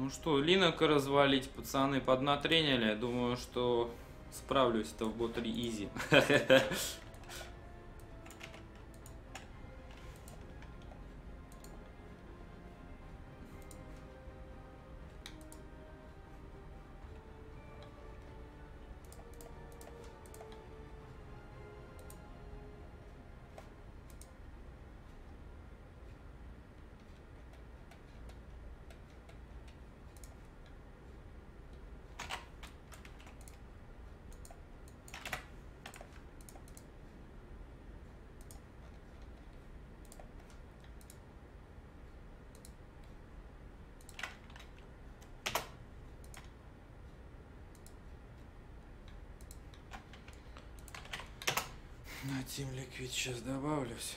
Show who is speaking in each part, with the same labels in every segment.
Speaker 1: Ну что, Линока развалить, пацаны поднатренили. Думаю, что справлюсь-то в бот 3 изи. На Team Liquid сейчас добавлюсь.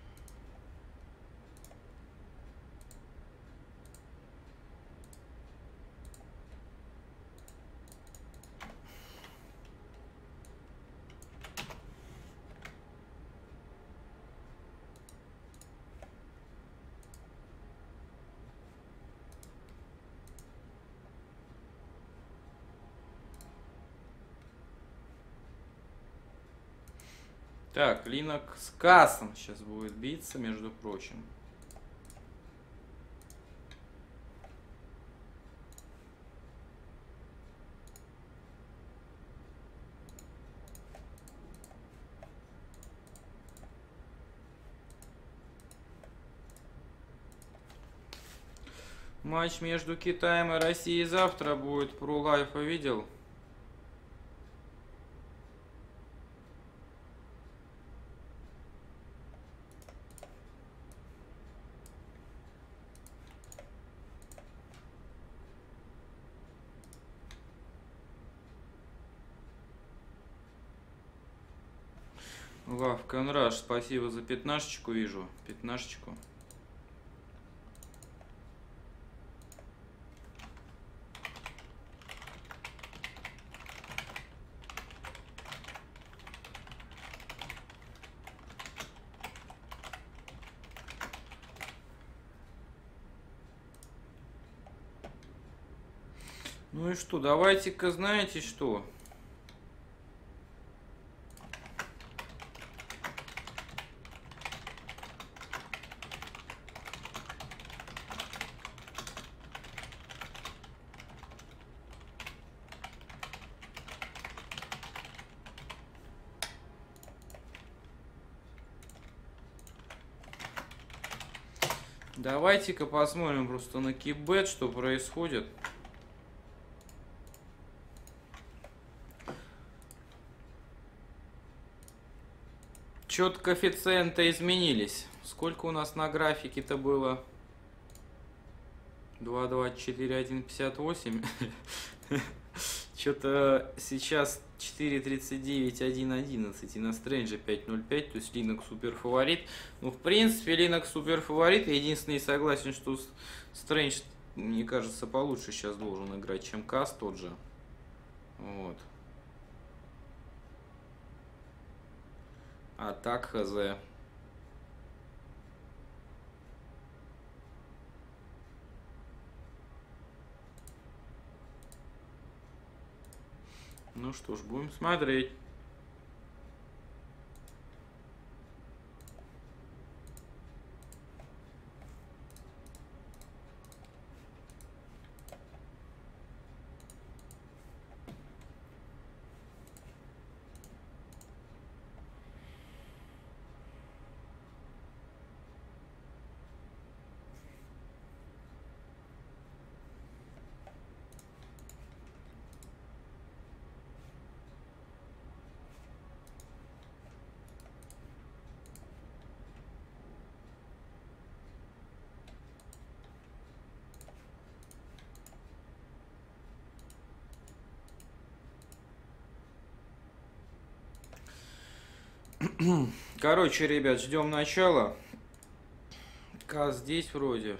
Speaker 1: Так, Линок с Кассом сейчас будет биться, между прочим. Матч между Китаем и Россией завтра будет. Про лайфа видел? Лав Конраш, спасибо за пятнашечку, вижу. Пятнашечку. Ну и что, давайте-ка, знаете что? Давайте-ка посмотрим просто на Кибет, что происходит. Чё-то коэффициенты изменились. Сколько у нас на графике-то было? 2,24, 1,58. Что-то сейчас 4,39, 1,11. И на Стрэнджа 5,05. То есть Linux супер фаворит. Ну, в принципе, Linux супер фаворит. Единственный согласен, что Стрэндж, мне кажется, получше сейчас должен играть, чем Кас тот же. Вот. А так, хз. Ну что ж, будем смотреть. Короче, ребят, ждем начала. Каз здесь вроде.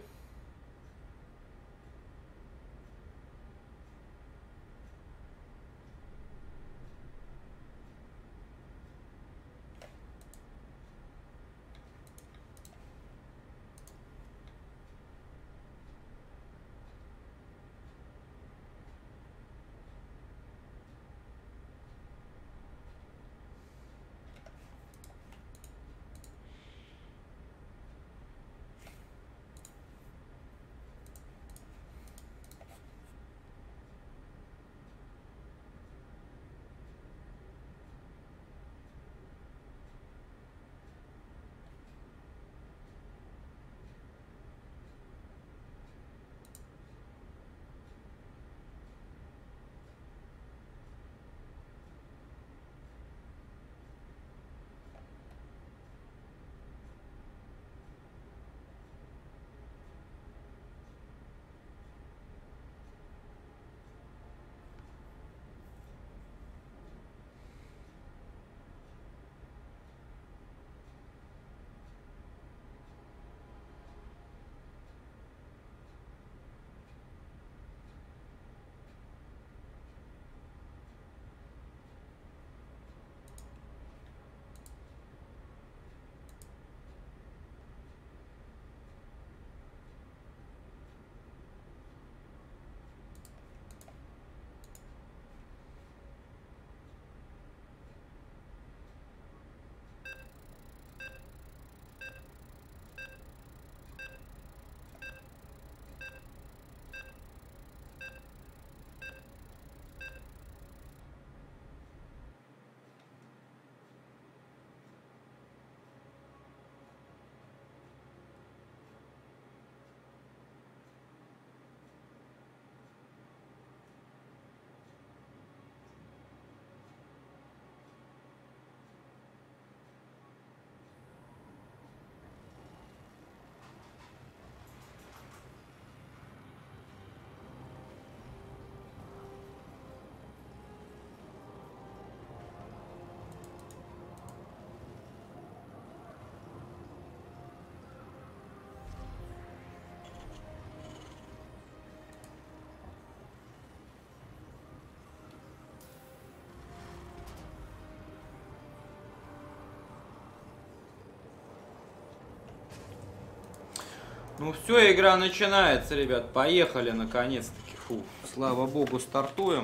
Speaker 1: Ну все, игра начинается, ребят. Поехали наконец-таки. Фу, слава богу, стартуем.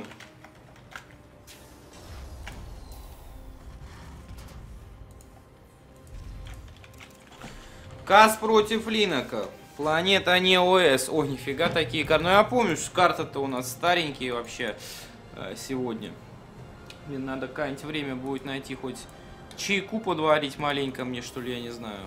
Speaker 1: Кас против Линока. Планета не ОС. О, нифига такие карты. Ну я помню, что карты-то у нас старенькие вообще сегодня. Мне надо какое-нибудь время будет найти, хоть чайку подварить маленько мне, что ли, я не знаю.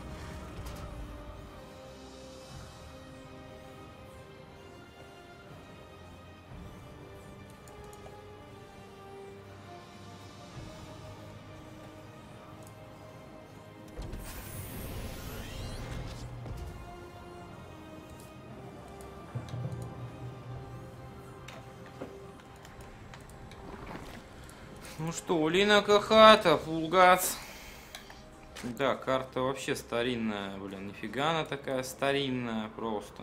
Speaker 1: Ну что, у Линока хата, Фулгац. Да, карта вообще старинная, блин, нифига она такая старинная просто.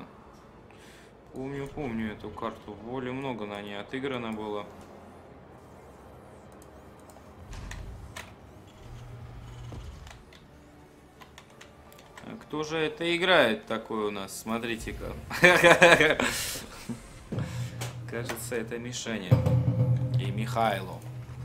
Speaker 1: Помню эту карту, более много на ней отыграно было. А кто же это играет такой у нас? Смотрите-ка. Кажется, это Мишаня и Михайло.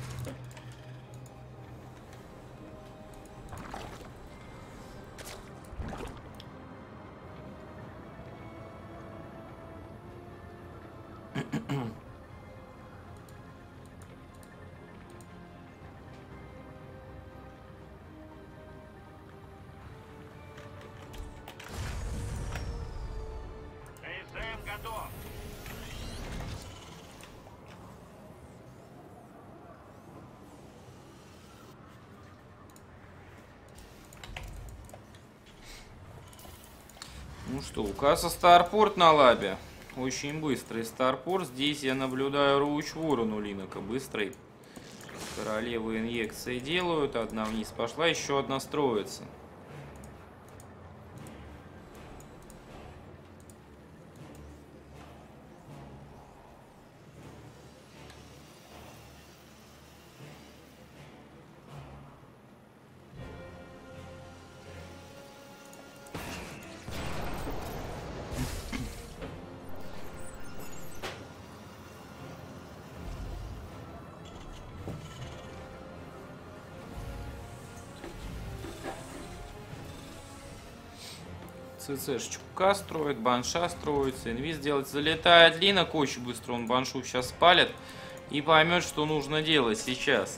Speaker 1: Ну что, у Касса Старпорт на лабе. Очень быстрый Старпорт. Здесь я наблюдаю Роуч Ворон у Линока. Быстрый. Королевы инъекции делают. Одна вниз пошла, еще одна строится. ЦЦшечку К строит, банша строится, инвиз делать. Залетает Линок очень быстро, он баншу сейчас спалит и поймет, что нужно делать сейчас.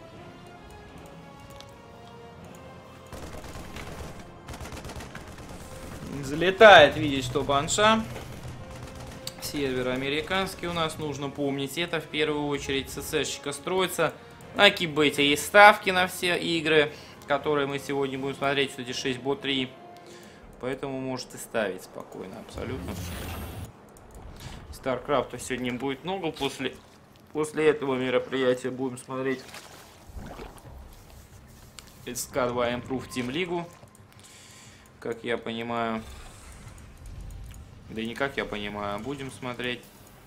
Speaker 1: Залетает, видеть, что банша. Сервер американский у нас, нужно помнить это в первую очередь. ЦЦшечка строится. На Кибете есть ставки на все игры, которые мы сегодня будем смотреть. Кстати, 6 бот 3. Поэтому можете ставить спокойно, абсолютно. Старкрафта сегодня будет много. После этого мероприятия будем смотреть SK2 Improve Team Лигу. Как я понимаю. Да не как я понимаю, а будем смотреть.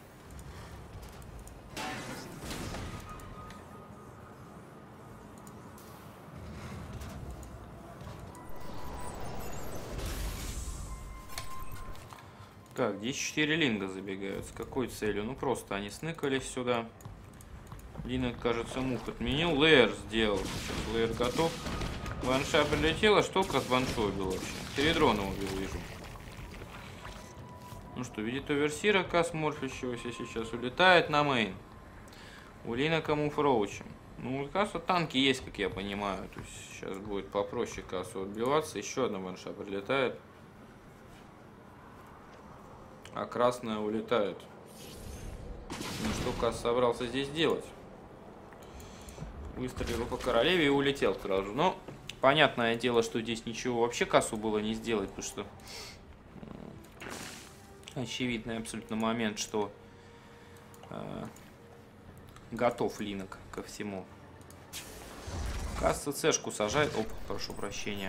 Speaker 1: Так, здесь 4 линга забегают. С какой целью? Ну просто они сныкались сюда. Линок, кажется, мух отменил. Лейер сделал. Сейчас лейер готов. Банша прилетела. Что как баншу убил вообще? 3 дрона убил, вижу. Ну что, видит оверсира, Кас морфящегося сейчас улетает на мейн. У Линока мув роучем. Ну, у Каса танки есть, как я понимаю. То есть сейчас будет попроще Касу отбиваться. Еще одна банша прилетает. А красная улетает. Ну что Кас собрался здесь делать? Выстрелил по королеве и улетел сразу. Но понятное дело, что здесь ничего вообще Касу было не сделать, потому что очевидный абсолютно момент, что готов Линок ко всему. Кас ЦЦшку сажает. Оп, прошу прощения.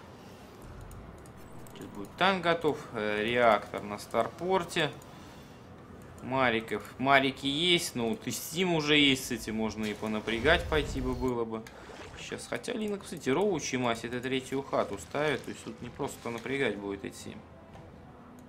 Speaker 1: Здесь будет танк готов. Реактор на Старпорте. Марики есть, но вот и Steam уже есть, с этим можно и понапрягать пойти бы было бы. Сейчас, хотя Линок, кстати, роучи масит и третью хату ставит, то есть тут не просто напрягать будет идти.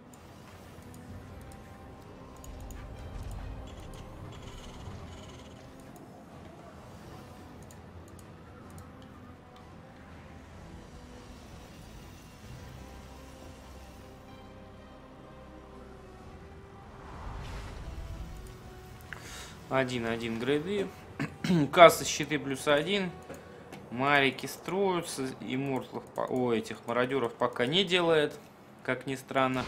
Speaker 1: 1-1 грейды. Касса щиты +1. Марики строятся. Иммортлов, этих мародеров пока не делает, как ни странно.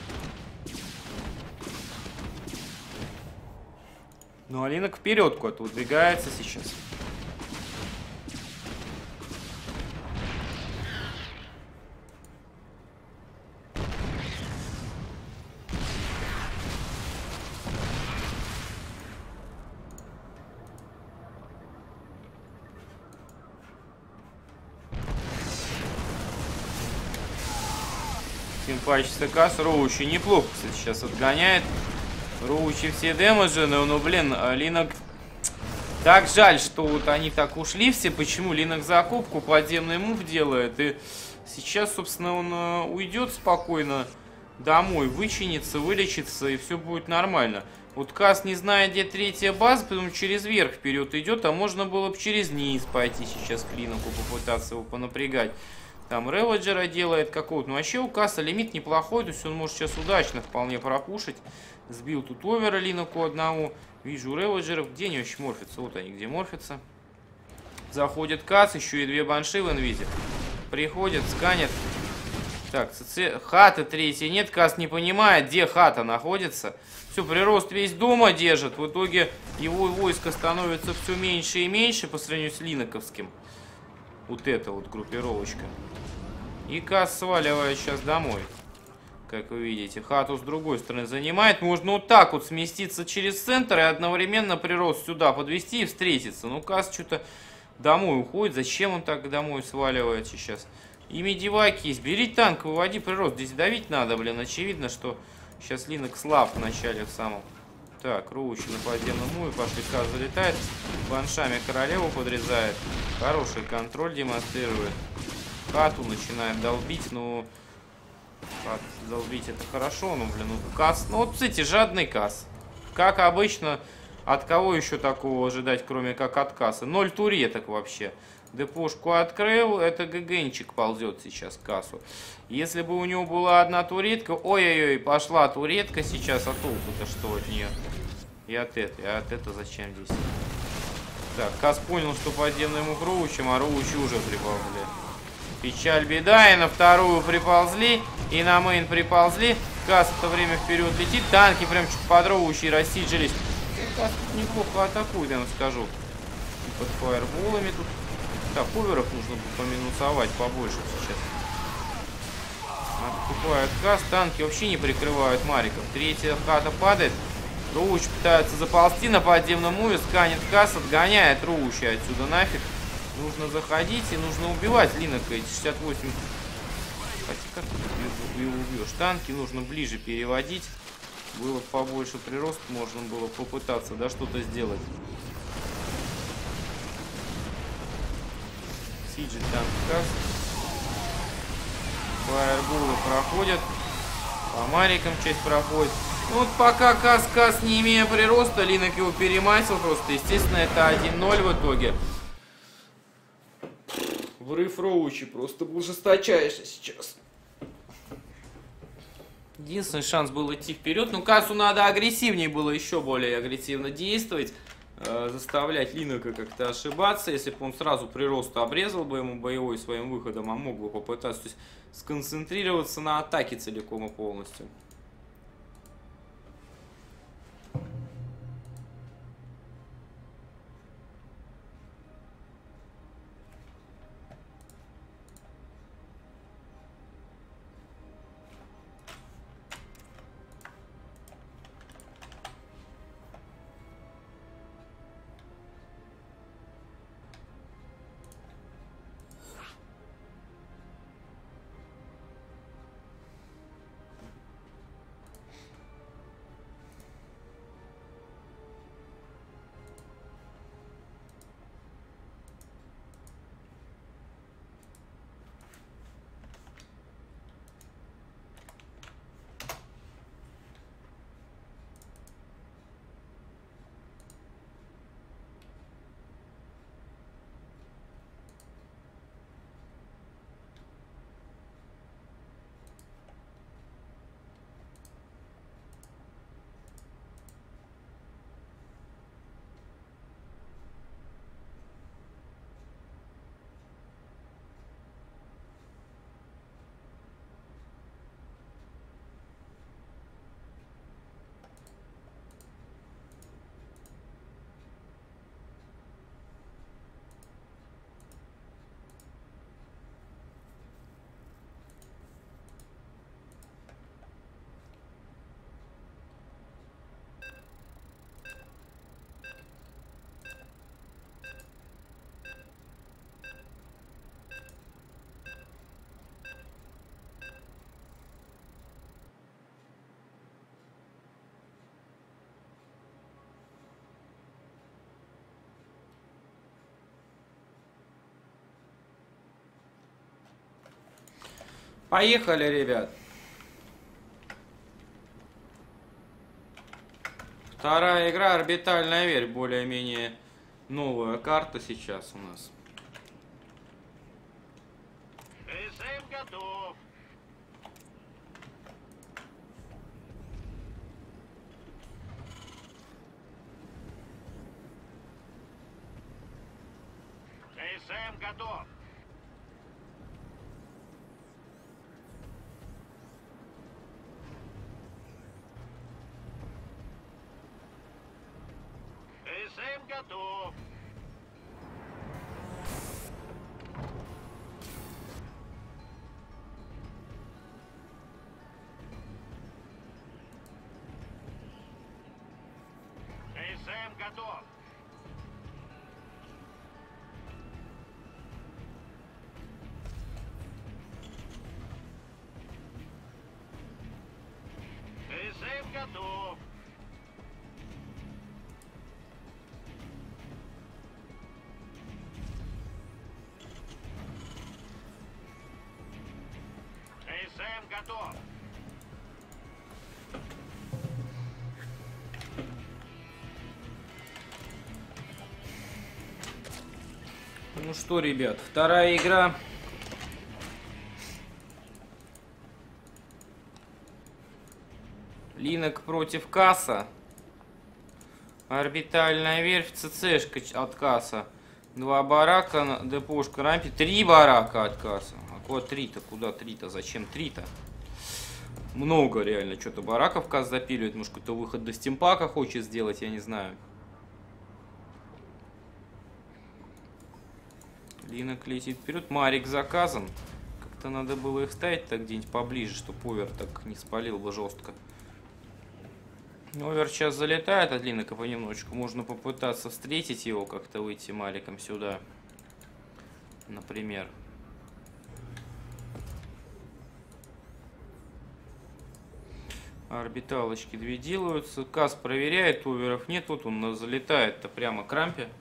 Speaker 1: Ну, а Линок вперед куда-то выдвигается сейчас. Симпатичный касс. Роучи неплохо, кстати, сейчас отгоняет. Роучи все дэмэджи, но, блин, Линок... Так жаль, что вот они так ушли все. Почему? Линок закупку, подземный мув делает. И сейчас, собственно, он уйдет спокойно домой, вычинится, вылечится, и все будет нормально. Вот Касс не знает, где третья база, потом через верх вперед идет, а можно было бы через низ пойти сейчас к Линоку, попытаться его понапрягать. Там Реводжера делает какого-то. Ну, вообще у Касса лимит неплохой, то есть он может сейчас удачно вполне пропушить. Сбил тут овера Линоку одного. Вижу Реводжеров. Где они вообще морфятся? Вот они где морфятся. Заходит Касс, еще и 2 банши в инвизе. Приходят, сканят. Так, хаты третьей нет. Касс не понимает, где хата находится. Все, прирост весь дома держит. В итоге его войско становится все меньше и меньше по сравнению с линоковским. Вот эта вот группировочка. И Касс сваливает сейчас домой. Как вы видите, хату с другой стороны занимает. Можно вот так вот сместиться через центр и одновременно прирост сюда подвести и встретиться. Ну, Касс что-то домой уходит. Зачем он так домой сваливает сейчас? И медиваки есть. Бери танк, выводи прирост. Здесь давить надо, блин. Очевидно, что сейчас Линок слаб в начале в самом. Так, Роучи на подземном муве. Пошли, Касс залетает. Баншами королеву подрезает. Хороший контроль демонстрирует. Хату начинает долбить, но... Долбить это хорошо, ну, блин, ну, Касс... Ну, вот, кстати, жадный Касс. Как обычно, от кого еще такого ожидать, кроме как от Касса? 0 туреток вообще. Депошку открыл, это ГГНчик ползет сейчас к Кассу. Если бы у него была одна туретка... Ой-ой-ой, пошла туретка сейчас, а толку-то что от нее? И от этой зачем здесь? Так, Касс понял, что подземный мув Роучем, а Роучи уже приползли. Печаль, беда, и на вторую приползли, и на мейн приползли. Касс в это время вперед летит, танки прям чуть под Роучи рассиджились. Касс неплохо атакует, я вам скажу. И под фаерболами тут. Так, оверов нужно поминусовать побольше сейчас. Откупает Касс, танки вообще не прикрывают мариков. Третья хата падает. Роуч пытается заползти на подземном муве, сканит Касс, отгоняет Роучи отсюда нафиг. Нужно заходить и нужно убивать Линока. Эти 68. Хотя как ты его убьешь? Танки нужно ближе переводить. Было побольше прирост, можно было попытаться, да, что-то сделать. Сиджи танк Касс. Фаерболы проходят. По марикам часть проходит. Ну, вот пока Касс, не имея прироста, Линок его перемасил просто. Естественно, это 1-0 в итоге. Врыв Роучи просто был жесточайший сейчас. Единственный шанс был идти вперед. Но Кассу надо агрессивнее было, еще более агрессивно действовать. Заставлять Линока как-то ошибаться. Если бы он сразу прирост обрезал бы ему боевой своим выходом, а мог бы попытаться, то есть, сконцентрироваться на атаке целиком и полностью. Поехали, ребят. Вторая игра, орбитальная верь, более-менее новая карта сейчас у нас.
Speaker 2: СМ готов. СМ готов. СМ готов. СМ готов. СМ готов. СМ готов.
Speaker 1: Ну что, ребят, вторая игра. Линок против Касса. Орбитальная верфь, ЦЦшка от Касса. 2 барака, депошка, рампи. 3 барака от Касса. А куда 3-то? Куда 3-то? Зачем 3-то? Много реально. Что-то бараков Касс запиливает. Может, какой-то выход до стимпака хочет сделать, я не знаю. Линок летит вперед. Марик заказан. Как-то надо было их ставить так где-нибудь поближе, чтобы овер так не спалил бы жестко. Овер сейчас залетает от Линока понемножечку. Можно попытаться встретить его, как-то выйти Мариком сюда. Например. Орбиталочки 2 делаются. Касс проверяет, оверов нет. Вот он залетает-то прямо к рампе.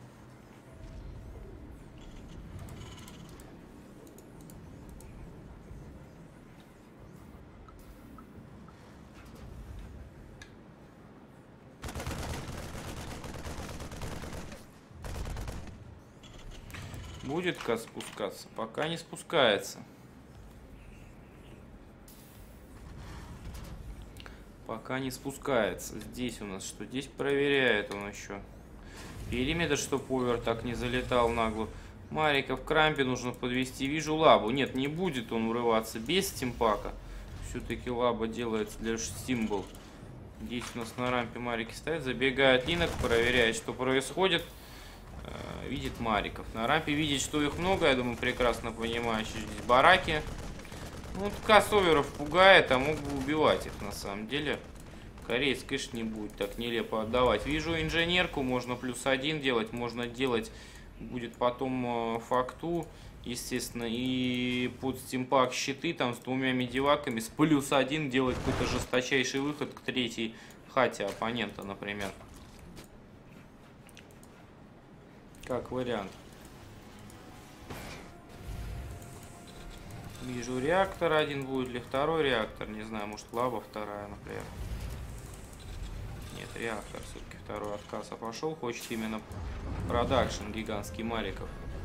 Speaker 1: Будет Касс спускаться? Пока не спускается. Пока не спускается. Здесь у нас что? Здесь проверяет он еще. Периметр, чтобы овер так не залетал нагло. Марика в крампе нужно подвести. Вижу лабу. Нет, не будет он врываться без стимпака. Все-таки лаба делается для стимбл. Здесь у нас на рампе Марики стоит. Забегает Линок, проверяет, что происходит. Видит Мариков. На рампе видит, что их много. Я думаю, прекрасно понимающий здесь бараки. Ну, вот Касс оверов пугает, а мог бы убивать их на самом деле. Кореец, конечно, не будет так нелепо отдавать. Вижу инженерку, можно +1 делать, можно делать будет потом факту, естественно, и под стимпак щиты там с 2 медиваками, с +1 делать какой-то жесточайший выход к 3-й хате оппонента, например. Как вариант. Вижу реактор один будет, или второй реактор, не знаю, может лаба вторая, например. Нет, реактор все-таки второй от Касса пошел, хочет именно продакшн гигантский Мариков.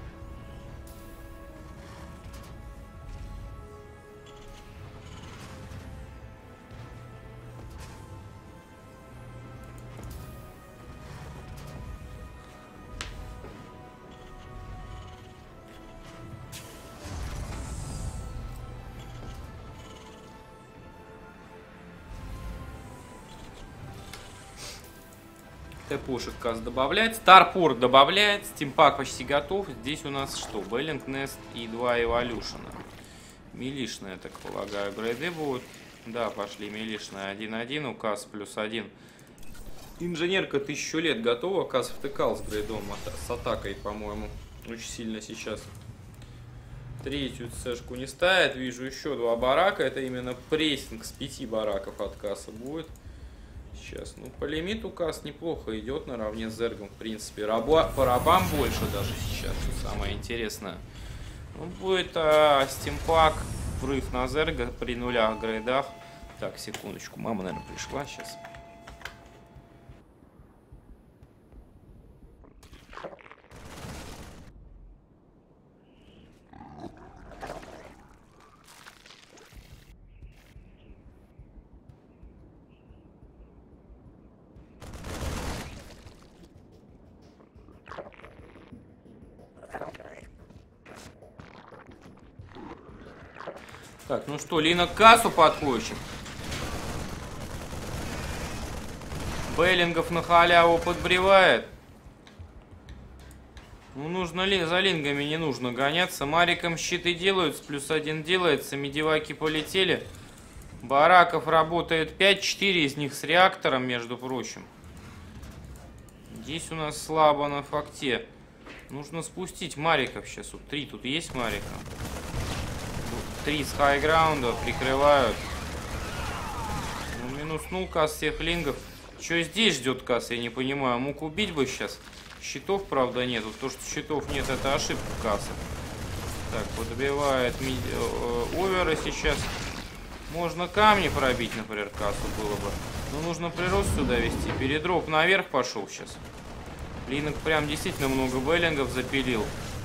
Speaker 1: Тэпушек Касс добавляет, Старпорт добавляет, стимпак почти готов. Здесь у нас что? Беллинг Нест и 2 эволюшена. Милишные, я так полагаю, грейды будут. Да, пошли милишные 1-1, у Касс +1. Инженерка 1000 лет готова, Касс втыкал с грейдом, с атакой, по-моему, очень сильно сейчас. Третью цешку не ставит, вижу еще 2 барака, это именно прессинг с 5 бараков от Касса будет. Сейчас, ну, по лимиту Касс неплохо идет наравне с Зергом, в принципе. По рабам больше даже сейчас, что самое интересное. Ну, будет стимпак врыв на Зерга при нулях грейдах. Так, секундочку, мама, наверное, пришла сейчас. Так, ну что, Лина к кассу подключим. Беллингов на халяву подбревает. Ну, нужно за лингами не нужно гоняться. Мариком щиты делаются, +1 делается. Медиваки полетели. Бараков работает 5, 4 из них с реактором, между прочим. Здесь у нас слабо на факте. Нужно спустить Мариков сейчас. Вот 3 тут есть Марика. 3 с хайграунда прикрывают. Ну, минуснул касс всех лингов. Что здесь ждет касс, я не понимаю. Мог убить бы сейчас. Щитов, правда, нету. То, что щитов нет, это ошибка кассы. Так, подбивает овера сейчас. Можно камни пробить, например, кассу было бы. Но нужно прирост сюда вести. Передроп наверх пошел сейчас. Линок прям действительно много беллингов запилил.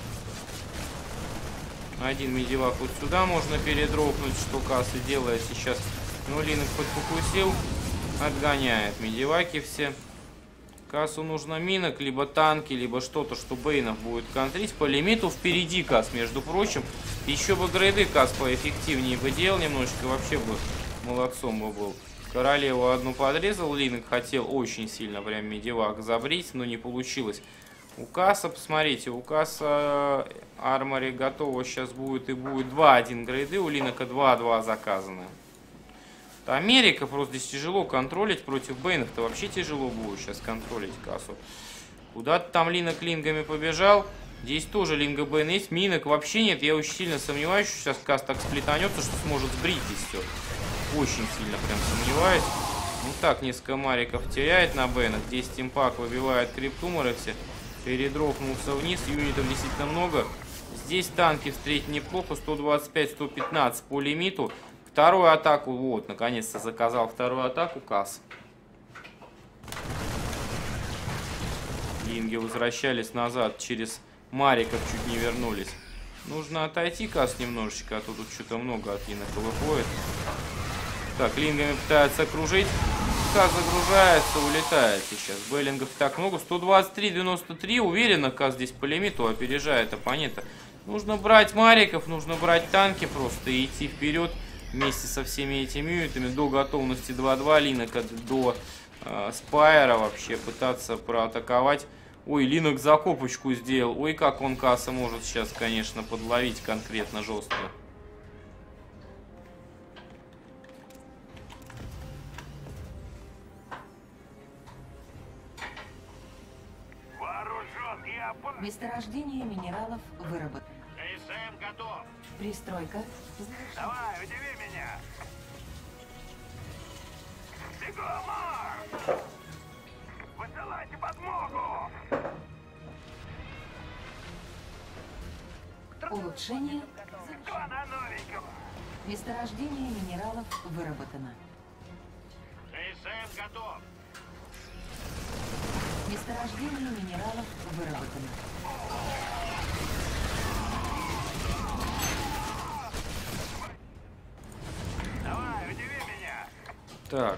Speaker 1: Один медивак вот сюда можно передропнуть, что касса делает сейчас. Но Линок подфокусил, отгоняет медиваки все. Кассу нужно минок, либо танки, либо что-то, что бейнов будет контрить. По лимиту впереди касс, между прочим. Еще бы грейды касс поэффективнее бы делал немножечко, вообще бы молодцом бы был. Королеву одну подрезал, Линок хотел очень сильно прям медивак забрить, но не получилось. У касса, посмотрите, у касса армори готово сейчас будет и будет 2-1 грейды, у Линока 2-2 заказаны. Америка просто здесь тяжело контролить против бейнов-то, вообще тяжело будет сейчас контролить кассу. Куда-то там Линок лингами побежал, здесь тоже линга бейн есть, минок вообще нет, я очень сильно сомневаюсь, что сейчас касс так сплетанется, что сможет сбрить здесь все. Очень сильно прям сомневаюсь. Ну так, несколько мариков теряет на бейнах, здесь тимпак выбивает криптуморы все. Передропнулся вниз, юнитов действительно много. Здесь танки встретить неплохо, 125-115 по лимиту. Вторую атаку, вот, наконец-то заказал вторую атаку касс. Линги возвращались назад, через мариков чуть не вернулись. Нужно отойти касс немножечко, а то тут что-то много от Линока выходит. Так, лингами пытаются окружить. Касс загружается, улетает сейчас. Беллингов так много. 123-93. Уверенно касс здесь по лимиту опережает оппонента. Нужно брать мариков, нужно брать танки просто и идти вперед вместе со всеми этими юнитами до готовности 2-2 Линока, до спайера вообще пытаться проатаковать. Ой, Линок закопочку сделал. Ой, как он касса может сейчас, конечно, подловить конкретно жестко.
Speaker 3: Месторождение минералов выработано.
Speaker 2: КСМ готов.
Speaker 3: Пристройка.
Speaker 2: Давай, удиви меня. Бегом, Марк! Высылайте подмогу!
Speaker 3: Улучшение.
Speaker 2: Кто на новенького?
Speaker 3: Месторождение минералов выработано.
Speaker 2: КСМ готов.
Speaker 3: Месторождение минералов выработано.
Speaker 2: Давай, удиви меня.
Speaker 1: Так.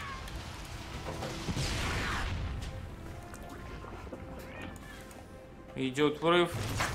Speaker 1: Идет врыв.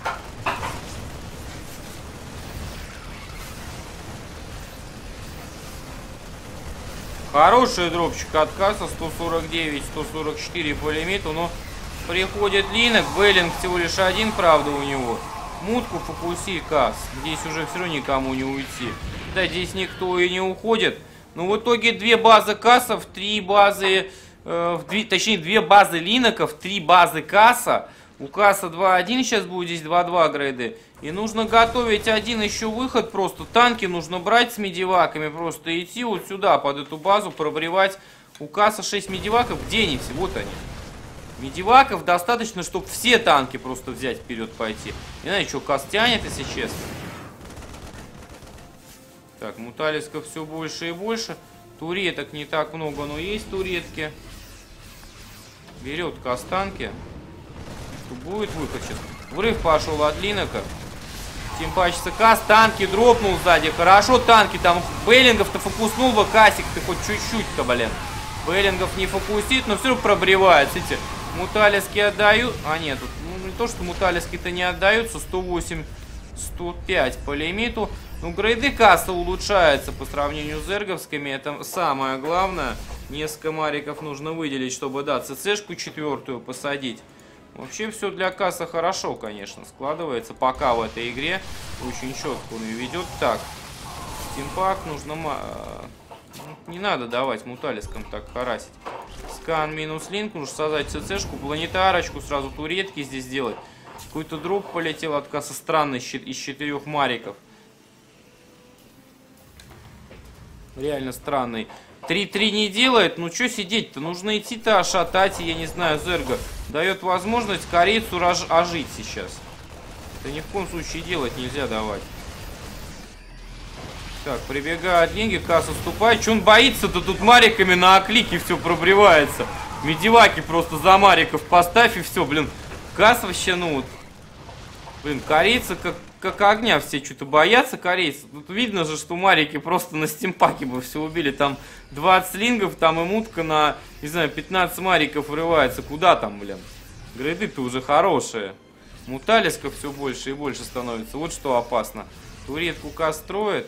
Speaker 1: Хороший дропчик от касса, 149-144 по лимиту, но приходит Линок, Беллинг всего лишь один, правда, у него. Мутку фокуси касс, здесь уже все равно никому не уйти. Да, здесь никто и не уходит. Но в итоге 2 базы кассов, 3 базы, точнее 2 базы Линоков, 3 базы касса. У касса 2-1 сейчас будет, здесь 2-2 грейды. И нужно готовить один еще выход, просто танки нужно брать с медиваками, просто идти вот сюда, под эту базу, пробревать. У касса 6 медиваков, где они все? Вот они. Медиваков достаточно, чтобы все танки просто взять вперед пойти. Не знаю, что касс тянет, если честно. Так, муталисков все больше и больше. Туреток не так много, но есть туретки. Берет кастанки. Будет выход сейчас. Врыв пошел от Линока. Тимпачится Кас, танки дропнул сзади. Хорошо, танки там. Беллингов-то фокуснул бы Касик, ты хоть чуть-чуть-то, блин. Беллингов не фокусит, но все равно пробревает. Смотрите, муталиски отдают. А нет, тут не то, что муталиски-то не отдаются. 108, 105 по лимиту. Ну, грейды Касса улучшаются по сравнению с зерговскими. Это самое главное. Несколько мариков нужно выделить, чтобы, да, ЦЦшку 4-ю посадить. Вообще все для Касса хорошо, конечно, складывается. Пока в этой игре очень четко он ее ведет. Так, стимпак нужно... Не надо давать муталискам так харасить. Скан минус линк, нужно создать ЦЦшку, планетарочку, сразу туретки здесь делать. Какой-то дроп полетел от Касса странный из 4 мариков. Реально странный. 3-3 не делает, ну что сидеть-то? Нужно идти-то шатать, я не знаю, Зерга дает возможность корейцу ожить сейчас. Это ни в коем случае делать нельзя давать. Так, прибегают деньги, Касса вступает. Че он боится-то? Тут мариками на оклике все пробревается. Медиваки просто за мариков поставь и все, блин. Касса вообще, ну вот. Блин, корейцы как огня все что-то боятся, корейцы. Тут видно же, что марики просто на стимпаке бы все убили. Там 20 лингов, там и мутка на, не знаю, 15 мариков врывается. Куда там, блин? Грейды-то уже хорошие. Муталисков все больше и больше становится. Вот что опасно. Туретку Кас строит.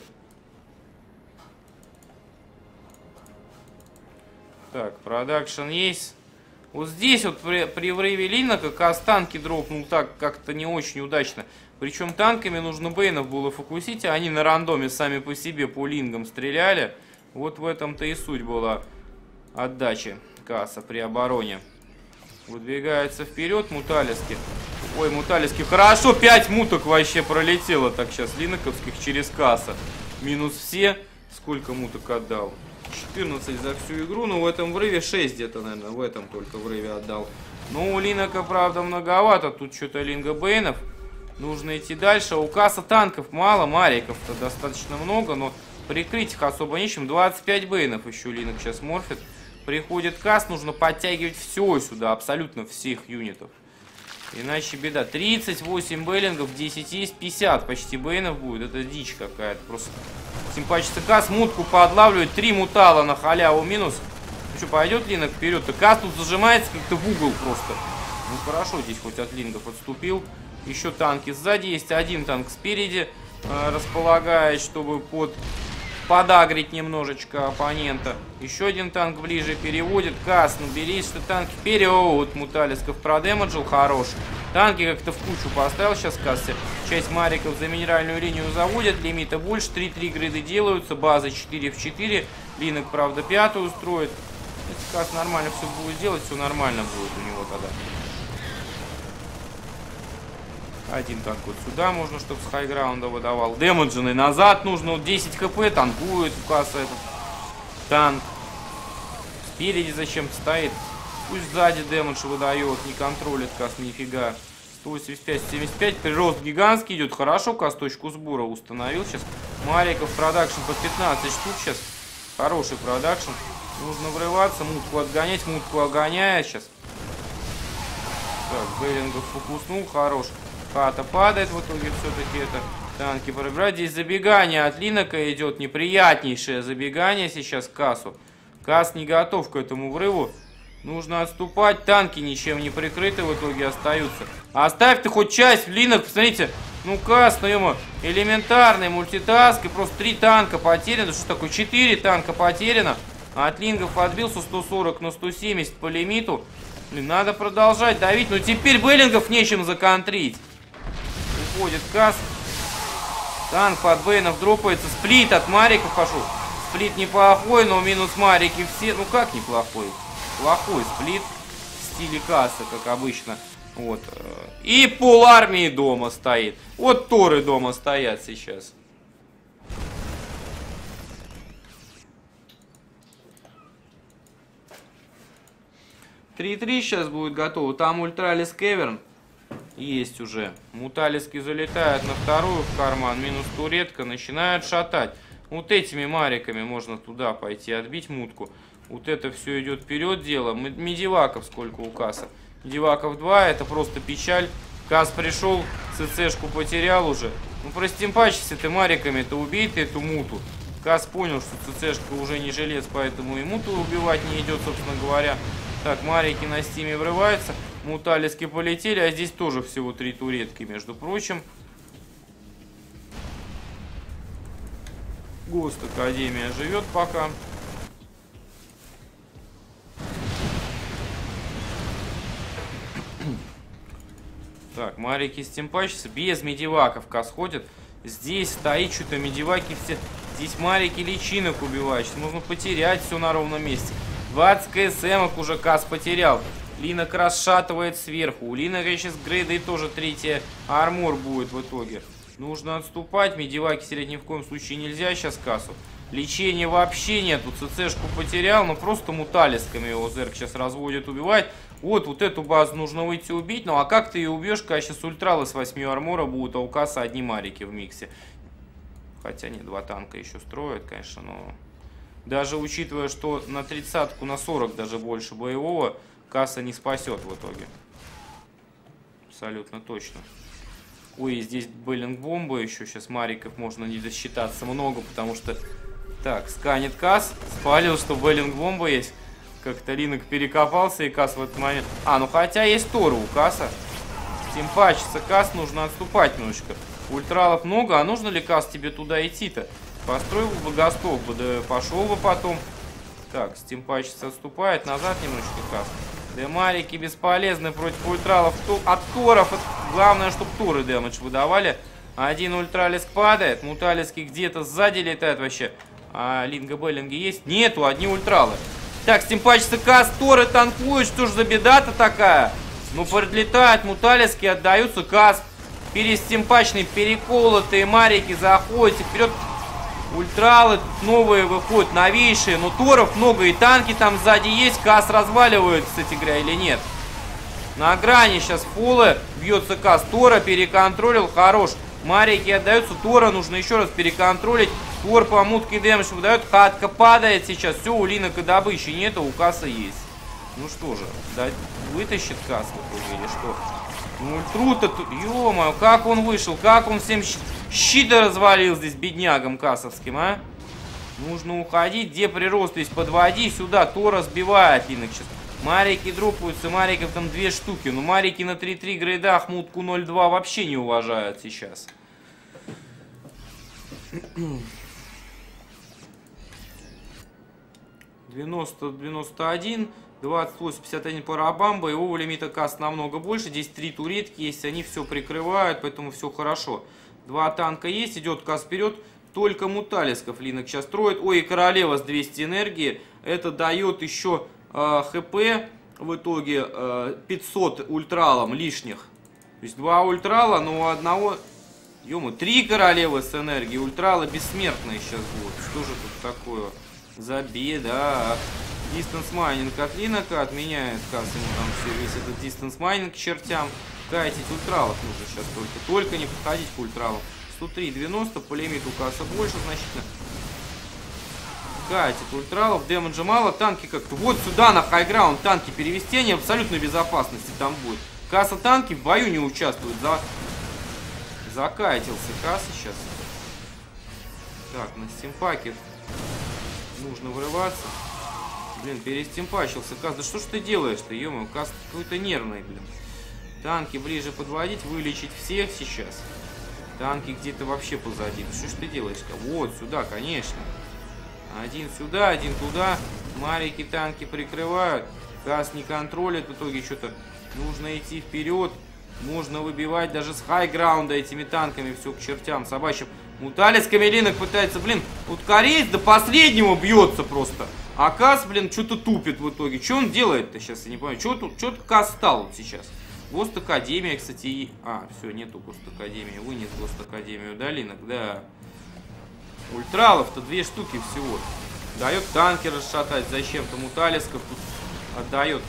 Speaker 1: Так, продакшн есть. Вот здесь вот при врыве Линока Кас танки дропнул так как-то не очень удачно. Причем танками нужно бейнов было фокусить, а они на рандоме сами по себе по лингам стреляли. Вот в этом-то и суть была отдачи Касса при обороне. Выдвигается вперед муталиски. Ой, муталиски. Хорошо, 5 муток вообще пролетело так сейчас линоковских через Касса. Минус все. Сколько муток отдал? 14 за всю игру, но в этом врыве 6 где-то, наверное, в этом только врыве отдал. Ну, у Линока, правда, многовато. Тут что-то линга бейнов. Нужно идти дальше. У Касса танков мало, мариков-то достаточно много, но прикрыть их особо нечем. 25 бейнов еще Линок сейчас морфит. Приходит Касс, нужно подтягивать все сюда, абсолютно всех юнитов. Иначе беда. 38 бейлингов, 10 есть, 50 почти бейнов будет. Это дичь какая-то. Просто симпатичный Касс мутку подлавливает. 3 мутала на халяву минус. Ну что, пойдет Линок вперед-то? Касс тут зажимается как-то в угол просто. Ну хорошо, здесь хоть от лингов отступил. Еще танки сзади есть. Один танк спереди располагает, чтобы подагрить немножечко оппонента. Еще один танк ближе переводит. Касс, наберись, что танки вперед. Муталисков продемеджил, хорош. Танки как-то в кучу поставил сейчас Кассе. Часть мариков за минеральную линию заводят. Лимита больше. 3-3 гриды делаются. База 4 в 4. Линок, правда, 5-ю строит. Если Касс нормально все будет делать, все нормально будет у него тогда. Один танк вот сюда можно, чтобы с хайграунда выдавал. Дэмэдженный назад нужно. Вот 10 хп танкует у Касса этот танк. Спереди зачем-то стоит. Пусть сзади дэмэдж выдает. Не контролит Касс нифига. 185-75. Прирост гигантский идет. Хорошо, Касс точку сбора установил сейчас. Мариков продакшн по 15 штук сейчас. Хороший продакшн. Нужно врываться. Мутку отгонять. Мутку огоняет сейчас. Так, Беллингов фокуснул. Хорош. Хата падает в итоге все-таки это. Танки пробирать. Здесь забегание от Линока идет. Неприятнейшее забегание сейчас к Кассу. Касс не готов к этому врыву. Нужно отступать. Танки ничем не прикрыты в итоге остаются. Оставь ты хоть часть, Линок. Посмотрите. Ну Касс, ну ему элементарный мультитаск. И просто 3 танка потеряно. Что такое? 4 танка потеряно. А от лингов отбился 140 на 170 по лимиту. Блин, надо продолжать давить. Но теперь Беллингов нечем законтрить. Уходит Касс. Танк под бейнов дропается. Сплит от мариков пошел. Сплит неплохой, но минус марики все. Ну как неплохой? Плохой сплит в стиле Касса, как обычно. Вот. И пол армии дома стоит. Вот торы дома стоят сейчас. «3-3» сейчас будет готово. Там Ультралис Кеверн есть уже. Муталиски залетают на вторую в карман. Минус туретка. Начинают шатать. Вот этими мариками можно туда пойти, отбить мутку. Вот это все идет вперед дело. Медиваков сколько у Касса? Медиваков 2, это просто печаль. Касс пришел, ЦЦшку потерял уже. Ну простимпачься ты мариками, ты убей ты эту муту. Касс понял, что ЦЦшка уже не желез, поэтому и муту убивать не идет, собственно говоря. Так, марики на стиме врываются. Муталиски полетели, а здесь тоже всего 3 туретки, между прочим. Гост Академия живет пока. Так, марики стимпачатся. Без медиваков Касс ходит. Здесь стоит что-то медиваки все. Здесь марики личинок убивают. Сейчас можно потерять все на ровном месте. 20 КСМок уже Касс потерял. Линок расшатывает сверху. У Линока сейчас грейда и тоже 3-я армор будет в итоге. Нужно отступать. Медиваки терять ни в коем случае нельзя сейчас Кассу. Лечения вообще нету. ЦЦшку потерял, но просто муталисками его Зерк сейчас разводит, убивает. Вот эту базу нужно выйти убить. Ну а как ты ее убьешь, когда сейчас ультралы с 8 армора будут, а у Касса одни марики в миксе. Хотя нет, 2 танка еще строят, конечно, но... Даже учитывая, что на 30-ку, на 40 даже больше боевого, Касса не спасет в итоге. Абсолютно точно. Ой, здесь Беллинг-бомба еще. Сейчас мариков можно не досчитаться много, потому что... Так, сканит Касс. Спалил, что Беллинг-бомба есть. Как-то Линок перекопался, и Касс в этот момент... А, ну хотя есть Тору у Касса. Тимпачится Касс, нужно отступать немножечко. Ультралов много, а нужно ли, Касс, тебе туда идти-то? Построил бы Гостов бы, да пошел бы потом. Так, Стимпачится отступает, назад немножечко Касс. Да марики бесполезны против ультралов. От Торов, главное, чтобы Торы дэмэдж выдавали. Один ультралиск падает, муталиски где-то сзади летают вообще. А Линга-Беллинги есть? Нету, одни ультралы. Так, Стимпачится Касс, Торы танкуют, что ж за беда-то такая? Ну, подлетают муталиски, отдаются Касс. Перестимпачные, переколотые марики заходят вперед. Ультралы тут новые выходят, новейшие. Но Торов много, и танки там сзади есть. Касс разваливают, кстати говоря, или нет? На грани сейчас фулы. Бьется Касс. Тора переконтролил, хорош. Марики отдаются. Тора нужно еще раз переконтролить. Тор по мутке дэмэдж выдает. Хатка падает сейчас. Все, у Линока добычи нету, у Касса есть. Ну что же, да, вытащит Касс в итоге или что? Ну ультру-то тут, ё-моё, как он вышел, как он всем щиты развалил здесь беднягам кассовским, а? Нужно уходить, где прирост, то есть подводи сюда, Тора сбивает Линок сейчас. Марики дропаются, мариков там 2 штуки, но марики на 3-3 грейдах мутку 0-2 вообще не уважают сейчас. 90-91, 28-51 парабам, боевого лимита Касс намного больше, здесь 3 туретки есть, они все прикрывают, поэтому все хорошо. 2 танка есть, идет Касс вперед, только муталисков Линок сейчас строит. Ой, и королева с 200 энергии, это дает еще хп в итоге 500 ультралам лишних. То есть 2 ультрала, но у одного... Ё-моё, 3 королевы с энергией, ультралы бессмертные сейчас будут. Что же тут такое за беда? Дистанс майнинг от Линока отменяет Касс, ему там все, весь этот дистанс майнинг к чертям. Кайтить ультралов нужно сейчас только не подходить к ультралам. 103-90, по лимиту Касса больше значительно. Кайтить ультралов, дэмэджа мало, танки как-то вот сюда на хайграунд танки перевести, они абсолютной безопасности там будет. Касса танки в бою не участвуют, закайтился Касс сейчас. Так, на стимпаке нужно врываться. Блин, перестимпачился Касс. Да что ж ты делаешь-то, ё-моё, Касс какой-то нервный, блин. Танки ближе подводить, вылечить всех сейчас. Танки где-то вообще позади. Да что ж ты делаешь-то? Вот, сюда, конечно. Один сюда, один туда. Марики танки прикрывают. Касс не контролит. В итоге что-то нужно идти вперед. Можно выбивать даже с хайграунда этими танками все к чертям собачьим. Муталисками Линок пытается, блин, вот кореец до последнего бьется просто. А Касс, блин, что-то тупит в итоге. Что он делает-то сейчас, я не понимаю. Что-то Касс стал вот сейчас. Гост Академия, кстати, и... А, все, нету Гост Академии. Вынес Гост Академию, да, Линок? Да. Ультралов-то 2 штуки всего. Дает танки расшатать зачем-то. Муталисков тут отдает.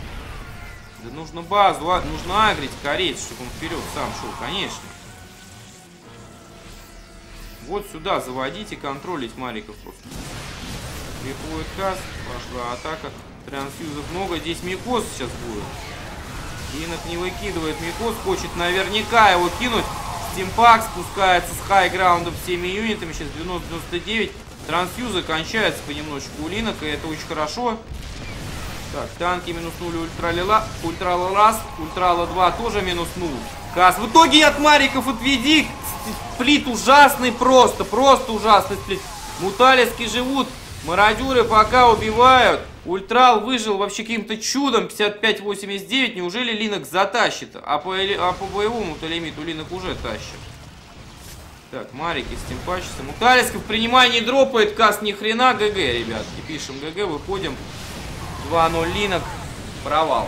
Speaker 1: Да нужно базу, нужно агрить корейца, чтобы он вперед сам шел, конечно. Вот сюда заводите, контролить мариков просто. Приходит каст, пошла атака. Трансфьюзов много. Здесь Микос сейчас будет. Линок не выкидывает. Микос хочет наверняка его кинуть. Стимпак спускается с хайграундом всеми юнитами. Сейчас 90-99. Трансфьюзы кончаются понемножечку у Линока. И это очень хорошо. Так, танки минуснули Ультраласт. Ультрала 2 тоже минуснул. Кас. В итоге от мариков отведи. Сплит ужасный просто. Просто ужасный сплит. Муталиски живут. Мародеры пока убивают. Ультрал выжил вообще каким-то чудом. 55-89. Неужели Линок затащит? А по боевому-то лимиту Линок уже тащит. Так, марики стимпачатся. Муталисков принимай, не дропает. Кас ни хрена. ГГ, ребятки. Пишем ГГ, выходим. 2-0 Линок. Провал.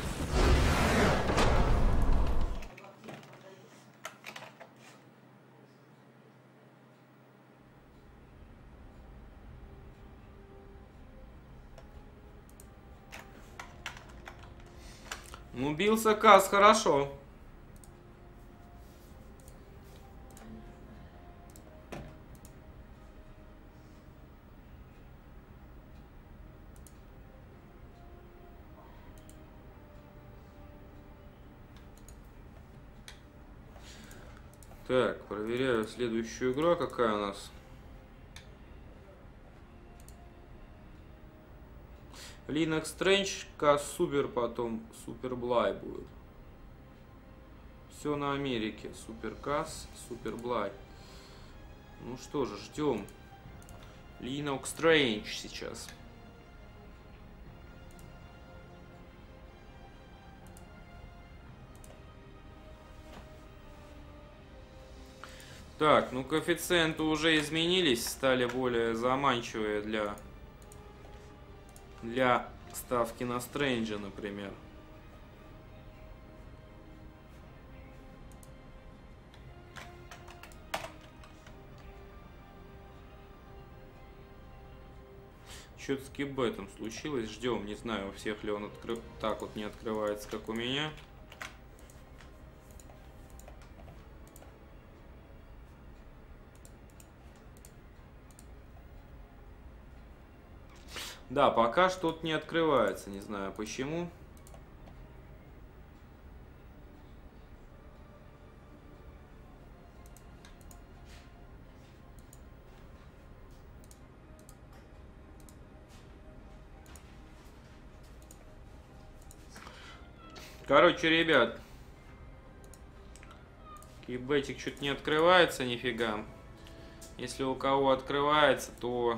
Speaker 1: Ну, бился Кас хорошо. Так, проверяю следующую игру. Какая у нас? Линок Стрэндж, Кас Супер, потом Супер Блай будет. Все на Америке. Супер Кас, Супер Блай. Ну что же, ждем. Линок Стрэндж сейчас. Так, ну коэффициенты уже изменились, стали более заманчивые для ставки на Стрэнджа, например. Что-то с кибетом случилось, ждем, не знаю, у всех ли он так вот не открывается, как у меня. Да, пока что-то не открывается, не знаю почему. Короче, ребят, кибетик что-то не открывается нифига. Если у кого открывается, то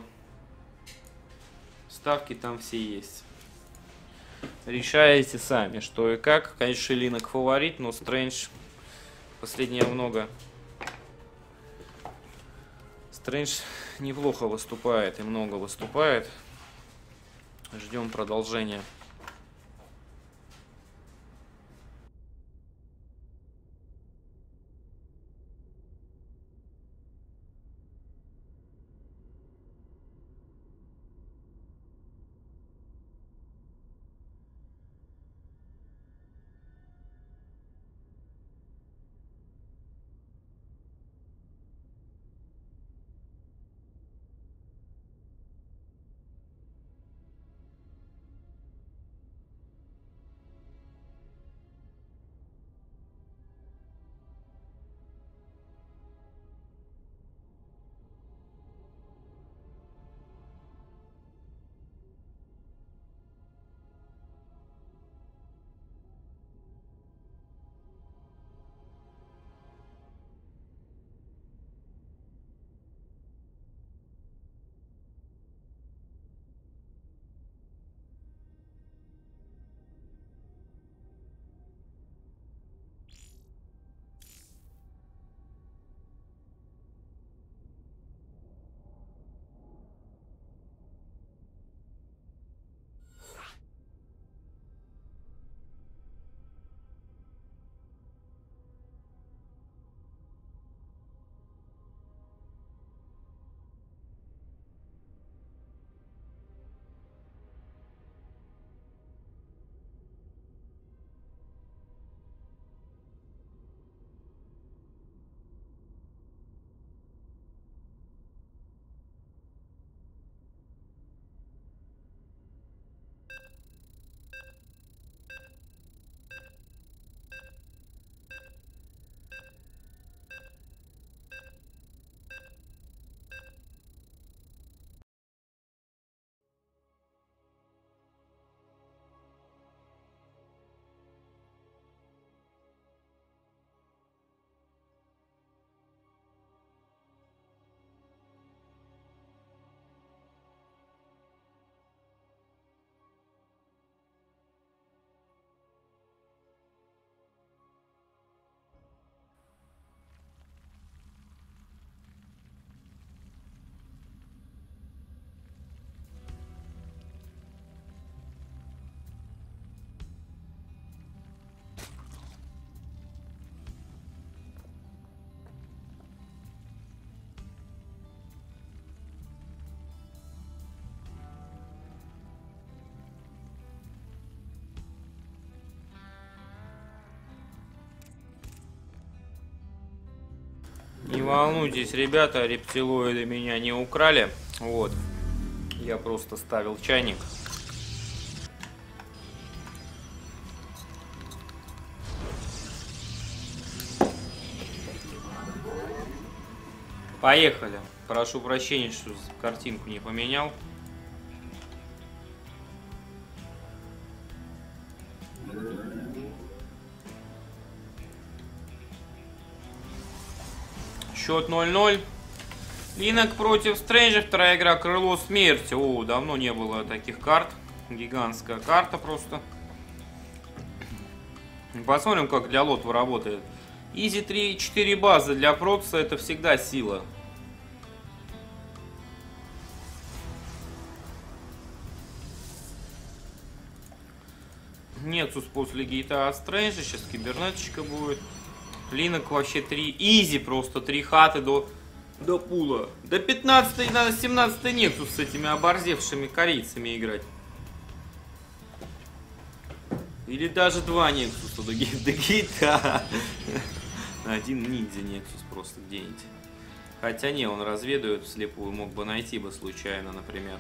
Speaker 1: ставки там все есть. Решаете сами, что и как. Конечно, Линок фаворит, но Стрэндж последнее много. Стрэндж неплохо выступает и много выступает. Ждем продолжения. волнуйтесь, ребята, рептилоиды меня не украли. Вот. Я просто ставил чайник. Поехали. Прошу прощения, что картинку не поменял. Счет 0-0. Линок против Стрэнджа. Вторая игра Крыло Смерти. О, давно не было таких карт. Гигантская карта просто. Посмотрим, как для Лотва работает. Изи 3-4 базы для Протса это всегда сила. Нексус после гейта от Стрэнджа. Сейчас кибернеточка будет. Линок вообще 3. Изи просто 3 хаты до пула. До 15-й, надо 17-й Нексус с этими оборзевшими корейцами играть. Или даже 2 Нексуса до гейта. Один ниндзя Нексус просто где-нибудь. Хотя не, он разведывает вслепую. Мог бы найти бы случайно, например.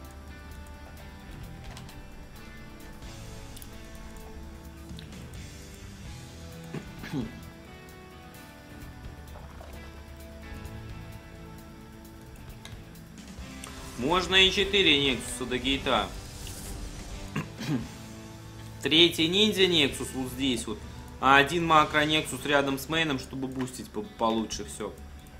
Speaker 1: Можно и 4 Нексуса до гейта. Третий ниндзя Нексус вот здесь вот. А один макро Нексус рядом с мейном, чтобы бустить получше все.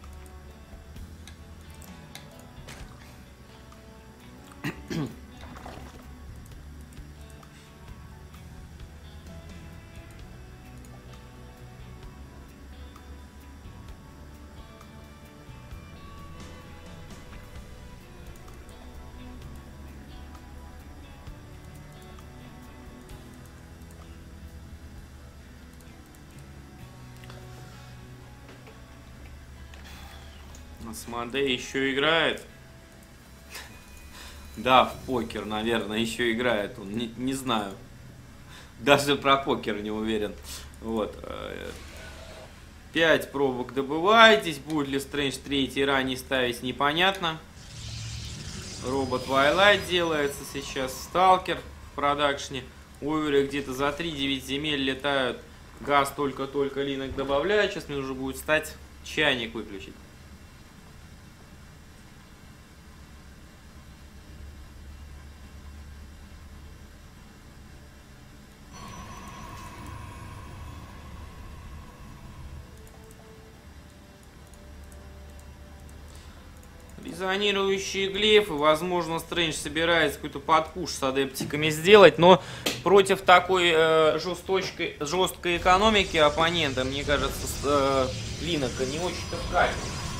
Speaker 1: Асмодей еще играет. Да, в покер, наверное, еще играет. Он не знаю. Даже про покер не уверен. Вот. 5 пробок добываетесь. Будет ли Стрэндж третий ранний ставить, непонятно. Робот Twilight делается сейчас. Сталкер в продакшне. Оверы где-то за 3-9 земель летают. Газ только-только Линок добавляет. Сейчас мне нужно будет встать, чайник выключить. Резонирующие глефы. Возможно, Стрэндж собирается какой-то подпуш с адептиками сделать, но против такой жесткой экономики оппонента, мне кажется, Линока не очень-то вкатит.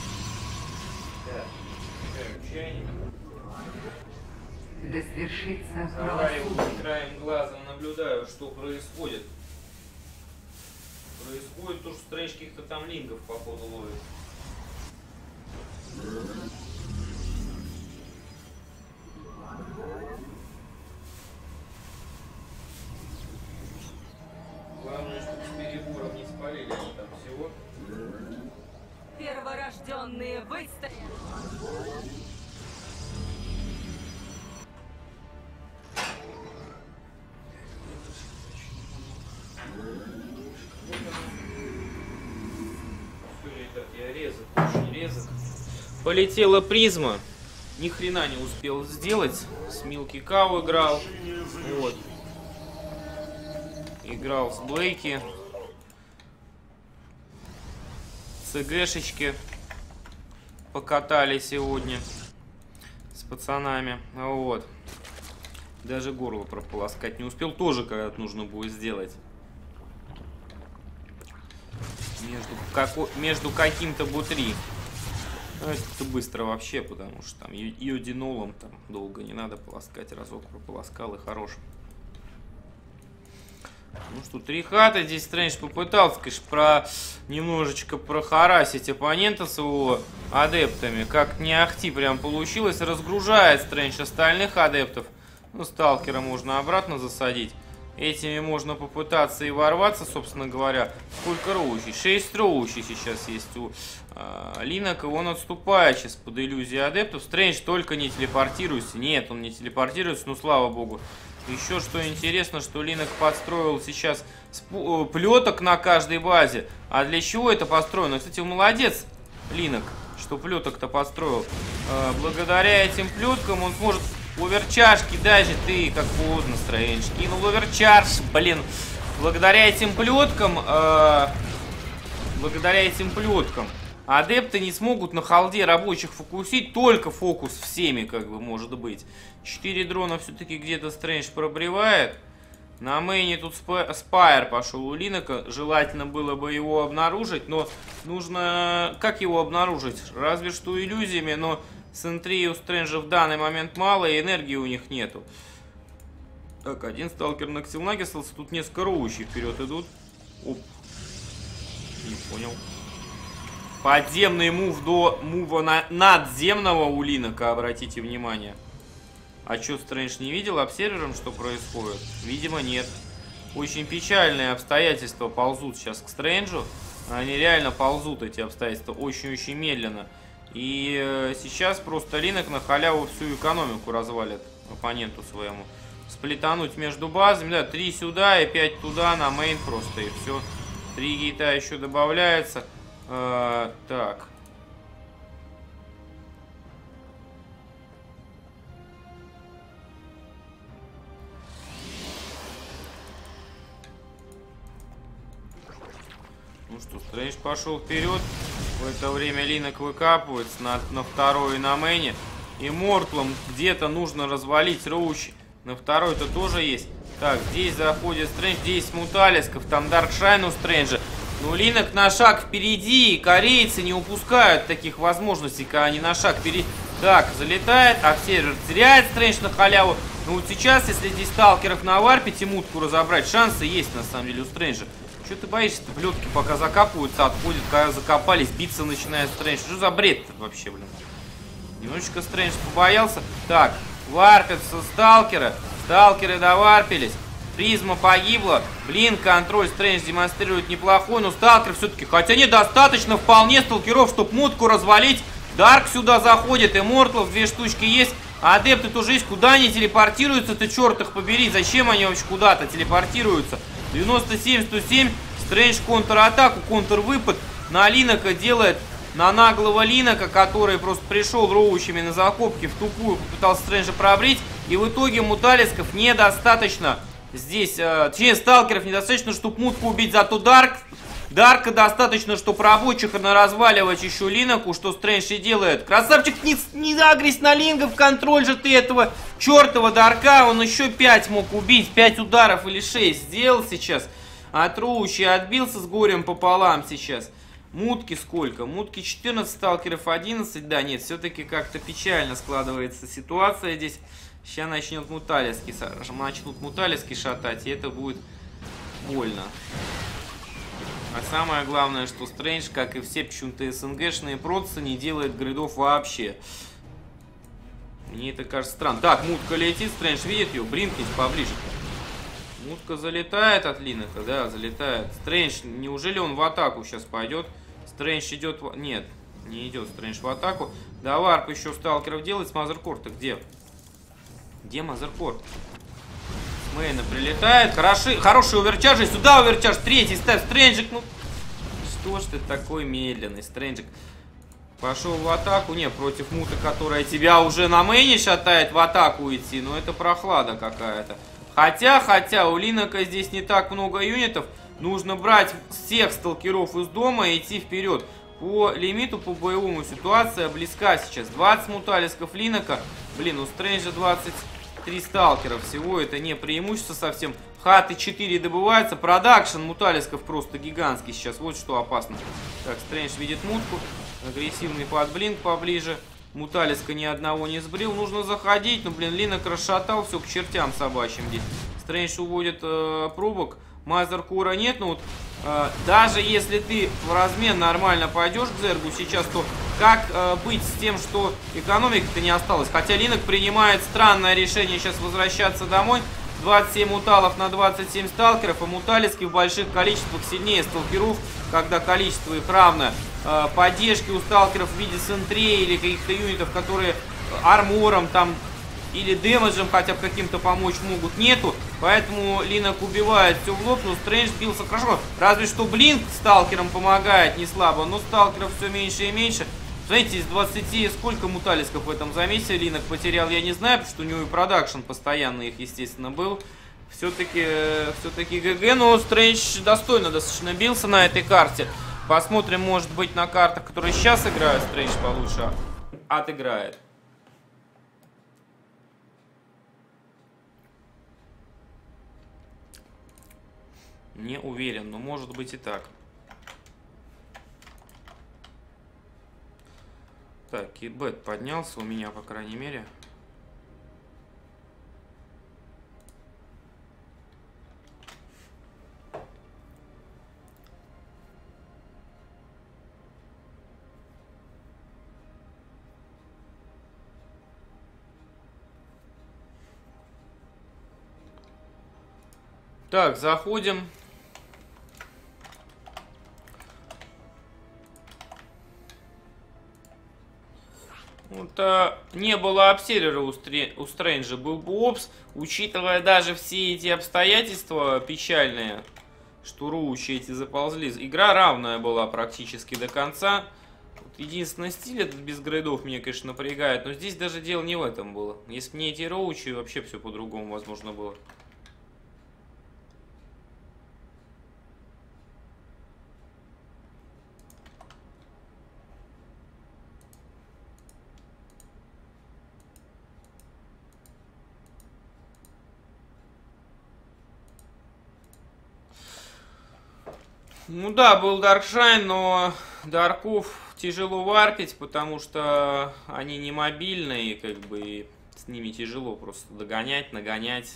Speaker 3: Да свершится
Speaker 1: правосудие. Краем глаза наблюдаю, что происходит. Происходит то, что Стрэндж каких-то там лингов походу ловит. Главное, чтобы с перебором не спалили они там всего.
Speaker 4: Перворожденные выстоят.
Speaker 1: Я резок, очень резок. Полетела призма. Ни хрена не успел сделать. С Милки Кау играл. Вот. Играл с Блейки. ЦГшечки покатали сегодня с пацанами. Вот. Даже горло прополоскать не успел. Тоже когда-то нужно будет сделать. Между каким-то бутри. Это быстро вообще, потому что там йодинолом там долго не надо полоскать. Разок прополоскал и хорош. Ну что, 3 хаты. Здесь Стрэндж попытался, конечно, немножечко прохарасить оппонента своего адептами. Как не ахти прям получилось. Разгружает Стрэндж остальных адептов. Ну, сталкера можно обратно засадить. этими можно попытаться и ворваться, собственно говоря. Сколько роучей? 6 роучей сейчас есть у Линока. Он отступает сейчас под иллюзией адептов. Стрэндж, только не телепортируйся. Нет, он не телепортируется, ну слава богу. Еще что интересно, что Линок подстроил сейчас плеток на каждой базе. А для чего это построено? Кстати, молодец Линок, что плеток-то построил. Благодаря этим плеткам он сможет оверчардж кидать же ты, как поздно, Стрэндж. Кинул оверчардж, блин. Благодаря этим плеткам адепты не смогут на холде рабочих фокусить, только фокус всеми, как бы, может быть. 4 дрона все-таки где-то Стрэндж пробревает. На мейне тут Спайр пошел у Линока. Желательно было бы его обнаружить, но нужно... Как его обнаружить? Разве что иллюзиями, но с энтри у Стрэнджа в данный момент мало, и энергии у них нету. Так, один сталкер на Ксилнаге остался. Тут несколько роущих вперед идут. Оп. Не понял. Подземный мув до мува надземного у Линока, обратите внимание. А что, Стрэндж не видел обсервером, что происходит? Видимо, нет. Очень печальные обстоятельства ползут сейчас к Стрэнджу. Они реально ползут, эти обстоятельства, очень-очень медленно. И сейчас просто Линок на халяву всю экономику развалит оппоненту своему. Сплетануть между базами, да, 3 сюда и 5 туда на мейн просто, и все. 3 гейта еще добавляется. Так. Ну что, Стрэндж пошел вперед. В это время Линок выкапывается на второй на мейне. И Мортлом где-то нужно развалить роучи. На второй-то тоже есть. Так, здесь заходит Стрэндж, здесь Муталисков, там Даркшайн у Стрэнджа. Но Линок на шаг впереди, и корейцы не упускают таких возможностей, когда они на шаг впереди. Так, залетает, обсервер теряет Стрэндж на халяву. Но вот сейчас, если здесь сталкеров наварпить и мутку разобрать, шансы есть на самом деле у Стрэнджа. Что ты боишься-то? Плетки пока закапываются, отходят, когда закопались, биться начинает Стрэндж. Что за бред-то вообще, блин? Немножечко Стрэндж побоялся. Так, варпятся сталкеры. Сталкеры доварпились. Призма погибла. Блин, контроль Стрэндж демонстрирует неплохой, но сталкер все-таки... Хотя недостаточно вполне сталкеров, чтобы мутку развалить. Дарк сюда заходит, Иммортлов 2 штучки есть. Адепты тоже есть. Куда они телепортируются? Ты черт их побери. Зачем они вообще куда-то телепортируются? 97-107. Стрэндж контратаку, контрвыпад. На Линока делает... На наглого Линока, который просто пришел роучами на закопки, в тупую попытался Стрэнджа пробрить. И в итоге Муталисков недостаточно. Здесь, точнее, сталкеров недостаточно, чтобы мутку убить. Зато Дарка достаточно, чтобы рабочих разваливать еще Линоку, что Стрэндж и делает. Красавчик, не агрись на Лингов, контроль же ты этого чертова Дарка. Он еще 5 мог убить, 5 ударов или 6 сделал сейчас. От роучи отбился с горем пополам сейчас. Мутки сколько? Мутки 14, сталкеров 11. Да, нет, все-таки как-то печально складывается ситуация здесь. Сейчас начнут муталиски шатать, и это будет больно. А самое главное, что Стрэндж, как и все почему-то СНГшные процы, не делает гридов вообще. Мне это кажется странно. Так, мутка летит, Стрэндж видит ее, блинкнись поближе. Мутка залетает от Линока, да, залетает. Стрэндж, неужели он в атаку сейчас пойдет? Стрэндж идет в... Нет, не идет Стрэндж в атаку. Да, варп еще сталкеров делает. С Мазеркор-то где? Где Мазеркор? С мейна прилетает. Хороший оверчардж. Сюда оверчардж. Третий ставь. Стрэнджик. Ну, что ж ты такой медленный, Стрэнджик? Пошел в атаку. Не, против муты, которая тебя уже на мейне шатает, в атаку идти. Ну, это прохлада какая-то. Хотя, у Линока здесь не так много юнитов. Нужно брать всех сталкеров из дома и идти вперед. По лимиту, по боевому ситуация близка сейчас. 20 муталисков Линока. Блин, у Стрэнджа 23 сталкера всего. Это не преимущество совсем. Хаты 4 добывается. Продакшн муталисков просто гигантский сейчас. Вот что опасно. Так, Стрэндж видит мутку. Агрессивный подблинк поближе. Муталиска ни одного не сбрил. Нужно заходить. Но, блин, Линок расшатал все к чертям собачьим здесь. Стрэндж уводит пробок. Мазеркора нет, но вот даже если ты в размен нормально пойдешь к Зергу сейчас, то как быть с тем, что экономика-то не осталась? Хотя Линок принимает странное решение сейчас возвращаться домой. 27 муталов на 27 сталкеров, а муталиски в больших количествах сильнее сталкеров, когда количество их равно. Поддержки у сталкеров в виде сентрей или каких-то юнитов, которые армором там или дэмэджем хотя бы каким-то помочь могут, нету. Поэтому Линок убивает все в лоб, но Стрэндж бился хорошо. Разве что Блинк сталкерам помогает не слабо, но сталкеров все меньше и меньше. Знаете, из 20 сколько муталисков в этом замесе Линок потерял, я не знаю, потому что у него и продакшн постоянно их, естественно, был. Все-таки ГГ, но Стрэндж достойно достаточно бился на этой карте. Посмотрим, может быть, на картах, которые сейчас играют, Стрэндж получше отыграет. Не уверен, но может быть и так. Так, и бет поднялся у меня, по крайней мере. Так, заходим. Вот, не было апсерера у Стрэнджа, был бы опс, учитывая даже все эти обстоятельства печальные, что роучи эти заползли. Игра равная была практически до конца. Вот единственный стиль этот без грейдов меня, конечно, напрягает, но здесь даже дело не в этом было. Если бы не эти роучи, вообще все по-другому возможно было. Ну да, был Даркшайн, но Дарков тяжело варпить, потому что они не мобильные, как бы, и с ними тяжело просто догонять, нагонять.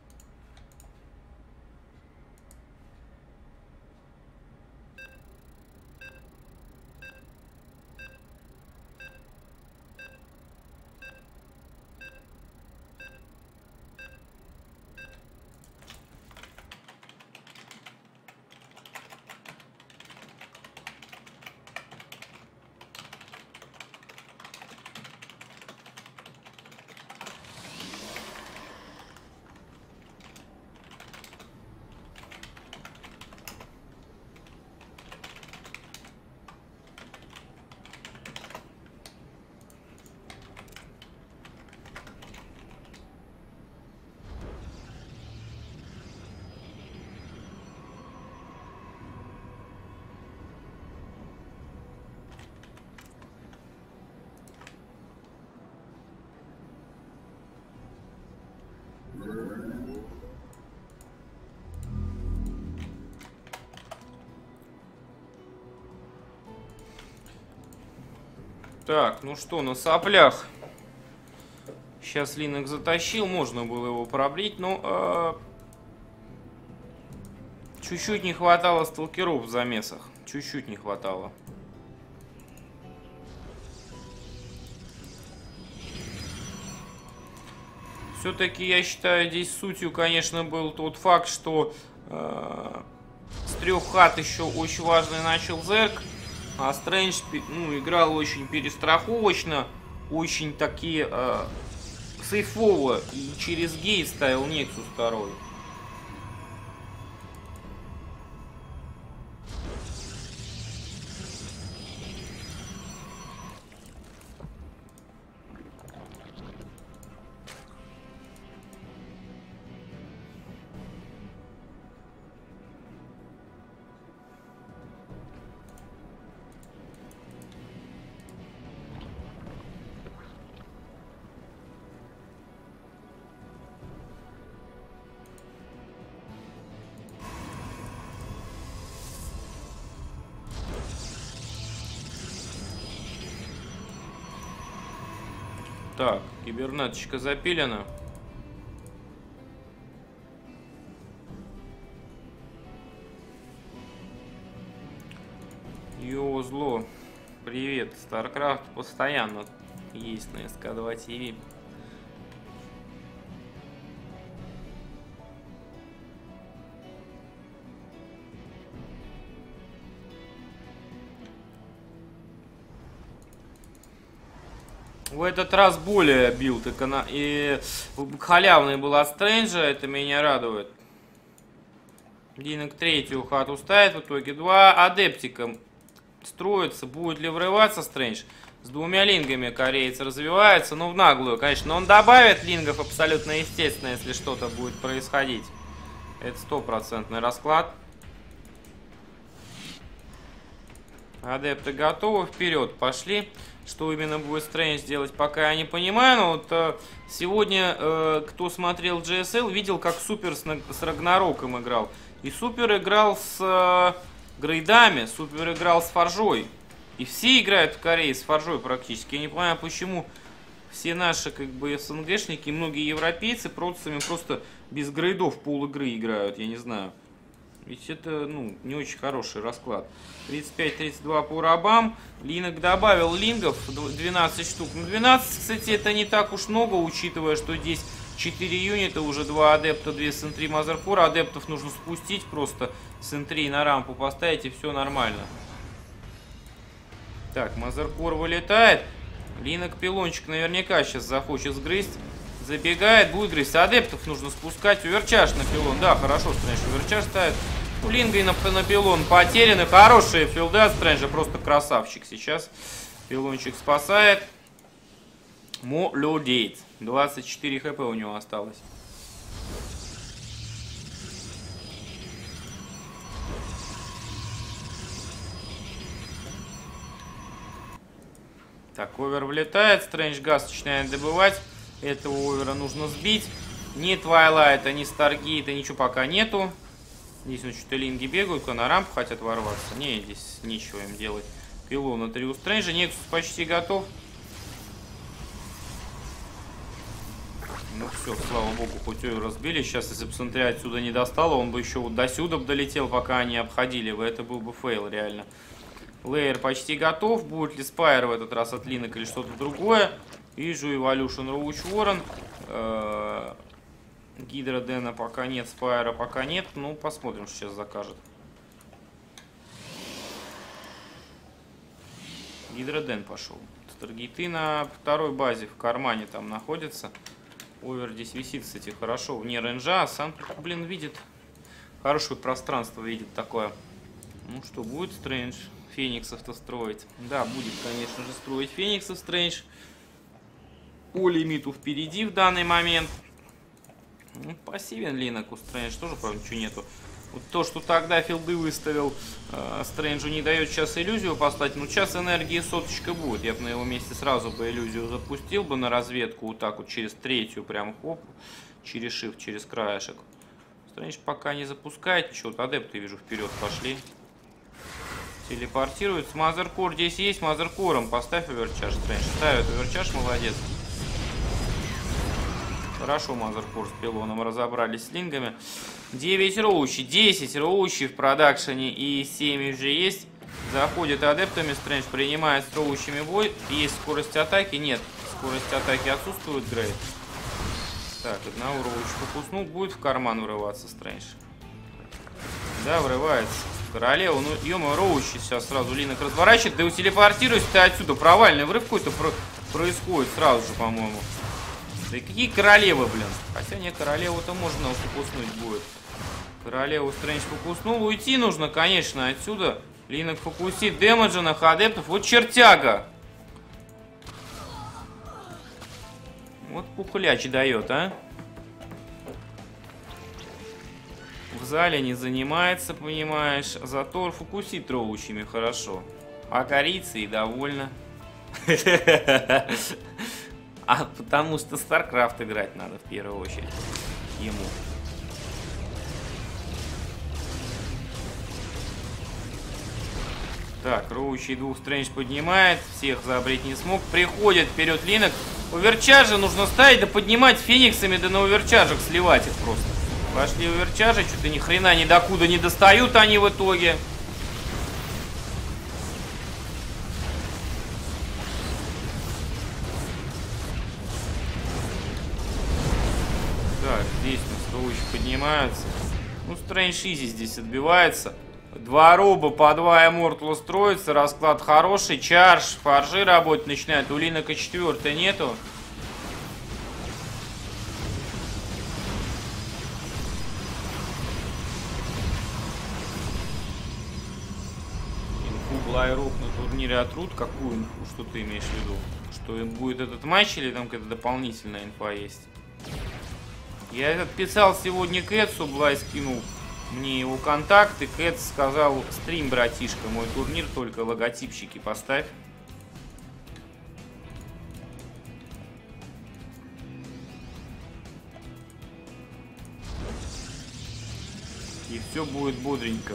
Speaker 1: Так, ну что, на соплях. Сейчас Линок затащил, можно было его пробить, но чуть-чуть не хватало сталкеров в замесах. Чуть-чуть не хватало. Все-таки, я считаю, здесь сутью, конечно, был тот факт, что с 3 хат еще очень важный начал зэк. А Стрэндж, ну, играл очень перестраховочно, очень такие сейфово, и через гейт ставил Нексус 2. Так, кибернеточка запилена. Йо, зло. Привет, StarCraft постоянно есть на СК2 ТВ. В этот раз более билд и халявный был от Стрэнджа, это меня радует. Линок третью хату ставит, в итоге 2 адептика строится. Будет ли врываться Стрэндж? С 2 лингами кореец развивается, ну в наглую, конечно. Но он добавит лингов абсолютно естественно, если что-то будет происходить. Это 100% расклад. Адепты готовы, вперед пошли. Что именно будет Стрэндж делать, пока я не понимаю. Но вот сегодня, кто смотрел GSL, видел, как Супер с Рагнароком играл. И Супер играл с грейдами, Супер играл с Форжой. И все играют в Корее с Форжой практически. Я не понимаю, почему все наши как бы СНГшники, многие европейцы процессами просто без грейдов пол игры играют, я не знаю. Ведь это, ну, не очень хороший расклад. 35-32 по рабам. Линок добавил лингов, 12 штук. Ну, 12, кстати, это не так уж много, учитывая, что здесь 4 юнита, уже 2 адепта, 2 сентри Мазеркора. Адептов нужно спустить, просто сентри на рампу поставить, и все нормально. Так, Мазеркор вылетает. Линок пилончик наверняка сейчас захочет сгрызть. Забегает, будет грызть. Адептов нужно спускать. Уверчаш на пилон. Да, хорошо, Стрэндж уверчаш ставит. У Линга и на пилон потеряны. Хорошие филды от Стрэнджа. Просто красавчик сейчас. Пилончик спасает. Молодец. 24 хп у него осталось. Так, овер влетает, Стрэндж газ начинает добывать. Этого овера нужно сбить. Ни Твайлайта, ни Старгейта, ничего пока нету. Здесь ну, что-то линги бегают, на рампу хотят ворваться. Не, здесь нечего им делать. Пилона 3 у Стрэнджа, Нексус почти готов. Ну все, слава богу, хоть овер разбили. Сейчас, если бы Сентри отсюда не достало, он бы еще вот до сюда долетел, пока они обходили бы. Это был бы фейл, реально. Лейер почти готов. Будет ли спайр в этот раз от Линок или что-то другое? Вижу Evolution Роуч Ворон. Гидра Дэна пока нет, спайра пока нет. Ну, посмотрим, что сейчас закажет. Гидра Дэн пошел. Старгейты на второй базе в кармане там находятся. Овер здесь висит, кстати, хорошо. Вне рейнджа, а сам, блин, видит. Хорошее пространство видит такое. Ну что, будет Стрэндж фениксов-то строить? Да, будет, конечно же, строить фениксов Стрэндж. По лимиту впереди в данный момент. Ну, пассивен Линок у Стрэндж, тоже, правда, ничего нету. Вот то, что тогда филды выставил, Стрэнджу не дает сейчас иллюзию поставить. Ну, сейчас энергии соточка будет. Я бы на его месте сразу бы иллюзию запустил бы на разведку. Вот так вот через третью прям хоп. Через shift, через краешек. Стрэндж пока не запускает ничего. Вот адепты, вижу, вперед пошли. Телепортируется. Мазеркор здесь есть. Мазеркором поставь оверчаш. Стрэндж ставит оверчаш, молодец. Хорошо, Мазеркор с пилоном разобрались с лингами. 9 роучи, 10 роучи в продакшене и 7 уже есть. Заходит адептами, Стрэндж принимает с роучами бой. Есть скорость атаки? Нет. Скорость атаки отсутствует, Грейд. Так, одного роуча покуснул, будет в карман врываться Стрэндж. Да, врывается. Королева, ну, ё-моё, роучи сейчас сразу Линок разворачивает. Да и телепортируйся ты отсюда. Провальный врыв какой-то происходит сразу же, по-моему. Да и какие королевы, блин. Хотя не, королеву-то можно покуснуть будет. Королеву Стрэндж покуснул. Уйти нужно, конечно, отсюда. Линок фокусит дэмэджа на адептов. Вот чертяга. Вот пухляч дает, а. В зале не занимается, понимаешь. Зато фокусит роучами хорошо. А корейцы и довольно. А потому что StarCraft играть надо в первую очередь ему. Так, роучи двух Стрэндж поднимает. Всех забрить не смог. Приходит вперед Линок. Оверчаржи нужно ставить, да поднимать фениксами, да на оверчаржах сливать их просто. Пошли оверчаржи, что-то ни хрена ни докуда не достают они в итоге. Здесь у нас роучи поднимаются. Ну, Стрэндж изи здесь отбивается. Два роба по 2 Immortal строится, расклад хороший, чардж, фаржи работать начинают, у Линока 4 нету. Инфу Блайрок на турнире отрут, какую инфу, что ты имеешь в виду? Что будет этот матч или там какая-то дополнительная инфа есть? Я отписал сегодня Кэтсу, Блай скинул мне его контакт, и Кэтс сказал: стрим, братишка, мой турнир, только логотипчики поставь. И все будет бодренько.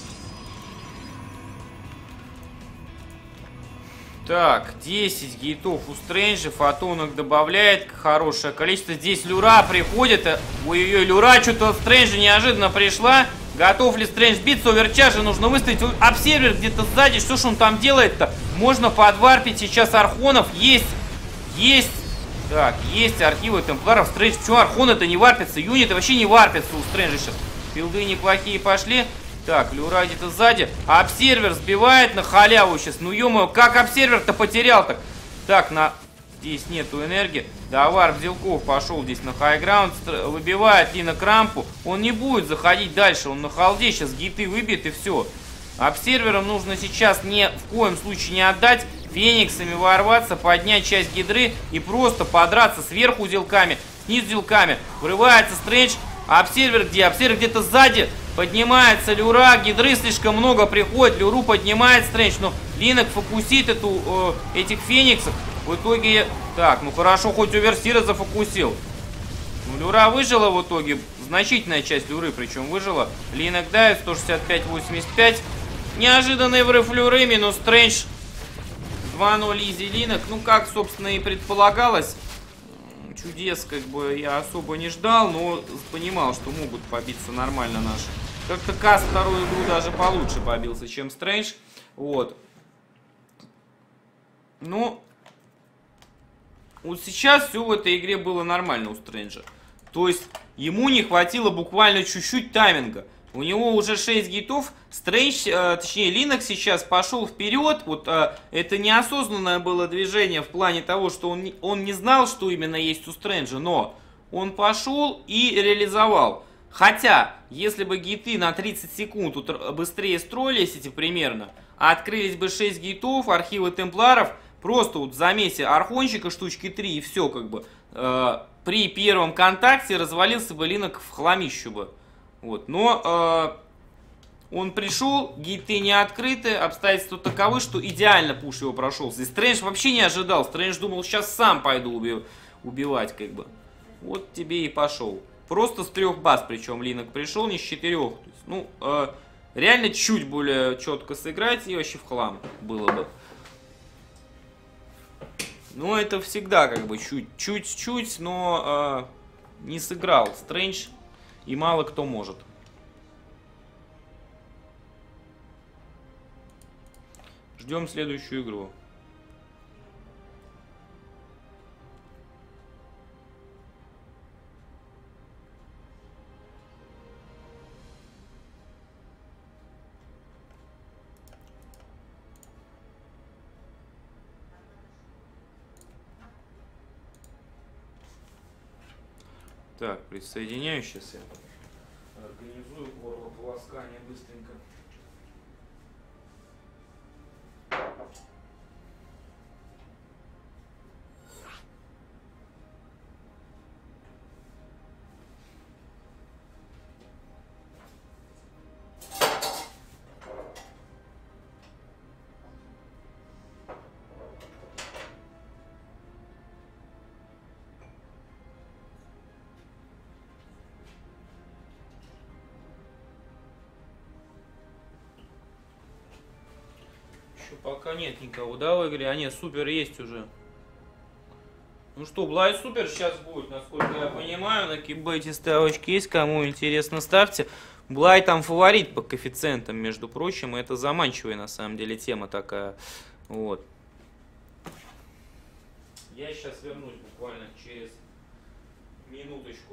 Speaker 1: Так, 10 гейтов у Стрэнджа, фотонок добавляет хорошее количество. Здесь Люра приходит. Ой-ой-ой, Люра что-то Стрэнджа неожиданно пришла. Готов ли Стрэндж биться? Оверчаржа нужно выставить. Обсервер где-то сзади. Что ж он там делает-то? Можно подварпить сейчас архонов. Есть. Есть. Так, есть архивы темпларов. Стрэндж. Почему архоны-то не варпятся? Юниты вообще не варпятся у Стрэнджа сейчас. Билды неплохие пошли. Так, Люра где-то сзади. Обсервер сбивает на халяву сейчас. Ну, ё-моё, как обсервер-то потерял так? Так, здесь нету энергии. Да, варп Зелков пошел здесь на хайграунд. Выбивает Лина Крампу. Он не будет заходить дальше. Он на халде сейчас гиты выбьет и все. Обсерверам нужно сейчас в коем случае не отдать. Фениксами ворваться, поднять часть гидры и просто подраться сверху зелками, снизу зелками. Врывается Стрэндж. Обсервер где? Обсервер где-то сзади. Поднимается Люра, гидры слишком много приходит, Люру поднимает Стрэндж, но Линок фокусит этих фениксов. В итоге, так, ну хорошо, хоть Оверсира зафокусил. Ну, Люра выжила в итоге, значительная часть Люры причем выжила. Линок дает 165-85. Неожиданный врыв Люры, минус Стрэндж. 2-0 изи Линок, ну как, собственно, и предполагалось. Чудес как бы я особо не ждал, но понимал, что могут побиться нормально наши. Как-то Кас вторую игру даже получше побился, чем Стрэндж. Вот. Ну, вот сейчас все в этой игре было нормально у Стрэнджа. То есть ему не хватило буквально чуть-чуть тайминга. У него уже 6 гейтов. Стрэндж, точнее Линок сейчас пошел вперед. Вот это неосознанное было движение в плане того, что он не знал, что именно есть у Стрэнджа. Но он пошел и реализовал. Хотя, если бы гейты на 30 секунд быстрее строились эти примерно, а открылись бы 6 гейтов, архивы темпларов, просто вот в замесе архончика штучки 3 и все как бы. При первом контакте развалился бы Линок в хламищу бы. Вот, но он пришел, гейты не открыты, обстоятельства таковы, что идеально пуш его прошелся. И Стрэндж вообще не ожидал. Стрэндж думал, сейчас сам пойду убивать, как бы. Вот тебе и пошел. Просто с 3 баз, причем Линок пришел, не с 4. То есть, ну, реально чуть более четко сыграть и вообще в хлам было бы. Но это всегда как бы чуть-чуть, но не сыграл Стрэндж. И мало кто может. Ждем следующую игру. Так, присоединяюсь сейчас я. Организую горлополоскание быстренько. Пока нет никого, да, в игре? А нет, супер есть уже. Ну что, Блай супер сейчас будет, насколько я понимаю. На кикбете ставочки есть, кому интересно, ставьте. Блай там фаворит по коэффициентам, между прочим. И это заманчивая, на самом деле, тема такая. Вот. Я сейчас вернусь буквально через минуточку.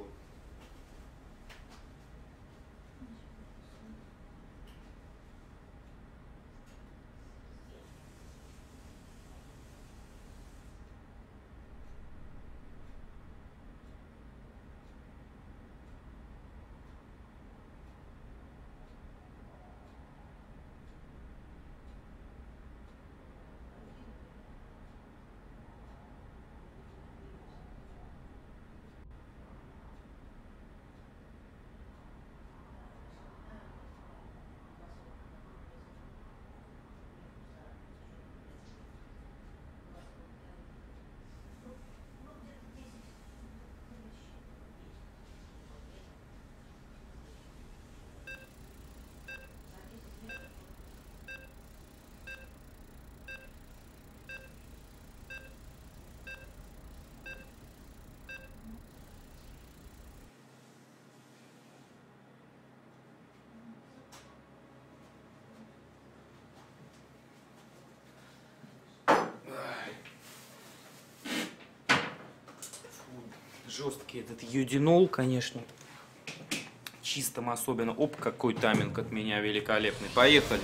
Speaker 1: Жесткий этот юдинол, конечно. Чистым особенно. Оп, какой тайминг от меня великолепный. Поехали.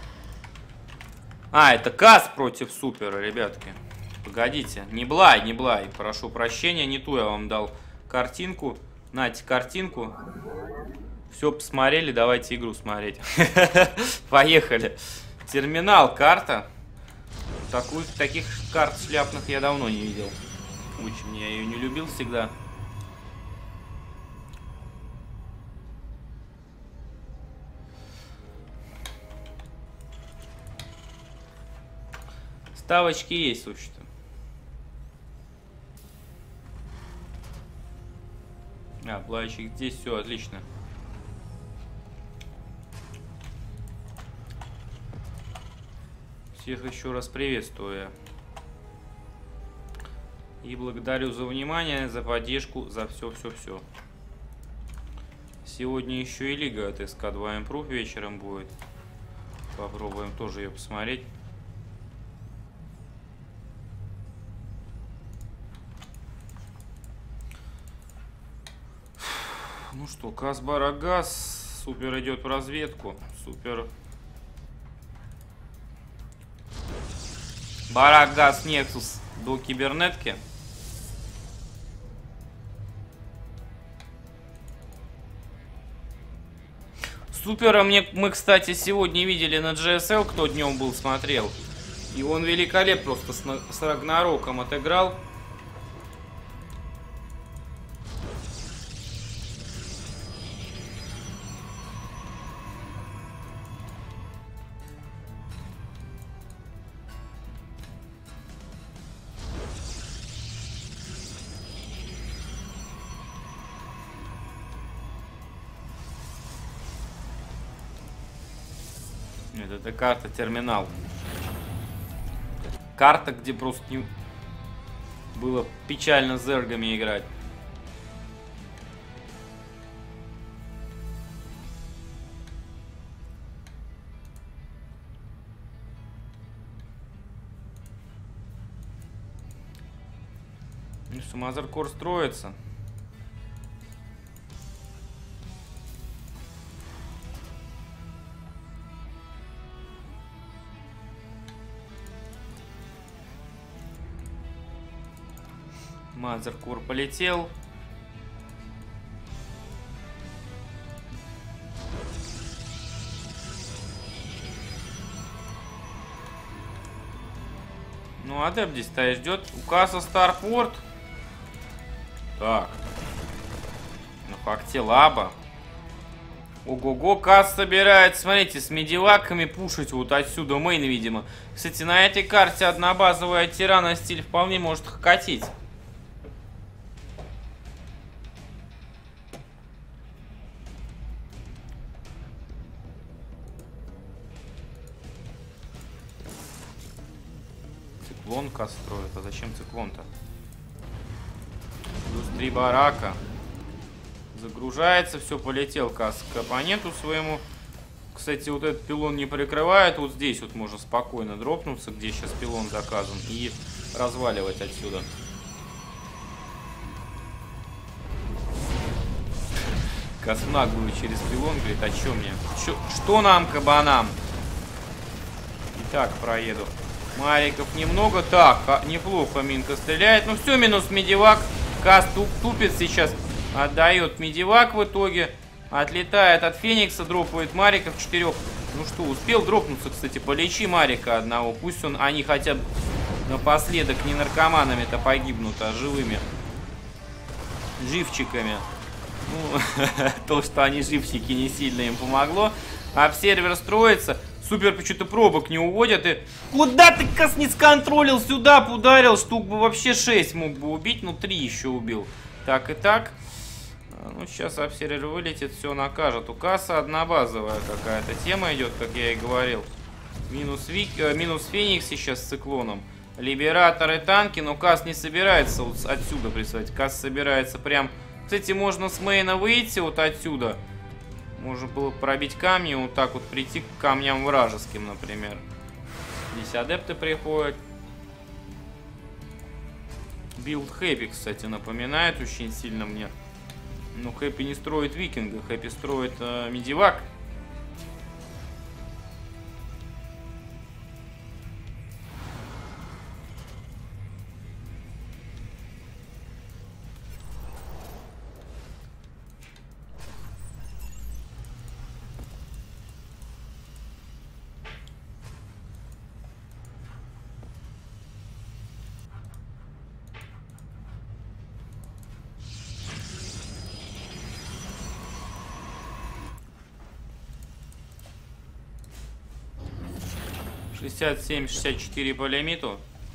Speaker 1: А, это Кас против Супера, ребятки. Погодите. Не Блай, не Блай. Прошу прощения, не ту я вам дал картинку. Нате картинку. Все посмотрели, давайте игру смотреть. Поехали. Терминал, карта. Таких карт шляпных я давно не видел. Очень я ее не любил всегда. Ставочки есть, вообще-то. А, плащик здесь, все отлично. Всех еще раз приветствую. И благодарю за внимание, за поддержку, за все. Сегодня еще и лига от СК2 Improve вечером будет. Попробуем тоже ее посмотреть. Ну что, Кас-Барагас. Супер идет в разведку. Супер. Барагас Нексус до кибернетки. Супера мы, кстати, сегодня видели на GSL, кто днем был, смотрел. И он великолепно просто с Рагнароком отыграл. Это карта терминал. Карта, где просто не... было печально с зергами играть. Ну что, Мазеркор строится. Мазеркор полетел. Ну, Адепт здесь стоит, ждет. У Касса Старпорт. Так. На факте Лаба. Ого-го, Касс собирает, смотрите, с медиваками пушить вот отсюда мейн, видимо. Кстати, на этой карте однобазовая тирана стиль вполне может хокотить. Циклон Касс строит. А зачем циклон-то? Плюс 3 барака. Загружается, все, полетел Касс к оппоненту своему. Кстати, вот этот пилон не прикрывает. Вот здесь вот можно спокойно дропнуться, где сейчас пилон заказан, и разваливать отсюда. Касс наглую через пилон говорит, а чё мне? Что нам, кабанам? Итак, проеду. Мариков немного. Так, неплохо Минка стреляет. Ну все, минус медивак. Касс тупит сейчас. Отдает медивак в итоге. Отлетает от Феникса. Дропает Мариков 4. Ну что, успел дропнуться, кстати. Полечи Марика одного. Пусть они хотя бы напоследок не наркоманами-то погибнут, а живыми. Живчиками. Ну, то, что они живчики, не сильно им помогло. А сервер строится. Супер почему-то пробок не уводят. И... Куда ты, Касс, не сконтролил? Сюда бы ударил. Штук бы вообще 6 мог бы убить. Ну, 3 еще убил. Так и так. Ну, сейчас обсервер вылетит, все накажет. У Касса однобазовая какая-то тема идет, как я и говорил. Минус Феникс сейчас с циклоном. Либераторы, танки. Но Касс не собирается вот отсюда присылать. Касс собирается прям... Кстати, можно с мейна выйти вот отсюда. Можно было пробить камни, вот так вот прийти к камням вражеским, например. Здесь адепты приходят. Билд Хэппи, кстати, напоминает очень сильно мне. Но Хэппи не строит викинга, Хэппи строит медивак. Шестьдесят семь, 64 по лимиту.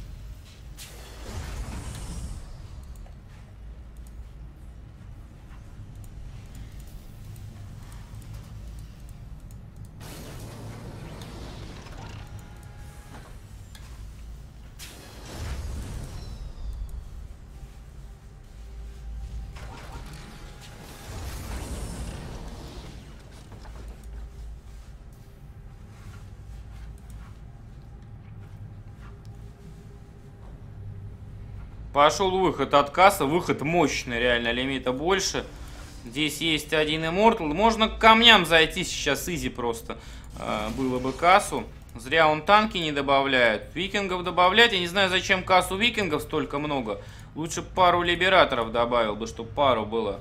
Speaker 1: Пошел выход от кассы, выход мощный, реально, лимита больше. Здесь есть один иммортал. Можно к камням зайти сейчас, изи просто было бы кассу. Зря он танки не добавляет. Викингов добавлять, я не знаю, зачем кассу викингов столько много. Лучше пару либераторов добавил бы, чтобы пару было.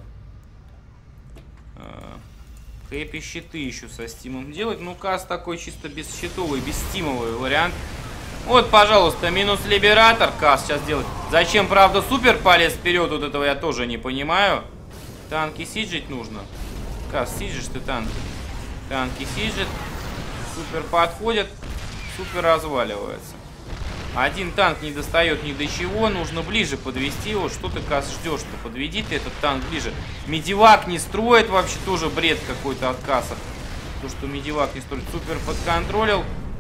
Speaker 1: Хэппи щиты еще со стимом делать. Ну, касс такой чисто бесщитовый, бесстимовый вариант. Вот, пожалуйста, минус либератор касс сейчас делать. Зачем, правда, супер полез вперед? Вот этого я тоже не понимаю. Танки сиджить нужно. Касс, сиджишь ты танки. Танки сиджит. Супер подходит. Супер разваливается. Один танк не достает ни до чего. Нужно ближе подвести его. Что ты, касс, ждешь-то? Подведи ты этот танк ближе. Медивак не строит. Вообще тоже бред какой-то от касса. То, что медивак не строит. Супер подконтролил.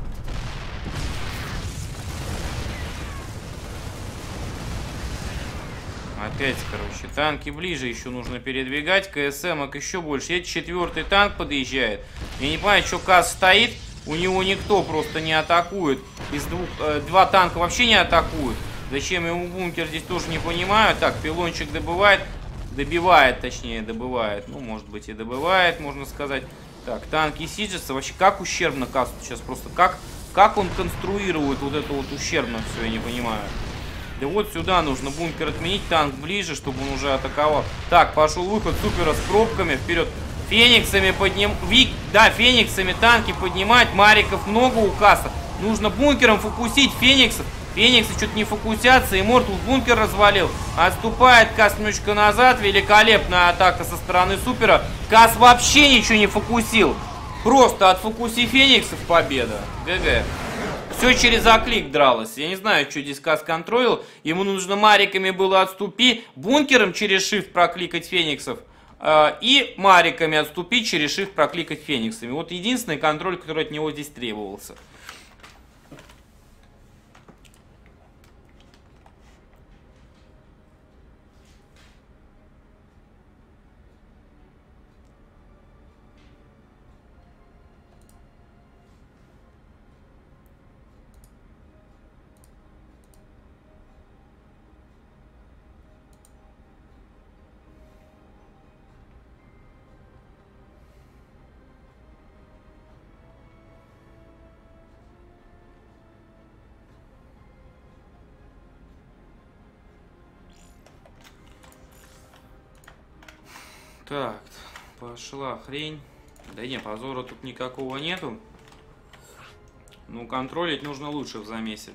Speaker 1: Опять, короче, танки ближе еще нужно передвигать. КСМок еще больше. Это четвертый танк подъезжает. Я не понимаю, что касс стоит. У него никто просто не атакует. Из два танка вообще не атакуют. Зачем ему бункер, здесь тоже не понимаю. Так, пилончик добывает. Добивает, точнее, добывает. Ну, может быть, и добывает, можно сказать. Так, танки сиджатся. Вообще, как ущербно кассу сейчас просто. Как он конструирует вот это вот ущербно все, я не понимаю. Да вот сюда нужно бункер отменить, танк ближе, чтобы он уже атаковал. Так, пошел выход супера с пробками, вперед. Фениксами да, фениксами танки поднимать, мариков много у касса. Нужно бункером фокусить фениксов. Фениксы что-то не фокусятся, Иммортал бункер развалил. Отступает касс немножечко назад, великолепная атака со стороны супера. Касс вообще ничего не фокусил. Просто от фокуси фениксов победа. ГГ. Все через оклик дралось. Я не знаю, что здесь касс контролил. Ему нужно мариками было отступить, бункером через shift прокликать фениксов. И мариками отступить, через shift прокликать фениксами. Вот единственный контроль, который от него здесь требовался. Так, пошла хрень. Да не, позора тут никакого нету. Ну, контролить нужно лучше в замесе.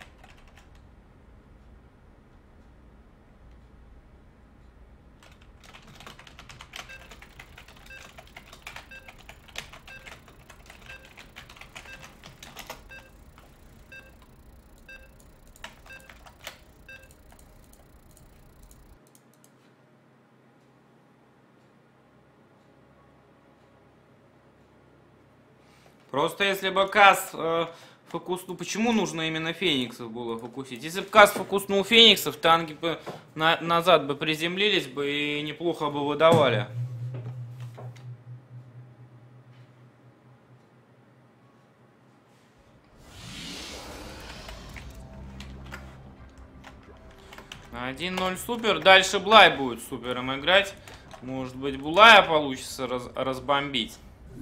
Speaker 1: Просто если бы касс фокуснул... Почему нужно именно фениксов было фокусить? Если бы касс фокуснул фениксов, танки бы назад бы приземлились бы и неплохо бы выдавали. 1-0 супер. Дальше Блай будет супером играть. Может быть, Булая получится разбомбить.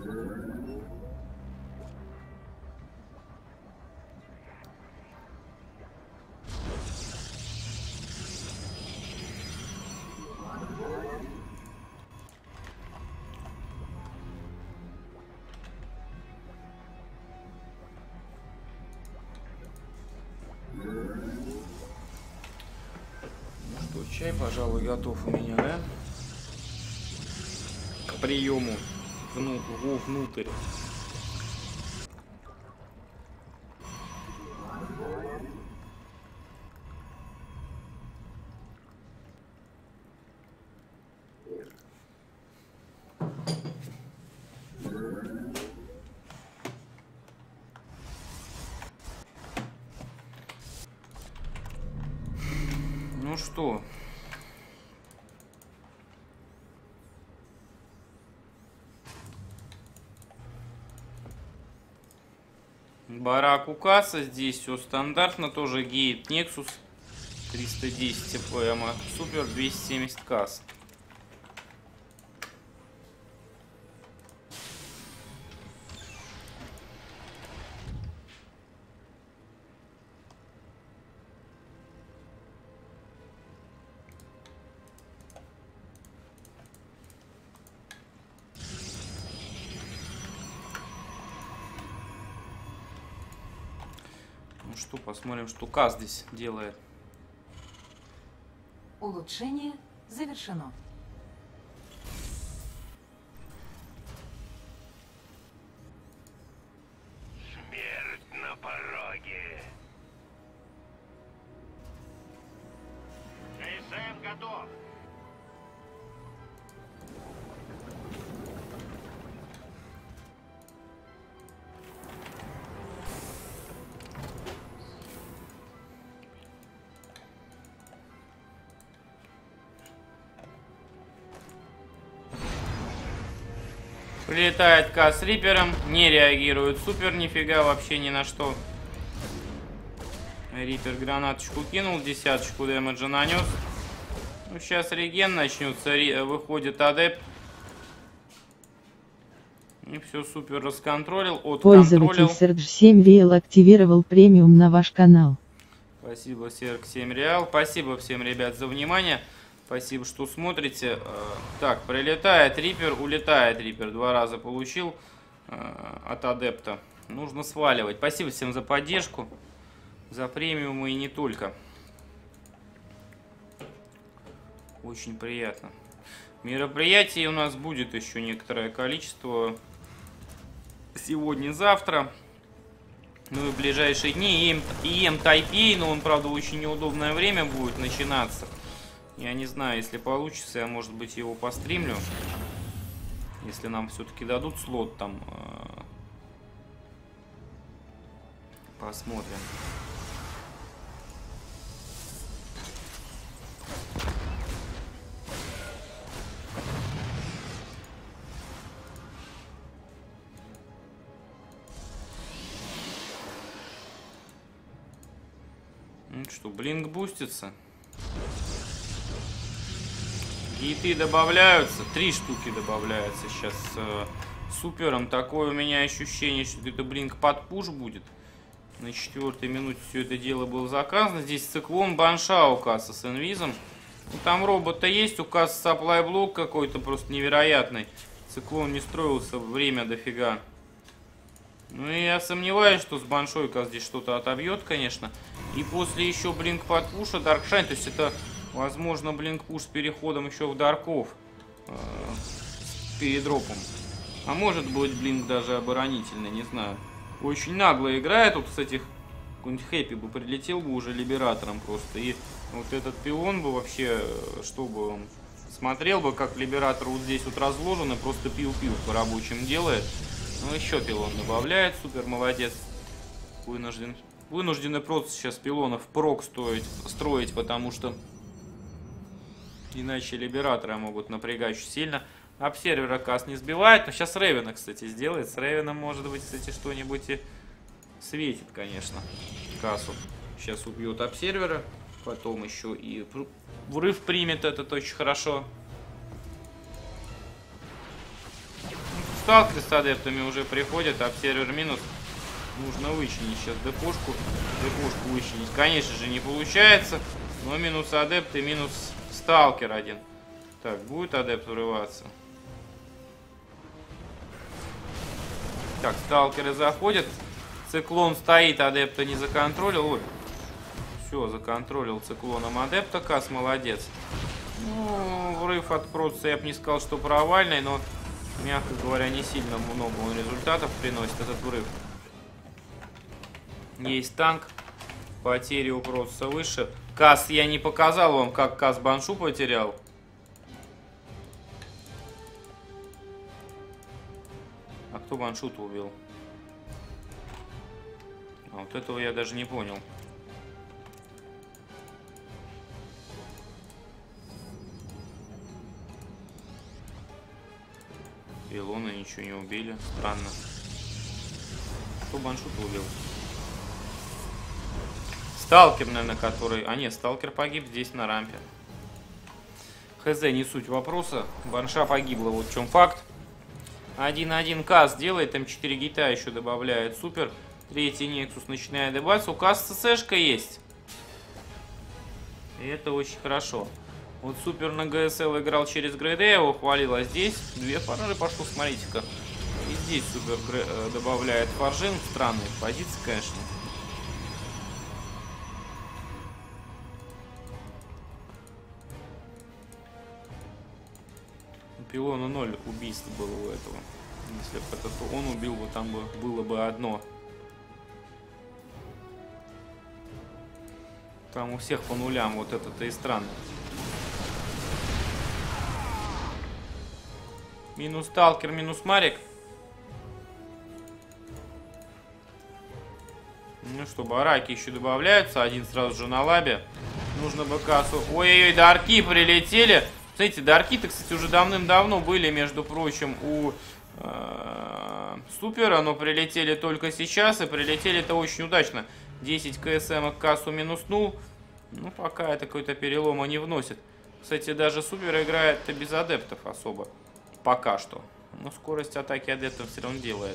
Speaker 1: Чай, пожалуй, готов у меня, да? К приему внутрь. Ну что? Барак у касса, здесь все стандартно, тоже гейт Nexus 310 АПМ, супер 270 касс. Ну что, посмотрим, что Каз здесь делает.
Speaker 4: Улучшение завершено.
Speaker 2: Смерть на пороге. КСМ готов.
Speaker 1: Прилетает Каз с Рипером, не реагирует супер нифига вообще ни на что. Рипер гранаточку кинул, десяточку дэмэджа нанес. Ну, сейчас реген начнется, выходит адепт. И все, супер расконтролил,
Speaker 5: Пользователь Serg7 Real активировал премиум на ваш канал.
Speaker 1: Спасибо, Serg7 Real. Спасибо всем, ребят, за внимание. Спасибо, что смотрите. Так, прилетает Рипер, улетает Рипер. 2 раза получил от адепта. Нужно сваливать. Спасибо всем за поддержку, за премиумы и не только. Очень приятно. Мероприятий у нас будет еще некоторое количество. Сегодня-завтра. Ну и в ближайшие дни. ИМ Тайпей, но он, правда, очень неудобное время будет начинаться. Я не знаю, если получится, я, может быть, его постримлю. Если нам все-таки дадут слот там. Посмотрим. Ну что, блинк бустится. Гейты добавляются, 3 штуки добавляются сейчас супером. Такое у меня ощущение, что это блинк под пуш будет. На 4-й минуте все это дело было заказано. Здесь циклон банша у касса с инвизом. Ну, там робот-то есть, у кассы supply блок какой-то просто невероятный. Циклон не строился, время дофига. Ну и я сомневаюсь, что с баншой касс здесь что-то отобьет, конечно. И после еще блинк под пуша Даркшайн, то есть это... Возможно, блинк-пуш с переходом еще в Дарков. С передропом. А может быть, блинк даже оборонительный, не знаю. Очень нагло играет. Тут с этих... Какой-нибудь хэппи бы прилетел бы уже либератором просто. И вот этот пилон бы вообще... Чтобы он смотрел бы, как либератор вот здесь вот разложен и просто пил-пил по рабочим делает. Ну, еще пилон добавляет. Супер, молодец. Вынуждены просто сейчас пилонов прок строить, потому что... Иначе либераторы могут напрягать очень сильно. Обсервера касс не сбивает. Но сейчас Рейвена, кстати, сделает. С Рейвеном, может быть, кстати, что-нибудь и светит, конечно, кассу. Сейчас убьет обсервера. Потом еще и врыв примет, это очень хорошо. Сталкер с адептами уже приходят, обсервер минус. Нужно вычинить сейчас депушку. Депушку вычинить, конечно же, не получается. Но минус адепт и минус сталкер один. Так, будет адепт врываться. Так, сталкеры заходят. Циклон стоит, адепта не законтролил. Ой. Все, законтролил циклоном адепта. Кас молодец. Ну, врыв от проца, я бы не сказал, что провальный, но, мягко говоря, не сильно много он результатов приносит, этот врыв. Есть танк. Потери у проца выше. Кас я не показал вам, как Кас баншу потерял. А кто баншу-то убил? А вот этого я даже не понял. Илона ничего не убили. Странно. Кто баншу-то убил? Сталкер, наверное, который... А нет, сталкер погиб здесь на рампе. Хз, не суть вопроса. Банша погибла, вот в чем факт. 1-1 Кас делает, М4 гита еще добавляет. Супер. Третий Нексус начинает дебаться. У Кас ЦЦшка есть. И это очень хорошо. Вот Супер на ГСЛ играл через Грейде, его хвалил, а здесь две фаржи пошло, смотрите-ка. И здесь Супер добавляет фаржин. Странные позиции, конечно. У Пилона 0 убийств было у этого. Если бы это он убил, бы там было бы одно. Там у всех по нулям, вот это-то и странно. Минус сталкер, минус Марик. Ну что, бараки еще добавляются. Один сразу же на лабе. Нужно бы кассу. Ой-ой-ой, дарки прилетели. Смотрите, дарки-то, кстати, уже давным-давно были, между прочим, у Супера, но прилетели только сейчас, и прилетели-то очень удачно. 10 КСМ к кассу минуснул. Ну, пока это какой-то перелома не вносит. Кстати, даже Супер играет без адептов особо. Пока что. Но скорость атаки адептов все равно делает.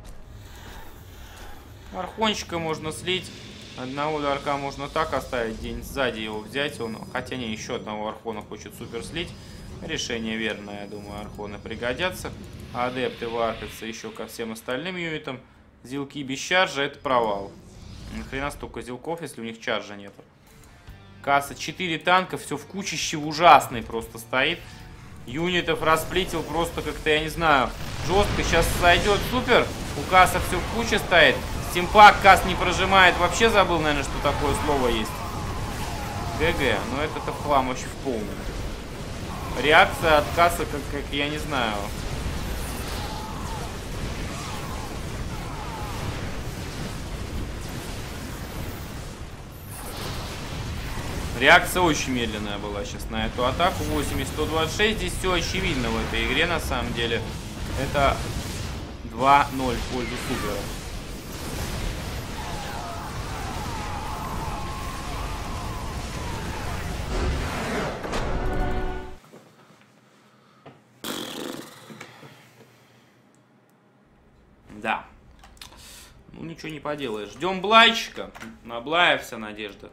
Speaker 1: Архончика можно слить. Одного дарка можно так оставить, день сзади его взять. Он, хотя не, еще одного архона хочет Супер слить. Решение верное, я думаю, архоны пригодятся. Адепты варпятся еще ко всем остальным юнитам. Зилки без чаржа — это провал. Нахрена столько зилков, если у них чаржа нет. Касса 4 танка, все в кучище ужасный просто стоит. Юнитов расплитил просто как-то, я не знаю, жестко. Сейчас сойдет Супер. У Касса все в куче стоит. Стимпак Касс не прожимает. Вообще забыл, наверное, что такое слово есть. ГГ. Но это-то хлам вообще в полном. Реакция от Касса, как я не знаю. Реакция очень медленная была сейчас на эту атаку. 80-126. Здесь все очевидно в этой игре, на самом деле. Это 2-0 в пользу Супера. Да. Ну, ничего не поделаешь. Ждем Блайчика. На Блая вся надежда.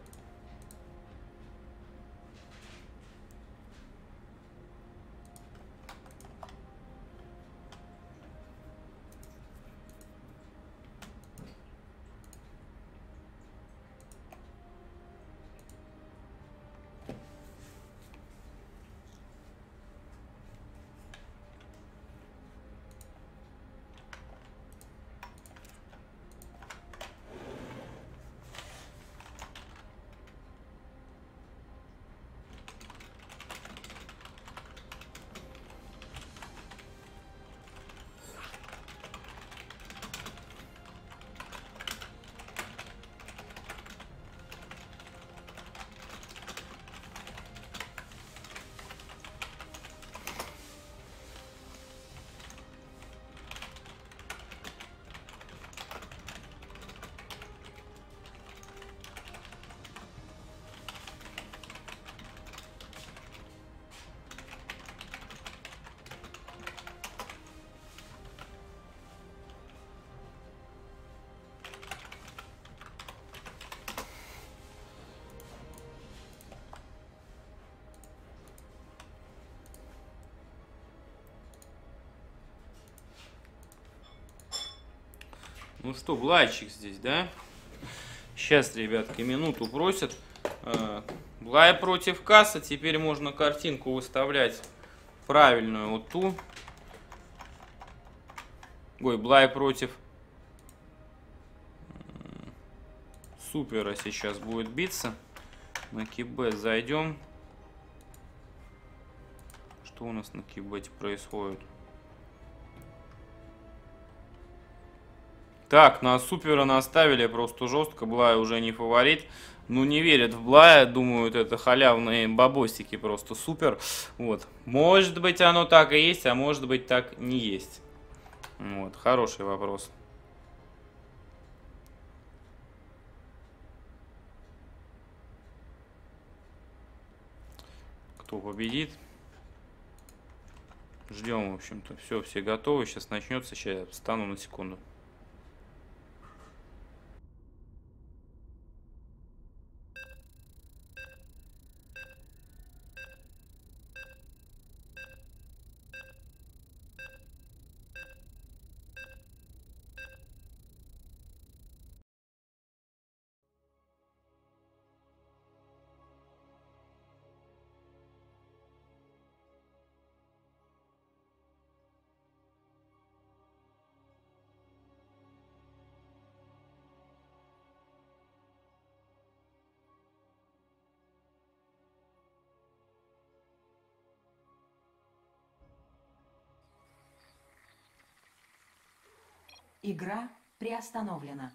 Speaker 1: Ну что, Блайчик здесь, да? Сейчас, ребятки, минуту просят. Блай против Касса. Теперь можно картинку выставлять правильную. Вот ту. Ой, Блай против Супера сейчас будет биться. На КБ зайдем. Что у нас на КБ происходит? Так, на Супера наставили просто жестко. Блай уже не фаворит. Ну, не верят в Блая. Думают, это халявные бабосики просто. Супер. Вот. Может быть, оно так и есть, а может быть, так не есть. Вот. Хороший вопрос. Кто победит? Ждем, в общем-то. Все готовы. Сейчас начнется. Сейчас встану на секунду.
Speaker 4: Игра приостановлена.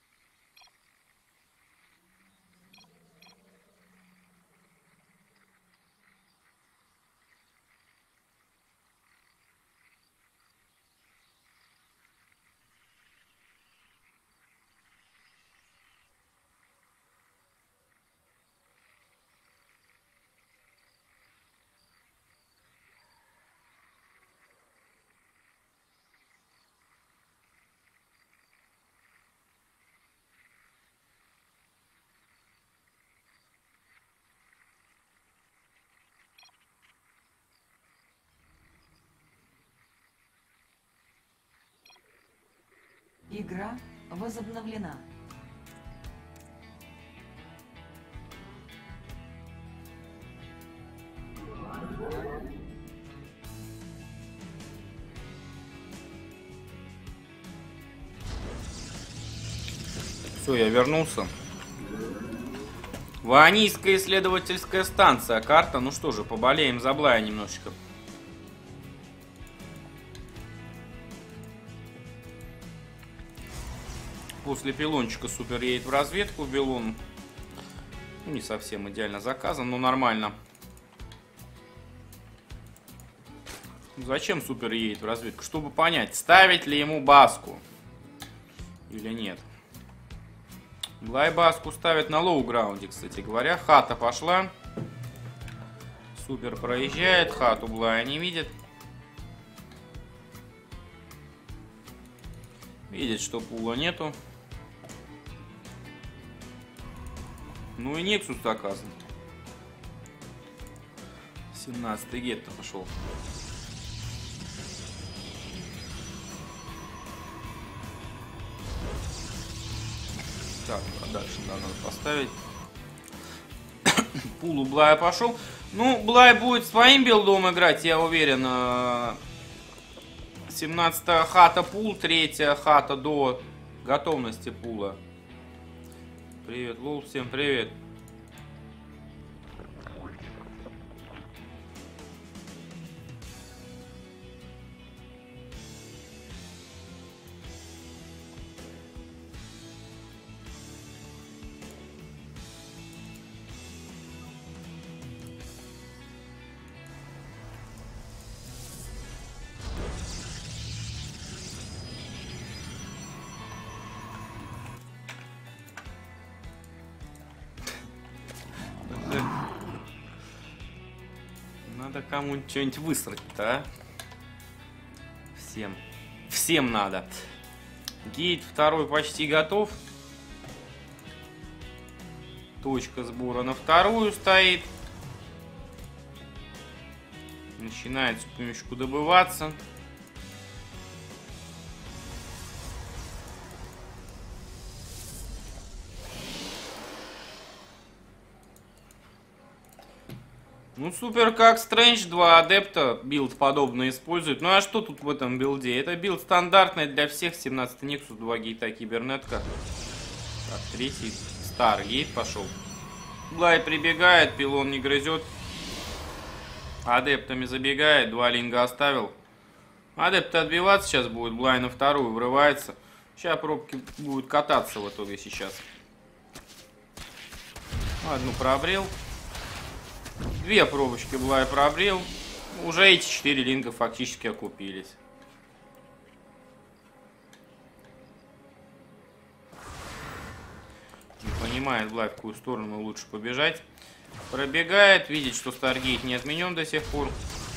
Speaker 4: Игра возобновлена.
Speaker 1: Все, я вернулся. Ванийская исследовательская станция. Карта. Ну что же, поболеем за Блая немножечко. После пилончика Супер едет в разведку. Белон, ну, не совсем идеально заказан, но нормально. Зачем Супер едет в разведку? Чтобы понять, ставить ли ему баску или нет. Блай баску ставит на лоу-граунде, кстати говоря. Хата пошла. Супер проезжает. Хату Блая не видит. Видит, что пула нету. Ну и Нексус заказан. 17-й гетто пошел. Так, а дальше да, надо поставить. Пул у Блая пошел. Ну, Блай будет своим билдом играть, я уверен. 17-я хата пул, 3-я хата до готовности пула. Привет, Лул, всем привет. Надо кому-нибудь что-нибудь высрать-то, а? Всем. Всем надо. Гейт второй почти готов. Точка сбора на вторую стоит. Начинает потихонечку добываться. Ну, супер, как Стрэндж, 2 адепта билд подобно использует. Ну, а что тут в этом билде? Это билд стандартный для всех. 17 Nexus, 2 гейта кибернетка. Так, 3-й Старгейт пошел. Блай прибегает, пилон не грызет. Адептами забегает, 2 линга оставил. Адепт отбиваться сейчас будет, Блай на 2-ю врывается. Сейчас пробки будут кататься в итоге сейчас. Одну пробрел. 2 пробочки Блай пробрел. Уже эти 4 линга фактически окупились. Не понимает Блай, в какую сторону лучше побежать. Пробегает, видит, что Старгейт не отменен до сих пор.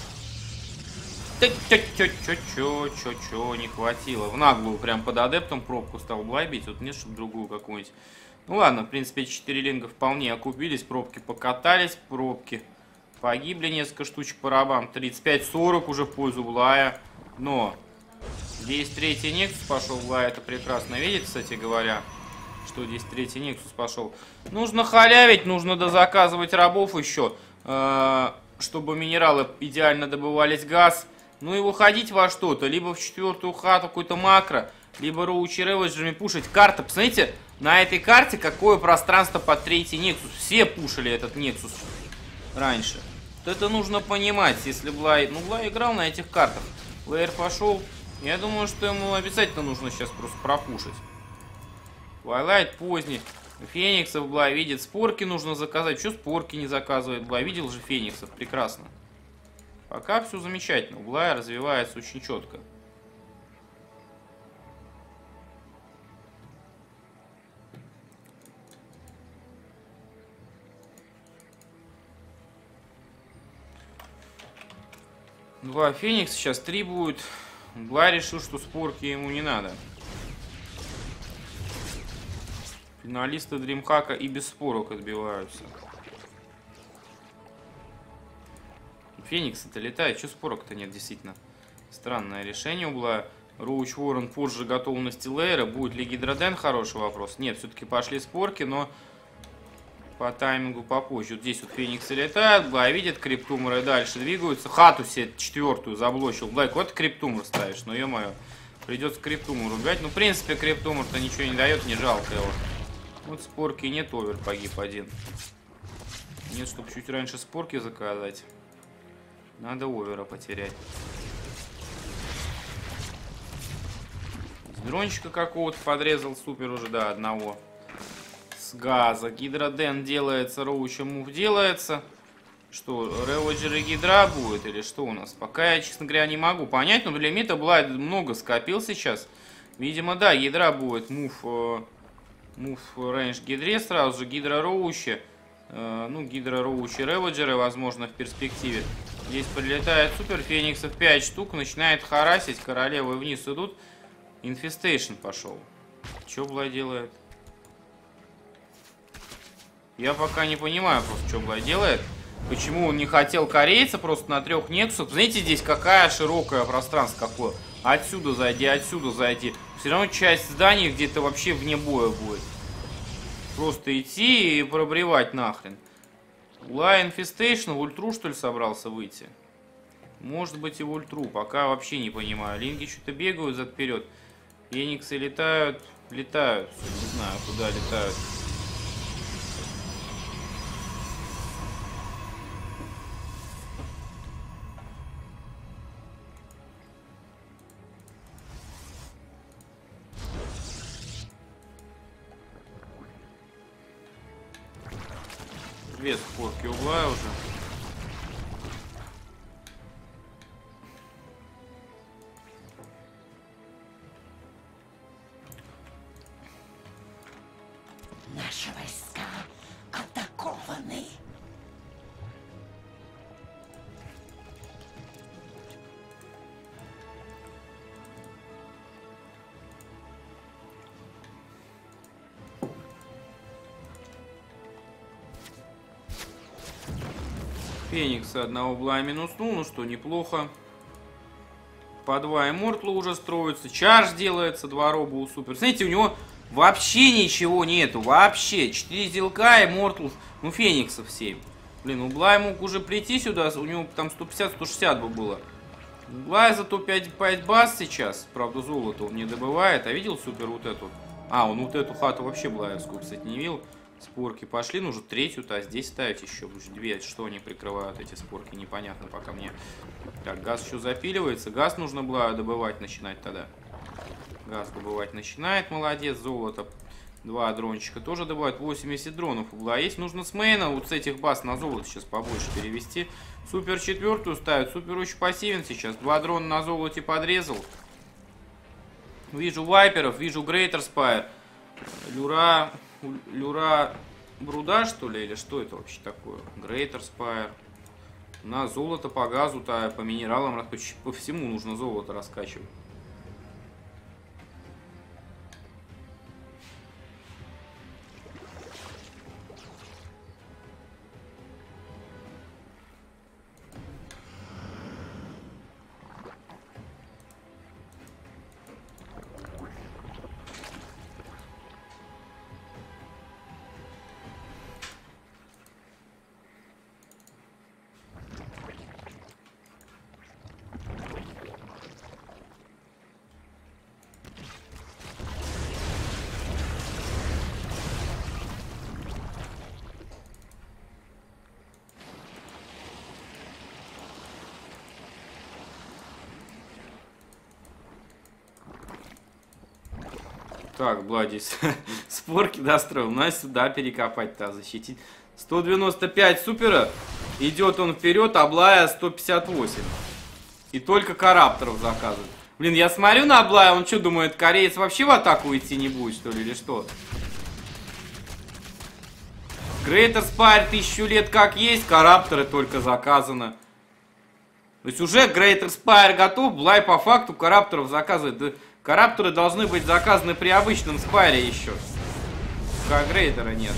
Speaker 1: Чё, не хватило. В наглую прям под адептом пробку стал Блай бить. Вот нет, чтобы другую какую-нибудь. Ну ладно, в принципе, 4 линга вполне окупились. Пробки покатались, пробки погибли. Несколько штучек по рабам. 35-40 уже в пользу Блая. Но здесь 3-й Nexus пошел. Блай это прекрасно видит, кстати говоря. Что здесь 3-й Nexus пошел. Нужно халявить, нужно дозаказывать рабов еще. Чтобы минералы идеально добывались, газ. Ну и выходить во что-то. Либо в 4-ю хату какой-то макро. Либо роучи реведжерами пушить. Карта, посмотрите, на этой карте какое пространство под 3-й Nexus. Все пушили этот Nexus раньше. Вот это нужно понимать, если Блай... Ну, Блай играл на этих картах. Лейер пошел. Я думаю, что ему обязательно нужно сейчас просто пропушить. Твайлайт поздний. Фениксов Блай видит. Спорки нужно заказать. Что спорки не заказывает Блай? Видел же Фениксов. Прекрасно. Пока все замечательно. У Блая развивается очень четко. Два Феникса, сейчас 3 будет. Блай решил, что спорки ему не надо. Финалисты Дримхака и без спорок отбиваются. Феникс-то летает, что спорок-то нет, действительно. Странное решение у Блая. Роуч Ворон позже готовности Лейера. Будет ли Гидроден? Хороший вопрос. Нет, все-таки пошли спорки, но по таймингу попозже. Вот здесь вот Фениксы летают. Блай видит, криптуморы дальше двигаются. Хату себе 4-ю заблочил. Блай, вот криптумор ставишь, ну ё-моё. Придется криптумор убивать. Ну, в принципе, криптумор-то ничего не дает, не жалко его. Вот спорки нет, овер погиб один. Нет, чтобы чуть раньше спорки заказать. Надо овера потерять. Дрончика какого-то подрезал, супер уже, да, одного. С газа. Гидроден делается, роуча мув делается. Что, реведжер и гидра будет или что у нас? Пока я, честно говоря, не могу понять, но для мита Блайд много скопил сейчас. Видимо, да, гидра будет, мув рейндж гидре сразу же, гидра роучи. Ну, гидра роучи реведжеры, возможно, в перспективе. Здесь прилетает супер, фениксов 5 штук, начинает харасить, королевы вниз идут. Инфестейшн пошел. Что Блай делает? Я пока не понимаю просто, что Блай делает. Почему он не хотел корейца просто на 3 нексусах. Знаете, здесь какая широкое пространство какое. Отсюда зайди, отсюда зайди. Все равно часть зданий где-то вообще вне боя будет. Просто идти и пробревать нахрен. Блай Инфестейшн в ультру, что ли, собрался выйти? Может быть, и в ультру. Пока вообще не понимаю. Линги что-то бегают зад-вперед. Фениксы летают. Летают. Не знаю, куда летают. Две спорки угла уже.
Speaker 4: Наши войска атакованы.
Speaker 1: Феникса одного Блая минуснул, ну что, неплохо. По 2 иммортла уже строится. Чардж делается, 2 роба у супер. Смотрите, у него вообще ничего нету. Вообще. 4 зелка, иммортл. Ну, фениксов 7. Блин, у Блай мог уже прийти сюда, у него там 150-160 бы было. У Блая зато 5 баз сейчас. Правда, золото он не добывает. А видел супер вот эту? А, он вот эту хату вообще Блаевскую, кстати, не видел. Спорки пошли, ну уже третью-то, а здесь ставить еще две. Что они прикрывают, эти спорки, непонятно пока мне. Так, газ еще запиливается. Газ нужно было добывать, начинать тогда. Газ добывать начинает, молодец. Золото. 2 дрончика тоже добывают. 80 дронов угла есть. Нужно с мейна вот с этих баз на золото сейчас побольше перевести. Супер 4 ставят. Супер очень пассивен сейчас. 2 дрона на золоте подрезал. Вижу вайперов, вижу Грейтер Спайр. Люра Бруда, что ли? Или что это вообще такое? Грейтер Спайр. На золото по газу-то, по минералам, по всему нужно золото раскачивать. Так, Бладис, спорки достроил. Нас сюда перекопать-то, защитить. 195 супера. Идет он вперед, а Блая 158. И только карапторов заказывает. Блин, я смотрю на Блая, он что думает, кореец вообще в атаку идти не будет, что ли, или что? Грейтер Спайр 1000 лет как есть, карапторы только заказано. То есть уже Грейтер Спайр готов, Блай по факту карапторов заказывает. Да, карапторы должны быть заказаны при обычном спайре еще. Пока Грейтера нету.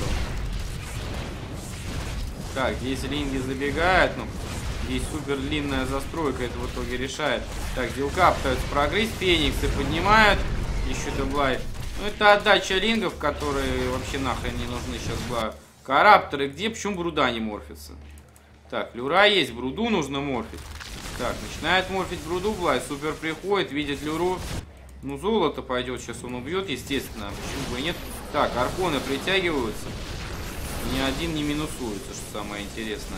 Speaker 1: Так, здесь линги забегают, ну, здесь супер длинная застройка, это в итоге решает. Так, Дилка пытаются прогрызть, Фениксы поднимают, еще Блай. Ну, это отдача лингов, которые вообще нахрен не нужны сейчас Блаю. Карапторы где? Почему Бруда не морфится? Так, Люра есть, Бруду нужно морфить. Так, начинает морфить Бруду, Блай, супер приходит, видит Люру. Ну, золото пойдет, сейчас он убьет, естественно, почему бы и нет. Так, арконы притягиваются. Ни один не минусуется, что самое интересное.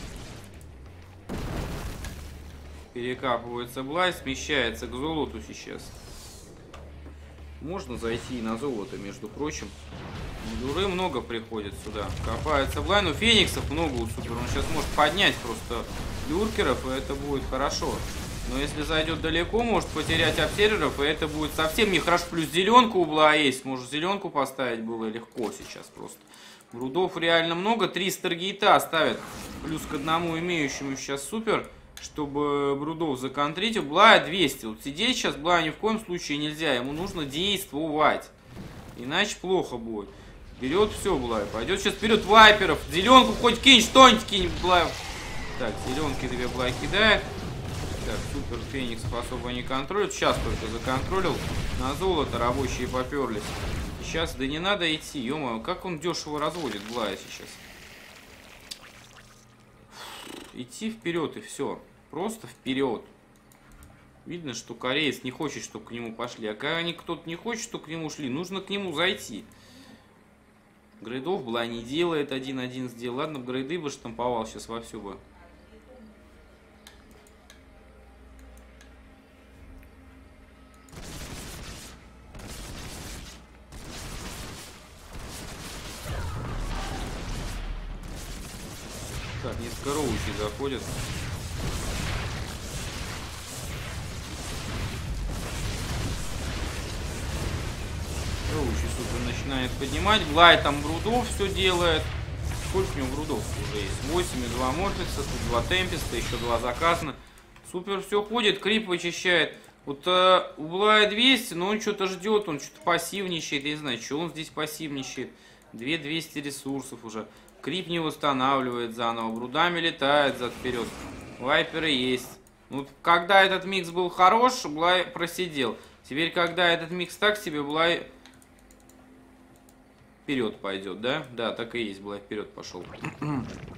Speaker 1: Перекапывается Блай, смещается к золоту сейчас. Можно зайти и на золото, между прочим. Дуры много приходит сюда. Копается Блай, но фениксов много у супер. Он сейчас может поднять просто люркеров, и это будет хорошо. Но если зайдет далеко, может потерять обсерверов, и это будет совсем нехорошо. Плюс зеленку у Блая есть. Может зеленку поставить было легко сейчас просто. Брудов реально много. 3 старгейта ставят. Плюс к одному имеющему сейчас супер. Чтобы Брудов законтрить. У Блая 200. Вот сидеть сейчас Блая ни в коем случае нельзя. Ему нужно действовать. Иначе плохо будет. Вперед все, Блай. Пойдет сейчас вперед вайперов. Зеленку хоть кинь, что-нибудь кинь, Блай. Так, зеленки 2 Блай кидает. Так, супер фениксов особо не контролит. Сейчас только законтролил. На золото рабочие поперлись. Сейчас, да не надо идти. Ё-моё, как он дешево разводит Блая сейчас. Идти вперед и все. Просто вперед. Видно, что кореец не хочет, чтобы к нему пошли. А когда кто-то не хочет, чтобы к нему шли, нужно к нему зайти. Грейдов Блай не делает. 1-1 сделал. Ладно, бы грейды бы штамповал сейчас вовсю бы. Так, несколько роучей заходят. Роучи супер начинает поднимать. Блай там Брудов все делает. Сколько у него Брудов уже есть? 8 и 2 морфикса, тут 2 темпеста, еще 2 заказано. Супер все ходит, крип вычищает. Вот у Блая 200, но он что-то ждет, он что-то пассивничает. Я не знаю, что он здесь пассивничает. 2200 ресурсов уже. Крип не восстанавливает заново. Брудами летает зад-вперед. Вайперы есть. Вот когда этот микс был хорош, Блай просидел. Теперь, когда этот микс так себе, Блай вперед пойдет, да? Да, так и есть, Блай вперед пошел.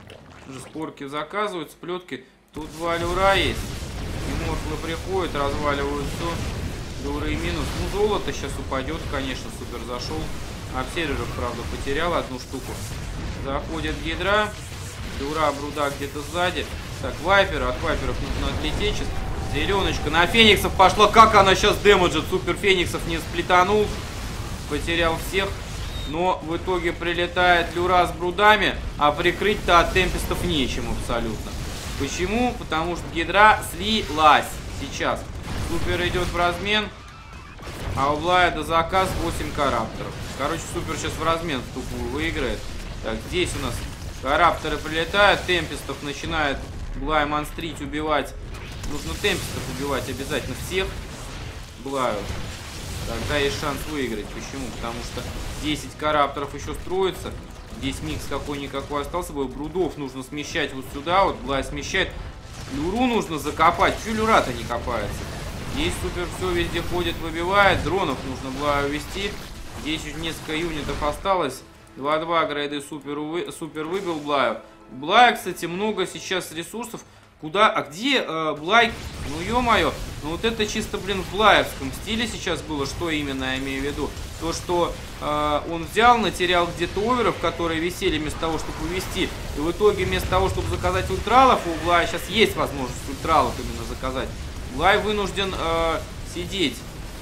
Speaker 1: Уже спорки заказывают, сплетки. Тут два люра есть. Иммортлы приходят, разваливают все. Люры и минус. Ну, золото сейчас упадет, конечно, супер зашел. Обсерверов, правда, потерял одну штуку. Заходит гидра. Люра, бруда где-то сзади. Так, вайпер. От вайперов нужно отлететь сейчас. Зеленочка на фениксов пошла. Как она сейчас дэмэджит? Супер фениксов не сплетанул. Потерял всех. Но в итоге прилетает люра с брудами. А прикрыть-то от темпестов нечем абсолютно. Почему? Потому что гидра слилась сейчас. Супер идет в размен. А у Блайда заказ 8 карапторов. Короче, супер сейчас в размен в тупую выиграет. Так, здесь у нас карапторы прилетают. Темпестов начинает Блай монстрить, убивать. Нужно темпестов убивать обязательно всех. Блаю. Тогда есть шанс выиграть. Почему? Потому что 10 карапторов еще строится. Здесь микс какой-никакой остался бы. Брудов нужно смещать вот сюда. Вот Блай смещает. Люру нужно закопать. Чего люра-то не копается? Здесь супер все везде ходит, выбивает. Дронов нужно Блаю вести. Здесь еще несколько юнитов осталось. 2-2 грейды супер выбил Блаю. У Блая, кстати, много сейчас ресурсов. Куда? А где Блай? Ну, ё-моё. Ну, вот это чисто, блин, в блаевском стиле сейчас было. Что именно я имею в виду? То, что он взял, натерял где-то оверов, которые висели вместо того, чтобы увести. И в итоге вместо того, чтобы заказать ультралов, у Блая сейчас есть возможность ультралов именно заказать. Блай вынужден сидеть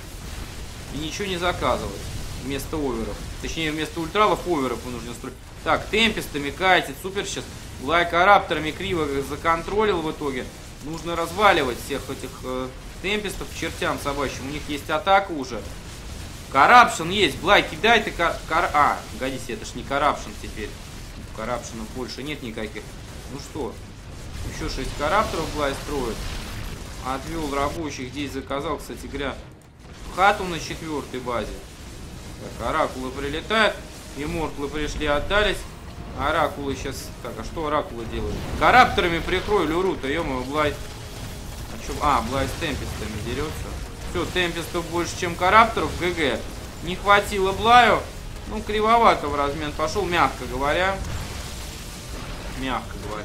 Speaker 1: и ничего не заказывать вместо оверов. Точнее, вместо ультралов оверов вынужден строить. Так, темпестами катит. Супер сейчас. Блай карапторами криво законтролил в итоге. Нужно разваливать всех этих темпестов к чертям собачьим. У них есть атака уже. Карапшн есть. Блай, кидай ты А, годись, это ж не карапшн теперь. Карапшенов больше нет никаких. Ну что, еще 6 карапторов Блай строит. Отвел рабочих. Здесь заказал, кстати говоря, хату на 4-й базе. Так, оракулы прилетают. Иммортлы пришли, отдались. Оракулы сейчас... Так, а что оракулы делают? Карапторами прикрой люру-то, ё-моё, Блай. Блай с темпестами дерется. Все, темпестов больше, чем карапторов. ГГ. Не хватило Блаю. Ну, кривовато в размен пошел, мягко говоря. Мягко говоря.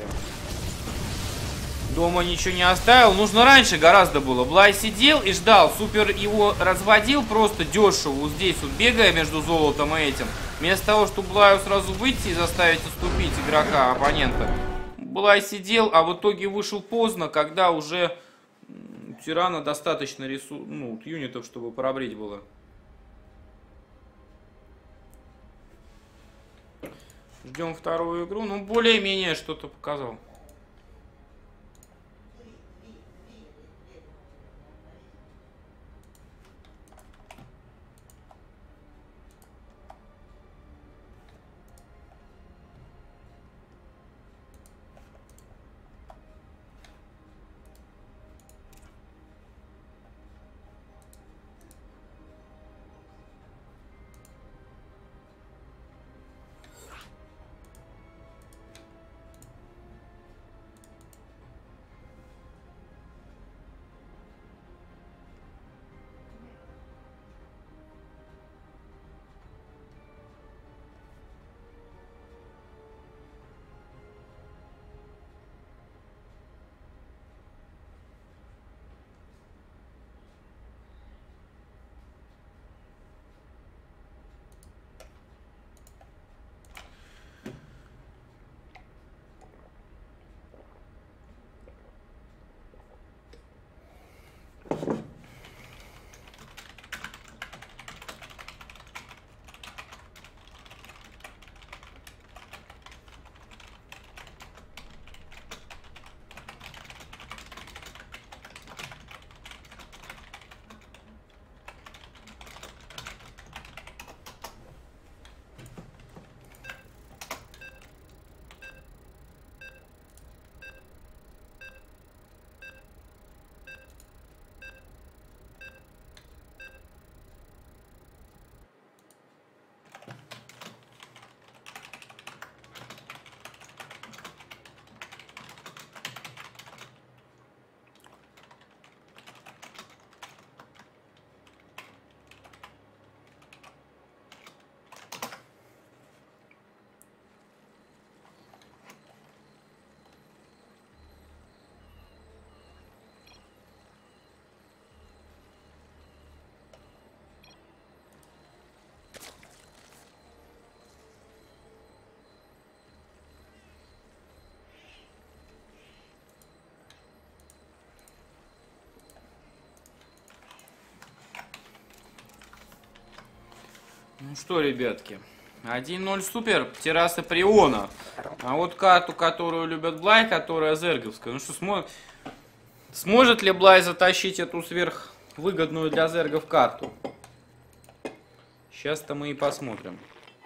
Speaker 1: Дома ничего не оставил. Нужно раньше гораздо было. Блай сидел и ждал. Супер его разводил просто дешево. Вот здесь вот бегая между золотом и этим. Вместо того, чтобы Блаю сразу выйти и заставить уступить игрока, оппонента. Блай сидел, а в итоге вышел поздно, когда уже у тирана достаточно юнитов, чтобы пробрить было. Ждем вторую игру. Ну, более-менее что-то показал. Ну что, ребятки, 1-0 супер, терраса Приона. А вот карту, которую любят Блай, которая зерговская. Ну что, сможет ли Блай затащить эту сверхвыгодную для зергов карту? Сейчас-то мы и посмотрим.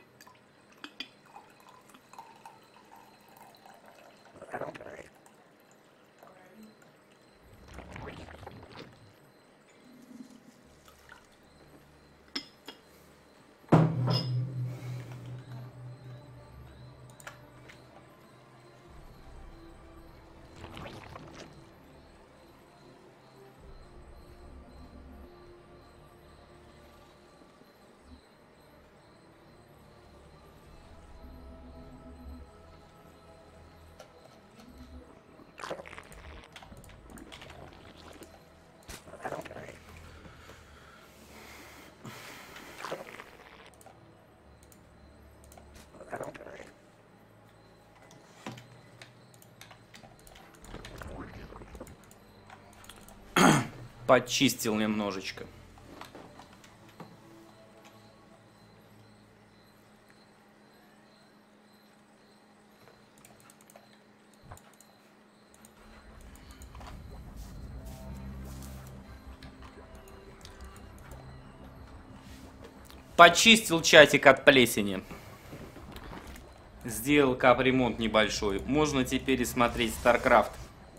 Speaker 1: Почистил немножечко. Почистил чатик от плесени. Сделал капремонт небольшой. Можно теперь и смотреть StarCraft.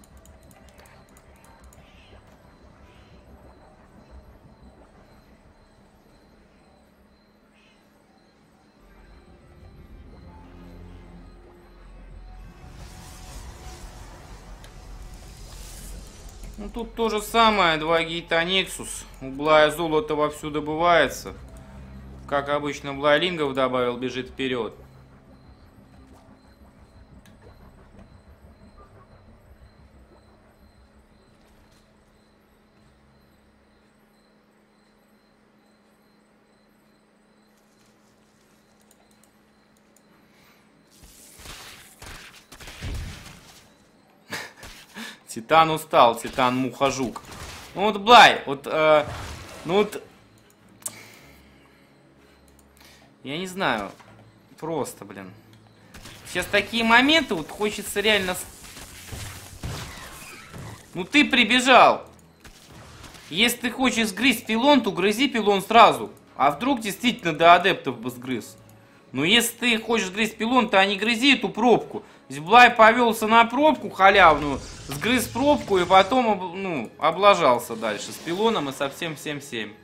Speaker 1: Ну тут то же самое, 2 гейта Nexus. У Блая золото вовсю добывается. Как обычно, Блай лингов добавил, бежит вперед. Титан устал, Титан мухожук. Ну вот Блай, вот, ну вот, я не знаю, просто, блин. Сейчас такие моменты, вот хочется реально... Ну ты прибежал. Если ты хочешь сгрызть пилон, то грызи пилон сразу. А вдруг действительно до адептов бы сгрыз. Но если ты хочешь грызть пилон, то не грызи эту пробку. Здесь Блай повелся на пробку халявную, сгрыз пробку и потом, ну, облажался дальше с пилоном и совсем всем.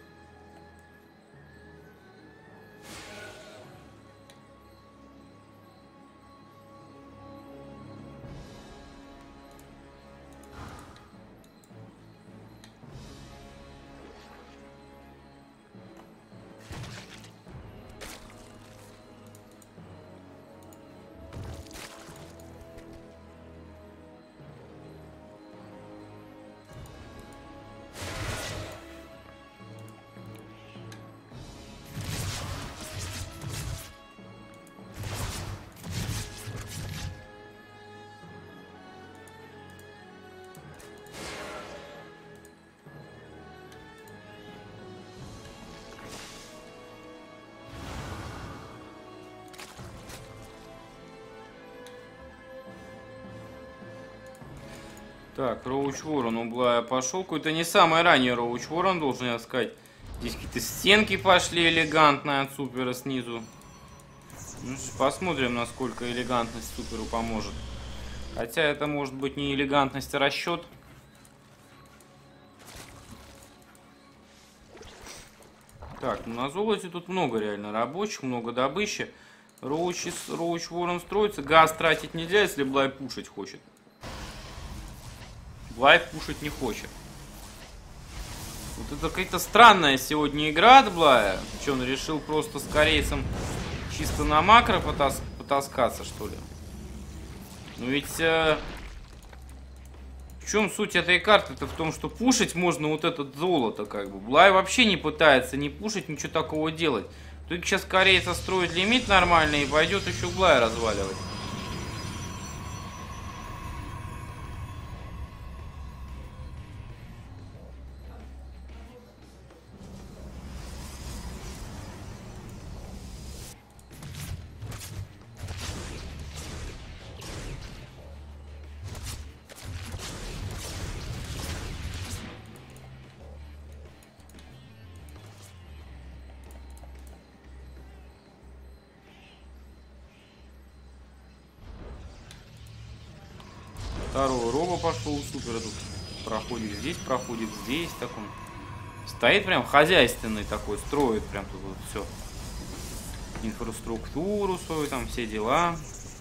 Speaker 1: Так, Роуч Ворон у Блая пошел. Какой-то не самый ранний Роуч Ворон, должен я сказать. Здесь какие-то стенки пошли элегантные от супера снизу. Ну, посмотрим, насколько элегантность суперу поможет. Хотя это может быть не элегантность, а расчет. Так, ну на золоте тут много реально рабочих, много добычи. Роуч Ворон строится. Газ тратить нельзя, если Блай пушить хочет. Блай пушить не хочет. Вот это какая-то странная сегодня игра от Блая. Что, он решил просто с корейцем чисто на макро потаскаться, что ли? Ну ведь... в чем суть этой карты-то? В том, что пушить можно вот это золото, как бы. Блай вообще не пытается ни пушить, ничего такого делать. Только сейчас корейца строит лимит нормальный и пойдет еще Блая разваливать. Второй Роба пошел у Супера. Тут проходит здесь. Так он стоит прям хозяйственный такой, строит прям тут вот все. Инфраструктуру свою, там все дела.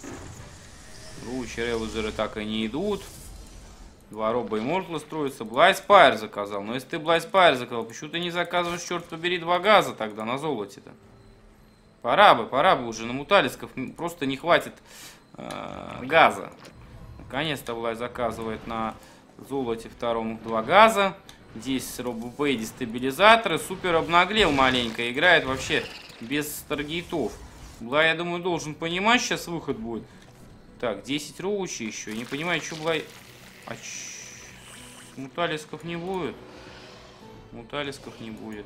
Speaker 1: Ручи Реводжеры так и не идут. Два Роба и Мортла строятся. Блайспайр заказал. Но если ты Блайспайр заказал, почему ты не заказываешь, черт побери, 2 газа тогда на золоте-то? Пора бы уже на муталисков. Просто не хватит газа. Наконец-то Блай заказывает на золоте втором 2 газа. Здесь РобБ дестабилизаторы. Супер обнаглел маленько. Играет вообще без таргетов. Блай, я думаю, должен понимать, сейчас выход будет. Так, 10 роучи еще. Не понимаю, что Блай... А муталисков не будет. Муталисков не будет.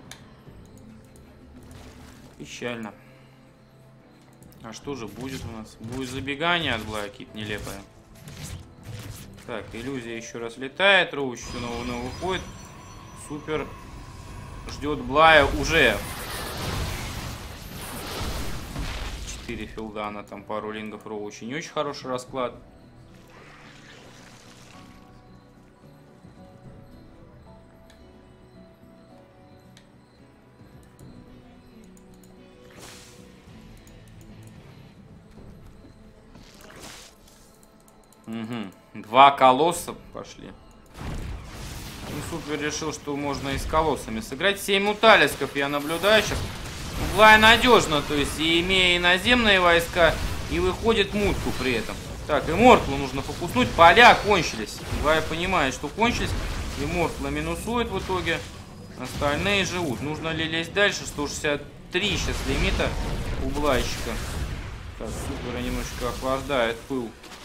Speaker 1: Печально. А что же будет у нас? Будет забегание от Блая, какие-то нелепые. Так, иллюзия еще раз летает. Роуч снова выходит. Супер ждет Блая уже. 4 филдана, там пару лингов Роучи. Не очень хороший расклад. Угу. 2 колосса пошли. Ну, Супер решил, что можно и с колоссами сыграть. 7 муталисков я наблюдаю сейчас. Блай надежно, то есть и имея иноземные войска, и выходит мутку при этом. Так, и Мортлу нужно фокуснуть. Поля кончились. Блай понимает, что кончились. И Мортла минусует в итоге. Остальные живут. Нужно ли лезть дальше? 163 сейчас лимита у Блайщика. Так, Супера немножко охлаждает пыл.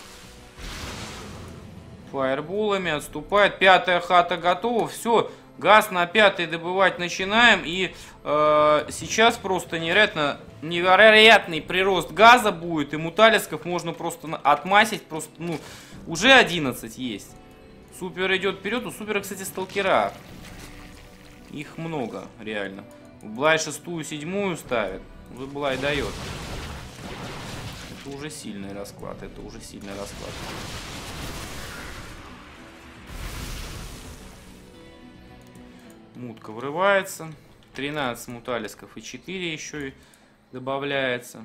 Speaker 1: Фаерболами отступает. 5-я хата готова. Все. Газ на 5-й добывать начинаем. И сейчас просто невероятный прирост газа будет. И муталисков можно просто отмасить. Просто, ну, уже 11 есть. Супер идет вперед. У Супера, кстати, сталкера. Их много, реально. Блай 6-ю, 7-ю ставит. Уже Блай дает. Это уже сильный расклад. Это уже сильный расклад. Мутка врывается. 13 муталисков и 4 еще и добавляется.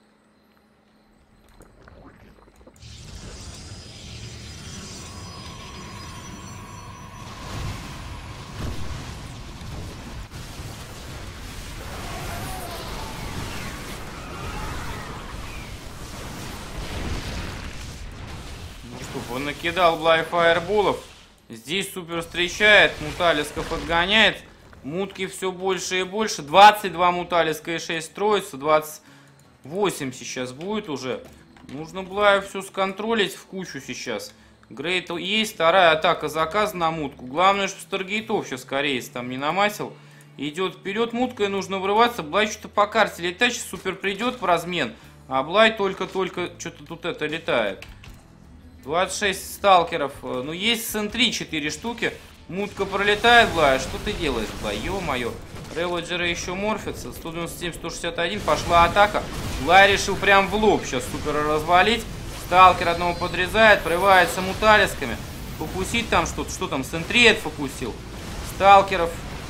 Speaker 1: Ну что, он накидал Блай фаерболов. Здесь Супер встречает, муталисков отгоняет. Мутки все больше и больше. 22 муталиска и 6 строится. 28 сейчас будет уже. Нужно Блаю все сконтролить в кучу сейчас. Грейт есть, вторая атака заказана на мутку. Главное, чтобы Старгейтов сейчас кореец там не намасил. Идет вперед, муткой нужно врываться. Блай что-то по карте летает. Сейчас Супер придет в размен. А Блай только-только что-то тут это летает. 26 сталкеров. Ну, есть сентри 4 штуки. Мутка пролетает, Блай. Что ты делаешь, Блай? Ё-моё. Реводжеры еще морфятся. 197, 161. Пошла атака. Блай решил прям в лоб сейчас Супера развалить. Сталкер одного подрезает. Прорывается муталисками. Фокусить там что-то. Что там? Сентри отфокусил. Сталкеров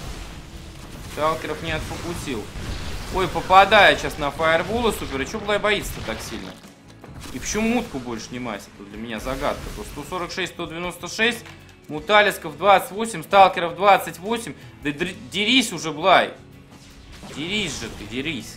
Speaker 1: не отфокусил. Ой, попадает сейчас на фаерболы Супер. И чё Блай боится-то так сильно? И почему мутку больше не масит? Это для меня загадка. 146, 196. Муталисков 28. Сталкеров 28. Да дерись уже, Блай. Дерись же ты, дерись.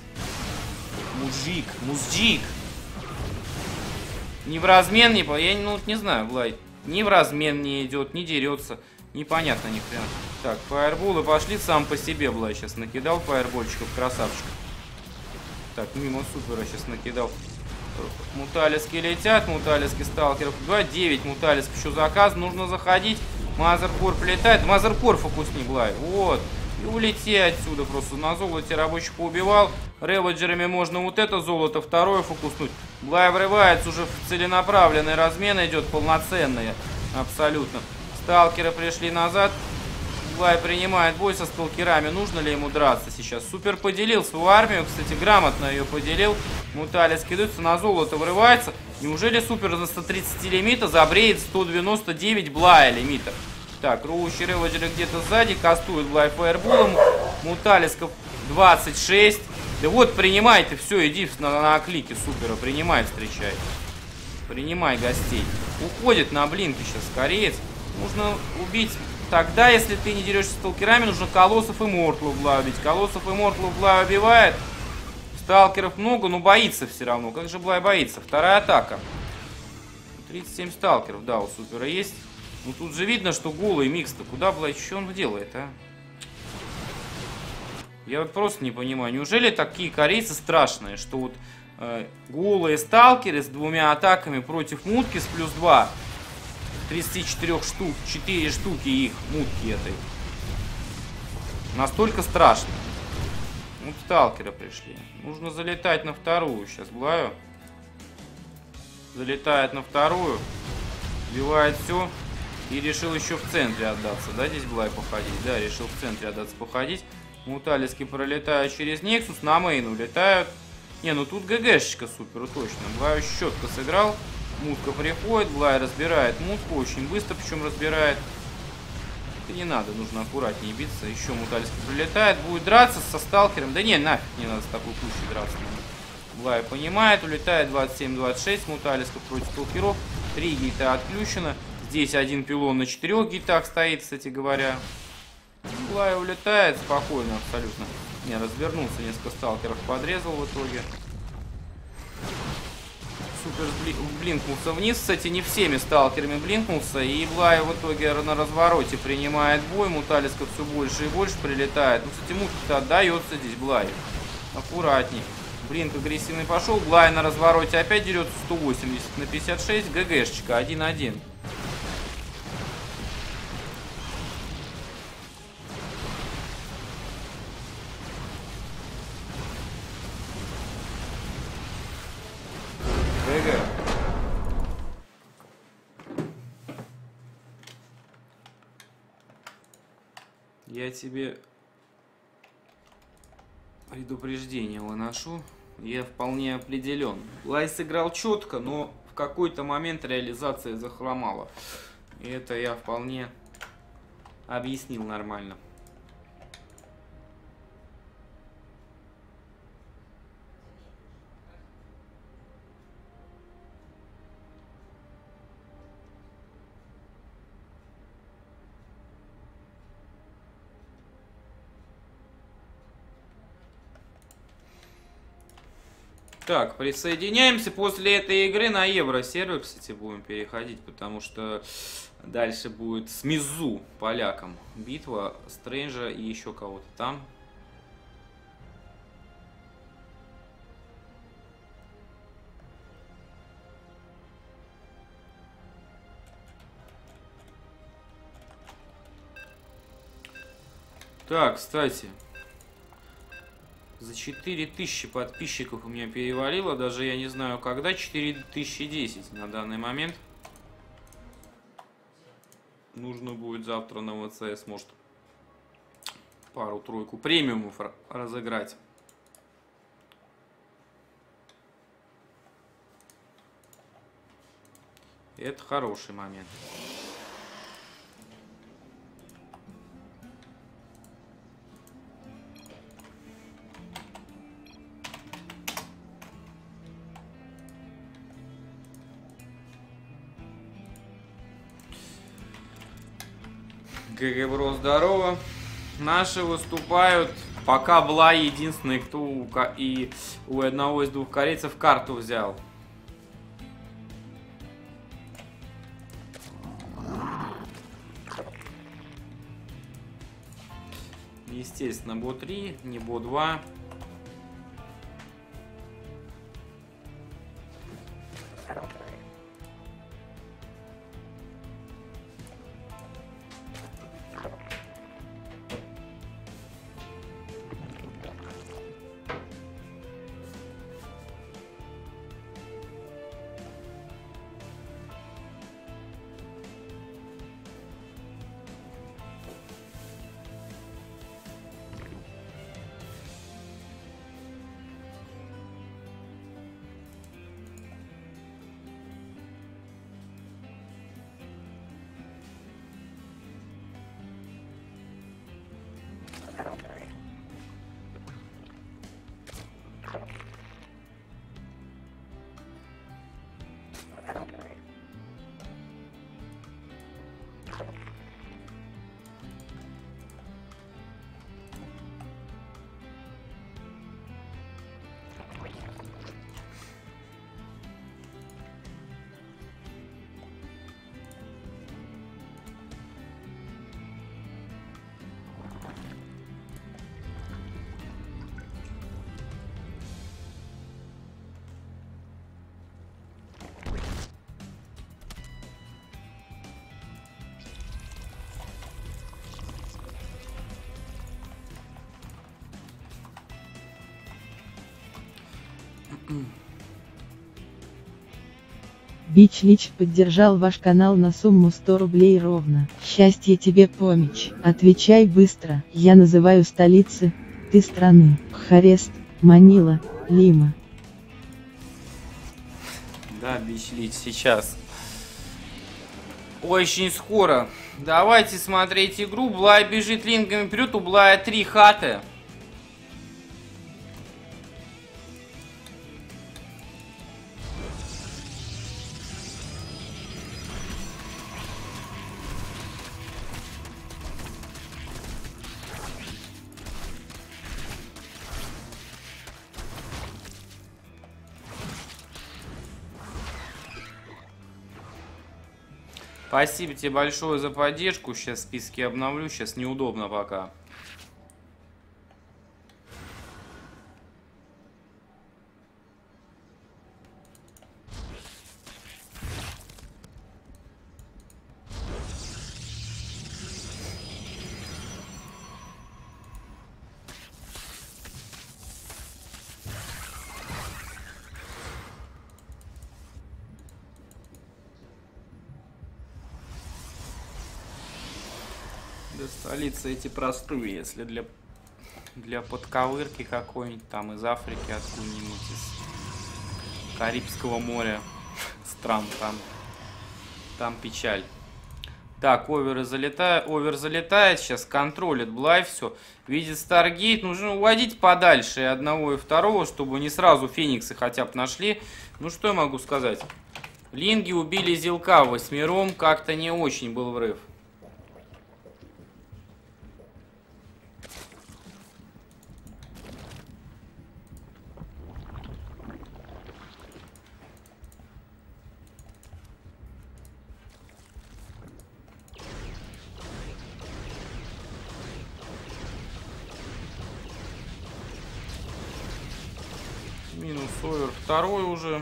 Speaker 1: Мужик. Не в размен, не знаю, Блай. Ни в размен не идет, не дерется. Непонятно ни хрена. Так, фаерболы пошли сам по себе, Блай. Сейчас накидал фаербольчиков, красавчик. Так, мимо Супера сейчас накидал. Муталиски летят, муталиски сталкеров 2, 9 муталисков еще заказ, нужно заходить. Мазеркор прилетает, Мазеркор фокусни, Блай, вот. И улети отсюда, просто на золоте рабочих поубивал. Реводжерами можно вот это золото, второе фокуснуть. Блай врывается, уже в целенаправленный размен идет, полноценный, абсолютно. Сталкеры пришли назад. Блай принимает бой со сталкерами. Нужно ли ему драться сейчас? Супер поделил свою армию. Кстати, грамотно ее поделил. Муталис кидается, на золото врывается. Неужели супер за 130 лимита забреет 199 Блая лимита? Так, Роучи Реводжеры где-то сзади, кастует Блай фаерболом. Муталисков 26. Да вот, принимай ты, все, иди на клике супера, принимай, встречай. Принимай гостей. Уходит на блинке сейчас кореец. Нужно убить. Тогда, если ты не дерешься с сталкерами, нужно колоссов и мортлов Блай убить. Колоссов и мортлов Блай убивает. Сталкеров много, но боится все равно. Как же Блай боится? Вторая атака. 37 сталкеров, да, у супера есть. Ну тут же видно, что голый микс-то. Куда Блай? Что он делает, а? Я вот просто не понимаю. Неужели такие корейцы страшные, что вот голые сталкеры с 2 атаками против мутки с плюс 2. 34 штук, 4 штуки их, мутки этой. Настолько страшно. Вот сталкеры пришли. Нужно залетать на вторую сейчас, Блаю. Залетает на вторую. Убивает все. И решил еще в центре отдаться. Да, здесь Блай походить? Да, решил в центре отдаться походить. Муталиски пролетают через Нексус, на мейн улетают. Не, ну тут ГГшечка супер, точно. Блай четко сыграл. Мутка приходит, Блай разбирает мутку. Очень быстро, причем разбирает. И не надо, нужно аккуратнее биться. Еще Муталиски прилетает. Будет драться со сталкером. Да не, нафиг не надо с такой кучей драться. Блай понимает, улетает 27-26. Муталисков против сталкеров. 3 гейта отключено. Здесь один пилон на 4 гейтах стоит, кстати говоря. Блай улетает спокойно абсолютно. Не, развернулся, несколько сталкеров подрезал в итоге. Супер блинкнулся вниз. Кстати, не всеми сталкерами блинкнулся. И Блай в итоге на развороте принимает бой. Муталиска все больше и больше прилетает. Ну, кстати, мутка отдается здесь Блай. Аккуратней. Блинк агрессивный пошел. Блай на развороте опять дерется 180 на 56. ГГшечка 1-1. Я тебе предупреждение выношу. Я вполне определен. Блай сыграл четко, но в какой-то момент реализация захромала. И это я вполне объяснил нормально. Так, присоединяемся после этой игры на Евро-сервер, кстати, будем переходить, потому что дальше будет с Мизу полякам битва, Стрэнджа и еще кого-то там. Так, кстати, за 4000 подписчиков у меня перевалило, даже я не знаю когда, 4010 на данный момент. Нужно будет завтра на ВЦС, может, пару-тройку премиумов разыграть. Это хороший момент. ГГ, бро, здорово. Наши выступают. Пока Блай единственный, кто и у одного из двух корейцев карту взял. Естественно, бо 3, не бо 2.
Speaker 5: Бич Лич поддержал ваш канал на сумму 100 рублей ровно. Счастье тебе, помощь. Отвечай быстро. Я называю столицы, ты страны. Бухарест, Манила, Лима.
Speaker 1: Да, Бич Лич, сейчас. Очень скоро. Давайте смотреть игру. Блай бежит линками вперед, у Блая 3 хаты. Спасибо тебе большое за поддержку. Сейчас списки обновлю. Сейчас неудобно пока. Да, столицы эти простые, если для подковырки какой-нибудь там из Африки, откуда-нибудь из Карибского моря стран, там печаль. Так, овер залетает, сейчас контролит Блай все. Видит Старгейт, нужно уводить подальше и одного, и второго, чтобы не сразу фениксы хотя бы нашли. Ну что я могу сказать? Линги убили Зилка восьмером, как-то не очень был врыв. Минус овер второй уже.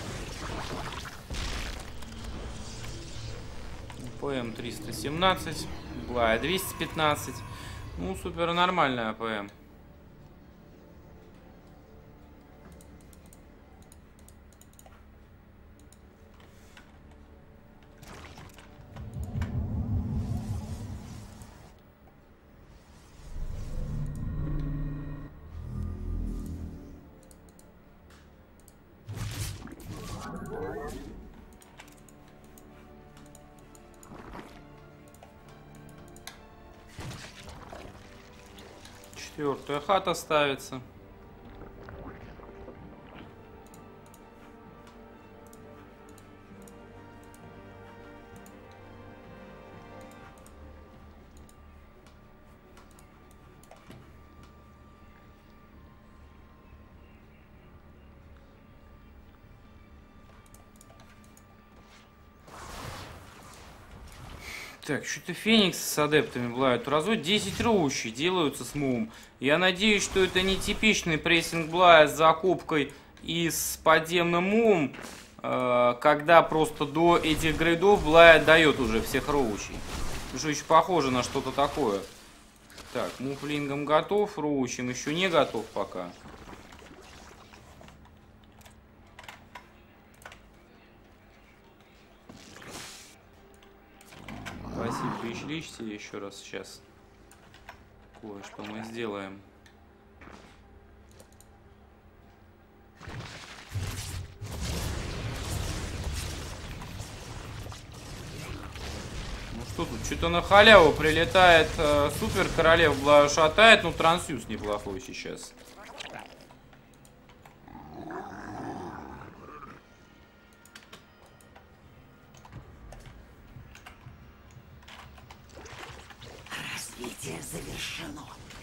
Speaker 1: АПМ 317. Блая 215. Ну, супер нормальная АПМ. Четвертая хата ставится. Так, что-то фениксы с адептами блают. Разок 10 роущий делаются с мувом. Я надеюсь, что это не типичный прессинг блая с закупкой и с подземным мувом, когда просто до этих грейдов блая дает уже всех роущий. Потому что еще похоже на что-то такое. Так, мув лингом готов, роущим еще не готов пока. Спасибо, пришлите еще раз сейчас. Кое-что мы сделаем. Ну что тут, что-то на халяву прилетает супер, королев Блаю шатает, ну трансюз неплохой сейчас.
Speaker 4: Развитие завершено.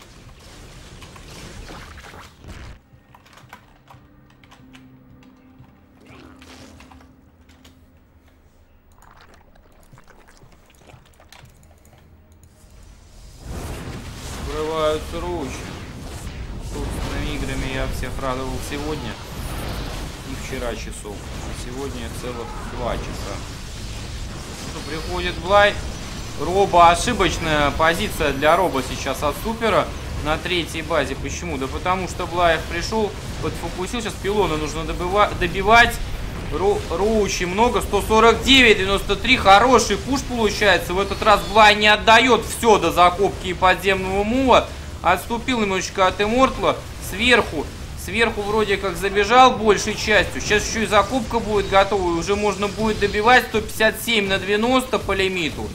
Speaker 1: Открываются ручи. Собственными играми я всех радовал сегодня и вчера часов. А сегодня целых 2 часа. Ну, приходит Блай. Роба, ошибочная позиция для Роба сейчас от Супера на 3-й базе. Почему? Да потому что Блаев пришел, подфокусил. Сейчас пилона нужно добивать. Роучи много. 149, 93. Хороший пуш получается. В этот раз Блай не отдает все до закопки и подземного мула. Отступил немножечко от Иммортла. Сверху вроде как забежал большей частью. Сейчас еще и закупка будет готова. И уже можно будет добивать 157 на 90 по лимиту.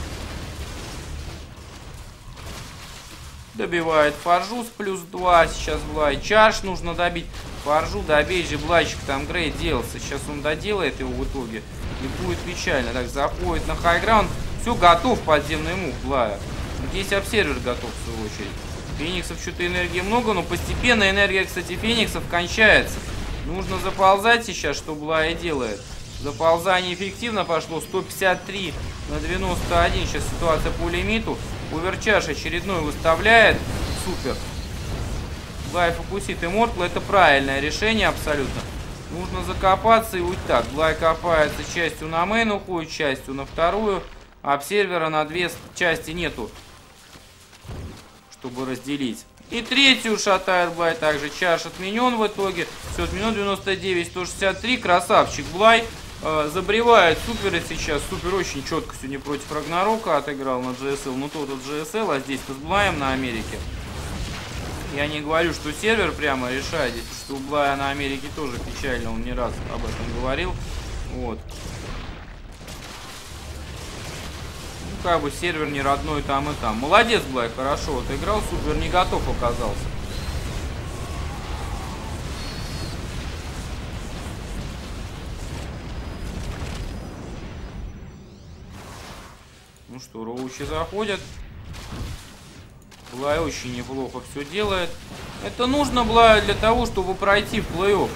Speaker 1: Добивает Фаржу с плюс 2. Сейчас Блай. Чарш нужно добить. Фаржу добей же, Блайчик там грейд делался. Сейчас он доделает его в итоге. И будет печально. Так, заходит на хайграунд. Все, готов подземный мув Блая. Здесь обсервер готов в свою очередь. Фениксов что-то энергии много, но постепенно энергия, кстати, фениксов кончается. Нужно заползать сейчас, что Блай делает. Заползание эффективно пошло. 153 на 91. Сейчас ситуация по лимиту. Оверчарж очередной выставляет. Супер. Блай фокусит Иммортал. Это правильное решение абсолютно. Нужно закопаться и уйти. Так, Блай копается частью на мейн, уходит частью на вторую. Обсервера на 2 части нету, чтобы разделить. И третью шатает Блай. Также чарж отменен в итоге. Все отменено. 99, 163. Красавчик Блай. Забревает Супера сейчас. Супер очень четко сегодня против Рагнарока отыграл на GSL. Ну тот GSL, а здесь-то с Блаем на Америке. Я не говорю, что сервер прямо решает. Здесь, что у Блая на Америке тоже печально. Он не раз об этом говорил. Вот. Ну, как бы сервер не родной там и там. Молодец, Блай, хорошо отыграл. Супер не готов оказался. Ну что, роучи заходят. Блай очень неплохо все делает. Это нужно Блаю для того, чтобы пройти в плей-офф.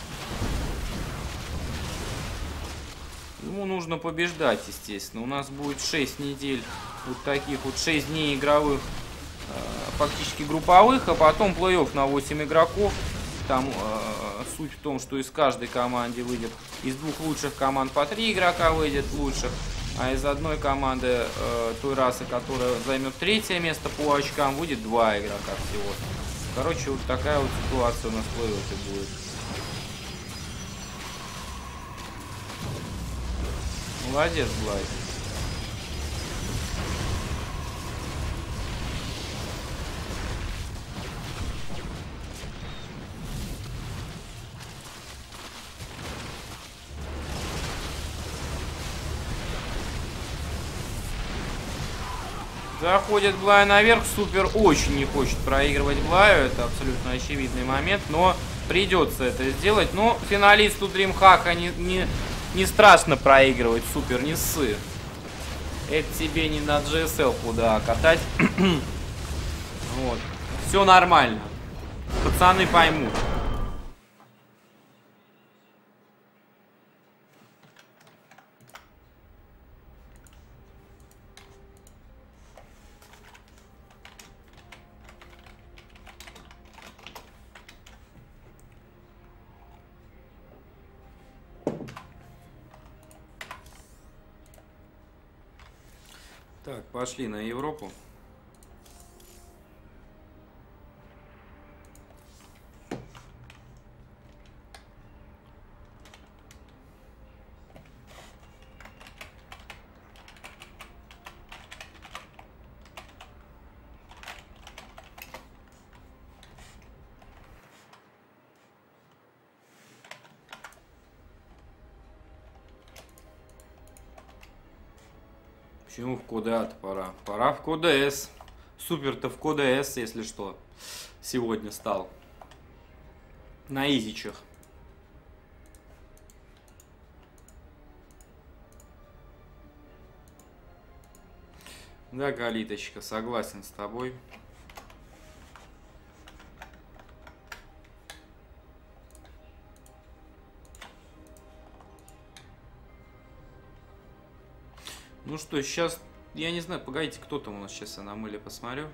Speaker 1: Ему нужно побеждать, естественно. У нас будет 6 недель вот таких вот 6 дней игровых, фактически групповых, а потом плей-офф на 8 игроков. Там суть в том, что из каждой команды выйдет, из 2 лучших команд по 3 игрока выйдет лучших. А из одной команды той расы, которая займет 3-е место по очкам, будет 2 игрока всего. Короче, вот такая вот ситуация у нас в плей-оффе будет. Молодец, Блай. Заходит Блай наверх. Супер очень не хочет проигрывать Блаю. Это абсолютно очевидный момент. Но придется это сделать. Но финалисту Дримхака не страшно проигрывать. Супер, не ссы. Это тебе не на GSL куда катать. Вот. Все нормально. Пацаны поймут. Так, пошли на Европу. Почему в КДА-то пора? Пора в КДС. Супер-то в КДС, если что, сегодня стал. На изичах. Да, Галиточка, согласен с тобой. Ну что, сейчас, я не знаю, погодите, кто там у нас сейчас, я на мыле посмотрю.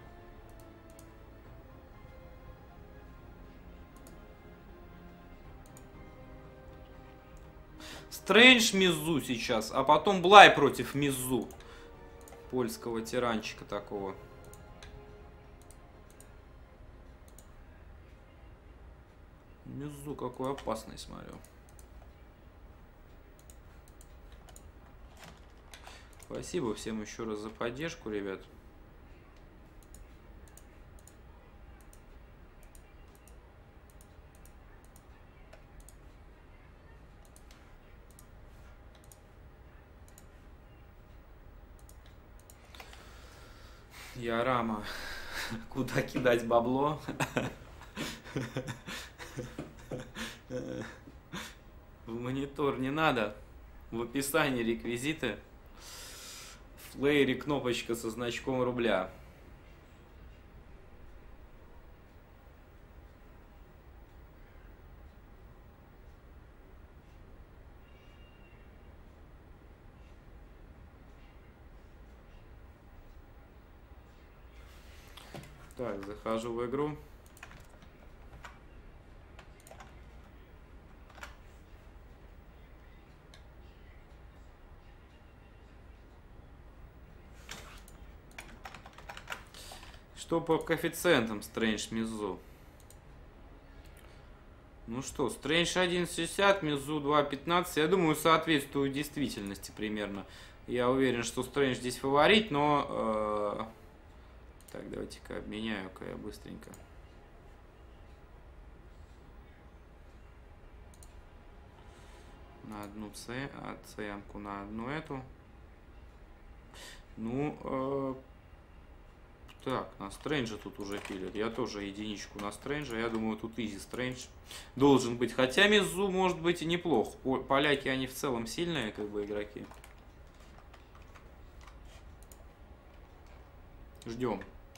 Speaker 1: Стрэндж Мизу сейчас, а потом Блай против Мизу. Польского тиранчика такого. Мизу какой опасный, смотрю. Спасибо всем еще раз за поддержку, ребят. Ярама, куда кидать бабло? В монитор не надо. В описании реквизиты. В флеере кнопочка со значком рубля. Так, захожу в игру. Что по коэффициентам Стрэндж Мизу? Ну что, Стрэндж 1.60, Мизу 2.15. Я думаю, соответствует действительности примерно. Я уверен, что Стрэндж здесь фаворит, но... Так, давайте-ка обменяю-ка я быстренько. На одну цемку, на одну эту. Ну, так, на Стрэнджа тут уже пилят. Я тоже единичку на Стрэнджа. Я думаю, тут изи Стрэндж должен быть. Хотя Мизу может быть и неплох. Поляки, они в целом сильные, как бы, игроки. Ждем.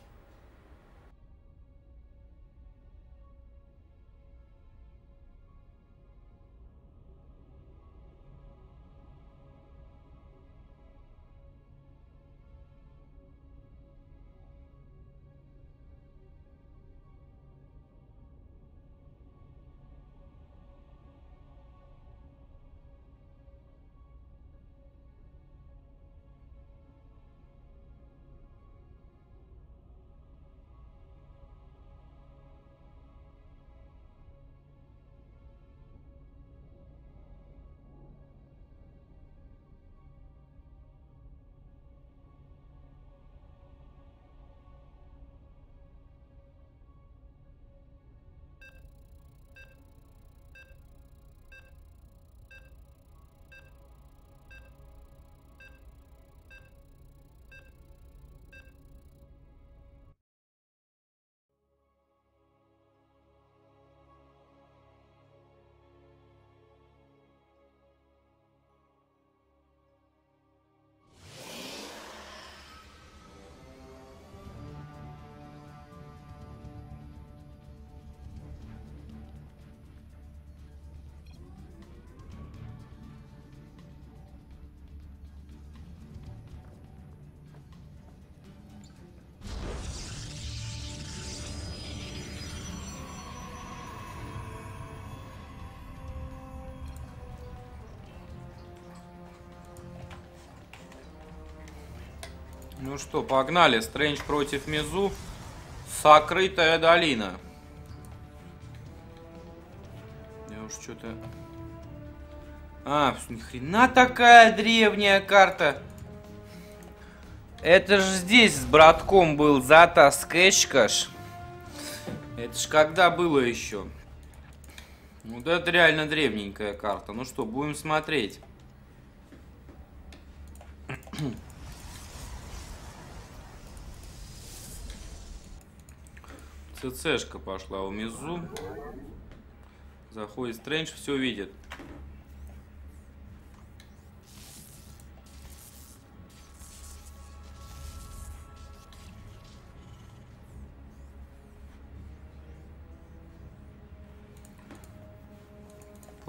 Speaker 1: Ну что, погнали. Стрэндж против Мизу. Сокрытая долина. Я уж что-то... ни хрена такая древняя карта. Это ж здесь с братком был Зата Скетчкаш. Это ж когда было еще? Вот это реально древненькая карта. Ну что, будем смотреть. ЦЦшка пошла у Мизу. Заходит Стрэндж, все видит.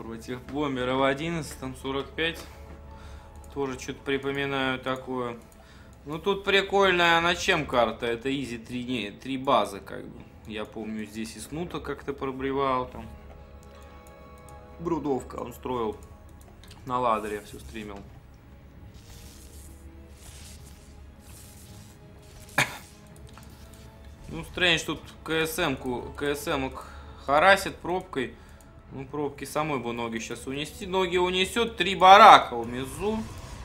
Speaker 1: Против бомбера в 11-м 45. Тоже что-то припоминаю такое. Ну тут прикольная, на чем карта? Это изи 3 базы, как бы. Я помню, здесь и Снута как-то пробревал там. Брудовка он строил. На ладере все стримил. Ну, Стрэндж тут КСМ харасит пробкой. Ну, пробки самой бы ноги сейчас унести. Ноги унесет. 3 барака у Мизу.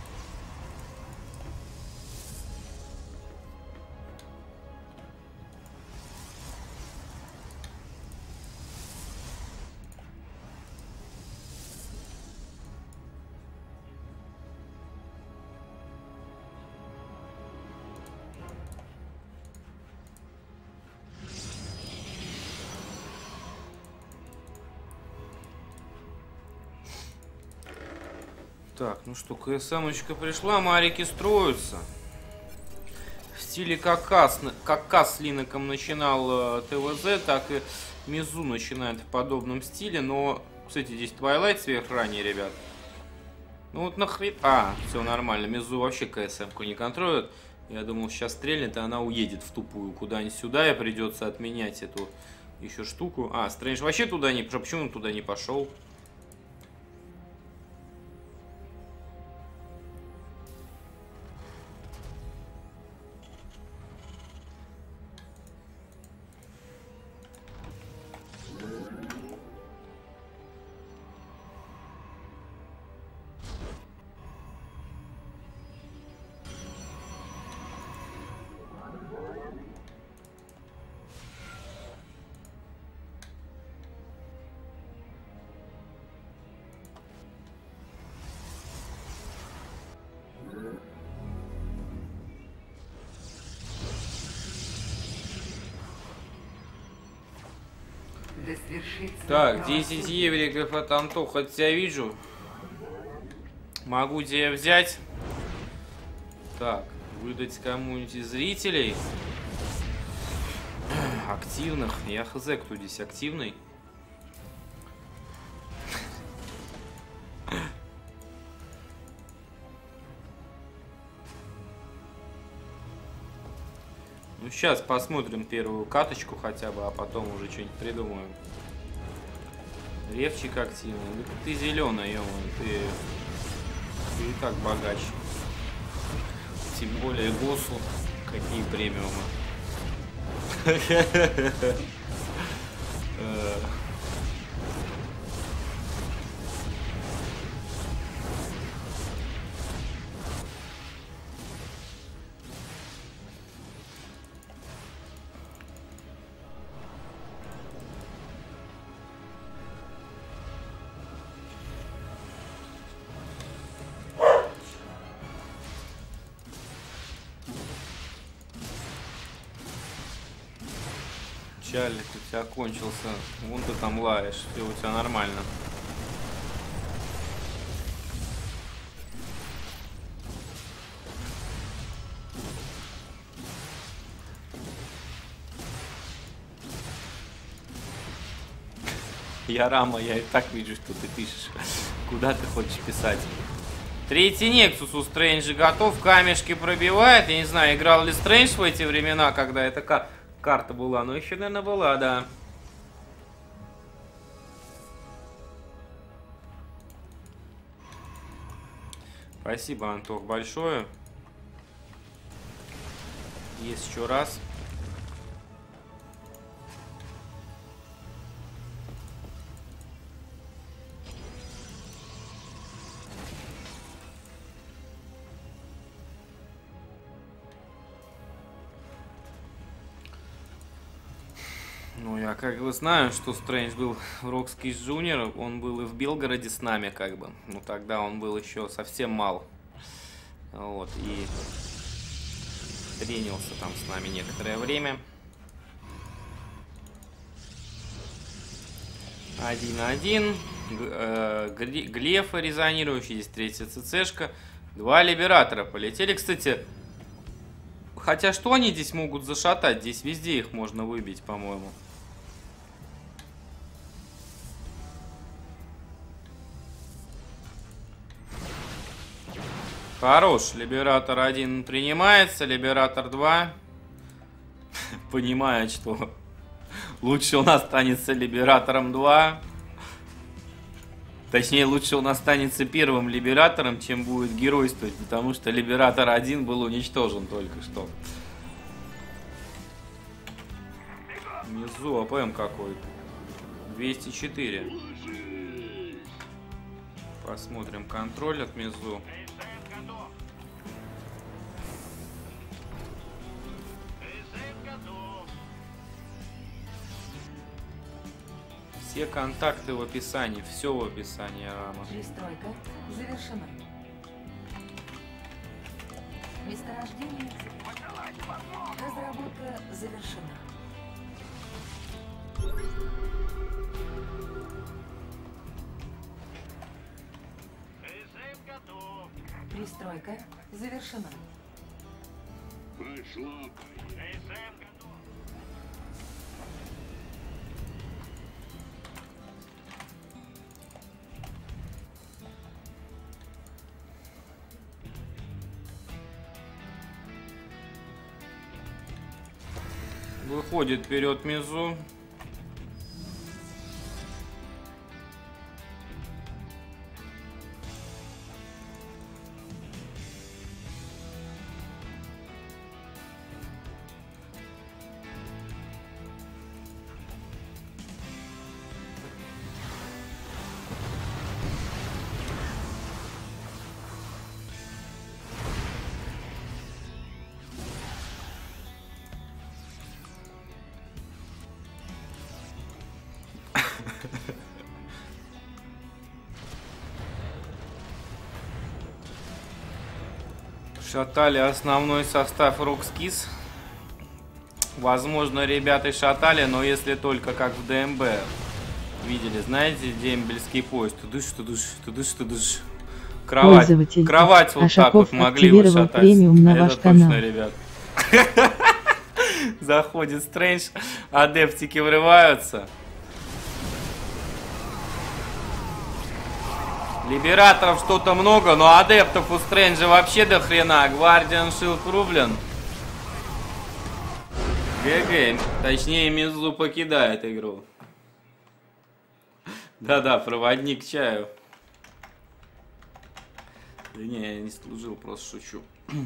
Speaker 1: Так, ну что, КСМочка пришла, марики строятся. В стиле как Кас с Линоком начинал ТВЗ, так и Мизу начинает в подобном стиле. Но, кстати, здесь Twilight сверх ранее, ребят. Ну вот нахрен... все нормально, Мизу вообще КСМку не контролирует. Я думал, сейчас стрельнет, и она уедет в тупую куда-нибудь сюда, и придется отменять эту еще штуку. Стрэндж вообще туда не пошел. Почему он туда не пошел? Так, 10 евриков от Антоха, тебя вижу. Могу тебя взять. Так, выдать кому-нибудь из зрителей. Активных. Я хз, кто здесь активный. Ну, сейчас посмотрим первую каточку хотя бы, а потом уже что-нибудь придумаем. Ревчик активный. Да ты зеленый, ё-моё, ты и так богач. Тем более Госу. Какие премиумы. Чалик у тебя кончился. Вон ты там лаешь. Все у тебя нормально. Ярама, я и так вижу, что ты пишешь. Куда ты хочешь писать? Третий Нексус у Стрэнджа готов. Камешки пробивает. Я не знаю, играл ли Стрэндж в эти времена, когда эта карта была. Но еще, наверное, была, да. Спасибо, Антох, большое. Есть еще раз. Ну, я как бы знаю, что Стрэндж был в Rocksky Junior, он был и в Белгороде с нами, как бы. Ну, тогда он был еще совсем мал. Вот, и тренился там с нами некоторое время. 1-1. Глефа резонирующий, здесь третья ЦЦшка. 2 либератора полетели. Кстати, хотя что они здесь могут зашатать? Здесь везде их можно выбить, по-моему. Хорош. Либератор 1 принимается. Либератор 2 понимает, что лучше он останется Либератором 2. Точнее, лучше он останется первым Либератором, чем будет геройствовать, потому что Либератор 1 был уничтожен только что. Внизу АПМ какой-то. 204. Посмотрим контроль от Мизу. Все контакты в описании, все в описании, Рама.
Speaker 3: Пристройка завершена. Месторождение. Разработка завершена. Пристройка завершена.
Speaker 1: Выходит вперед Мизу. Шатали основной состав Рокскис. Возможно, ребята шатали, но если только как в ДМБ. Видели, знаете, дембельский поезд. Тудыш. Кровать вот так вот могли вот шатать.
Speaker 5: Премиум на ваш
Speaker 1: точно,
Speaker 5: канал.
Speaker 1: ребят. Заходит Стрэндж, адептики врываются. Либераторов что-то много, но адептов у Стрэнджа вообще до хрена. Гвардиан Шилд рублен. ГГ. Точнее, Мизу покидает игру. Да-да, проводник чаю. Да не, я не служил, просто шучу.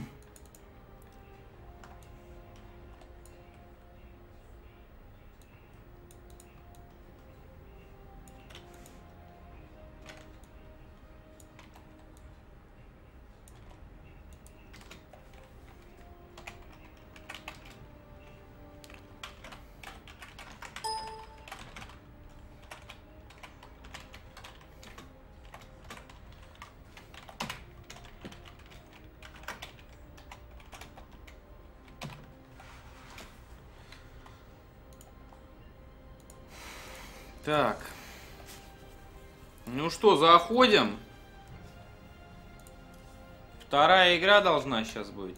Speaker 1: Так. Ну что, заходим. Вторая игра должна сейчас быть.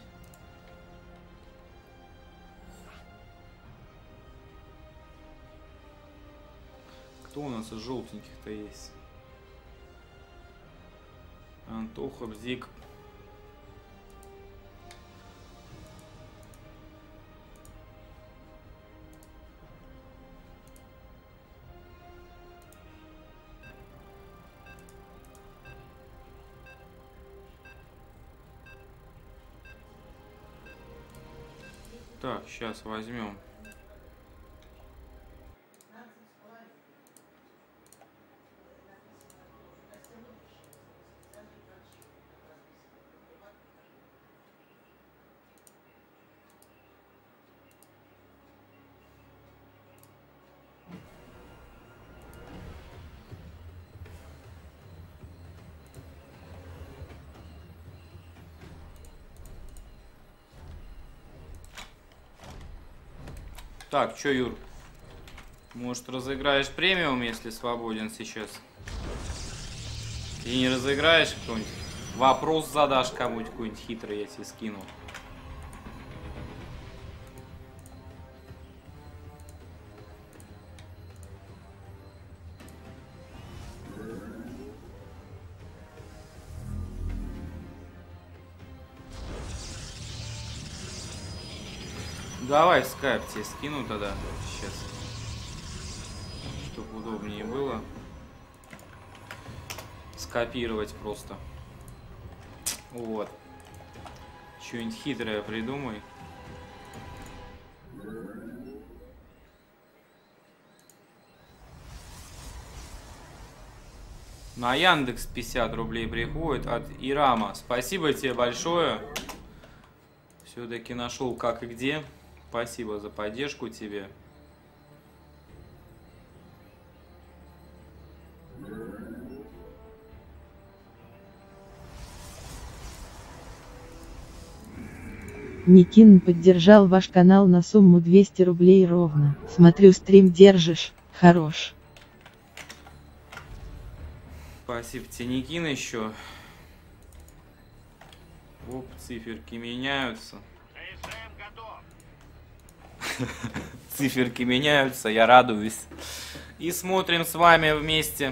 Speaker 1: Кто у нас из желтеньких-то есть? Антоха, Бзик. Так, сейчас возьмем. Так, чё, Юр? Может, разыграешь премиум, если свободен сейчас? И не разыграешь кто-нибудь? Вопрос задашь кому-нибудь какой-нибудь хитрый, я тебе скину. Давай в скайп тебе скину тогда. Сейчас. Чтобы удобнее было. Скопировать просто. Вот. Что-нибудь хитрое придумай. На Яндекс 50 рублей приходит от Ирама. Спасибо тебе большое. Все-таки нашел как и где. Спасибо за поддержку тебе.
Speaker 5: Никин поддержал ваш канал на сумму 200 рублей ровно. Смотрю, стрим держишь. Хорош.
Speaker 1: Спасибо тебе, Никин, еще. Оп, циферки меняются.
Speaker 2: СМ готов.
Speaker 1: Циферки меняются, я радуюсь. И смотрим с вами вместе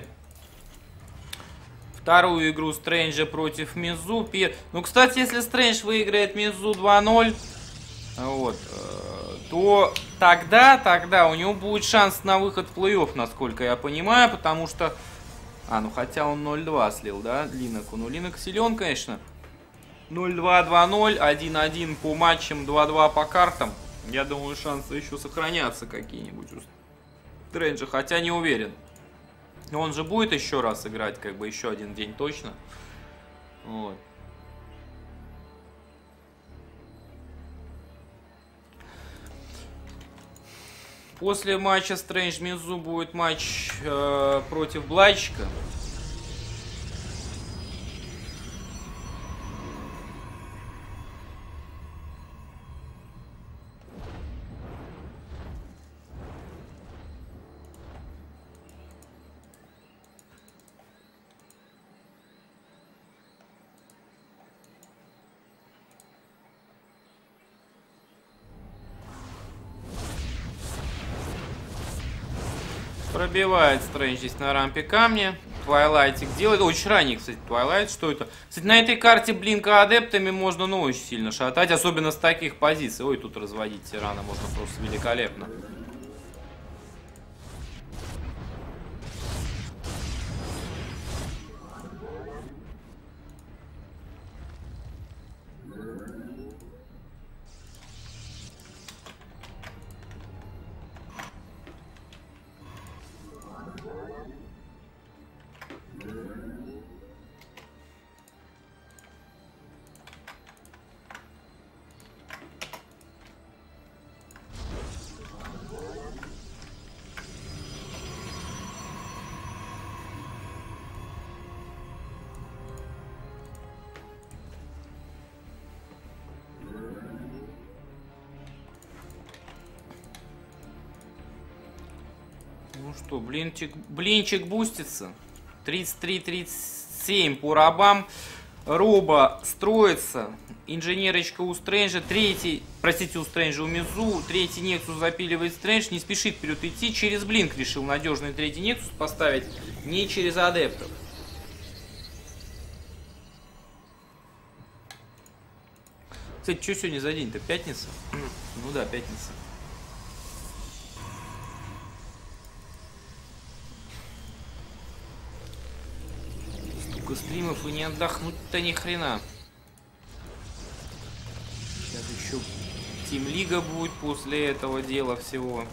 Speaker 1: вторую игру Стрэнджа против Мизу. Ну, кстати, если Стрэндж выиграет Мизу 2-0, вот, то тогда у него будет шанс на выход в плей-офф, насколько я понимаю, потому что... ну хотя он 0-2 слил, да, Линаку. Ну, Линак силен, конечно. 0-2, 2-0, 1-1 по матчам, 2-2 по картам. Я думаю, шансы еще сохранятся какие-нибудь у Стрэнджа, хотя не уверен. Но он же будет еще раз играть, как бы еще один день точно. Вот. После матча Стрэндж Мизу будет матч против Блайчика. Пробивает Стрэндж здесь на рампе камня. Твайлайтик делает. Очень ранний, кстати, Твайлайт. Что это? Кстати, на этой карте блинка адептами можно, ну, очень сильно шатать. Особенно с таких позиций. Ой, тут разводить тирана можно просто великолепно. Ну что, блинчик бустится. 33-37 по рабам. Роба строится. Инженерочка у Стрэнджа. У Стрэнджа у Мизу. Третий Нексус запиливает Стрэндж. Не спешит вперед идти. Через блинк решил надежный третий Нексус поставить. Не через адептов. Кстати, что сегодня за день-то? Пятница? Ну да, пятница. Столько стримов и не отдохнуть-то ни хрена. Сейчас еще Тим Лига будет после этого дела всего.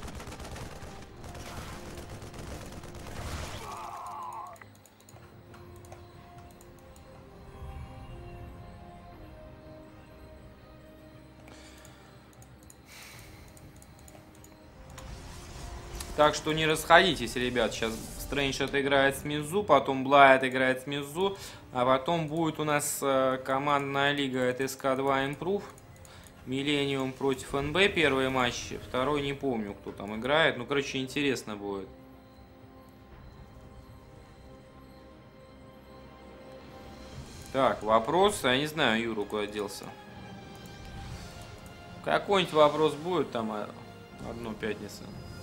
Speaker 1: Так что не расходитесь, ребят. Сейчас Стрэндж отыграет с Мизу, потом Блай отыграет с Мизу, а потом будет у нас командная лига от СК2 Improve. Миллениум против НБ первые матчи, второй не помню, кто там играет. Ну, короче, интересно будет. Так, вопрос. Я не знаю, Юру куда делся. Какой-нибудь вопрос будет там одну пятницу.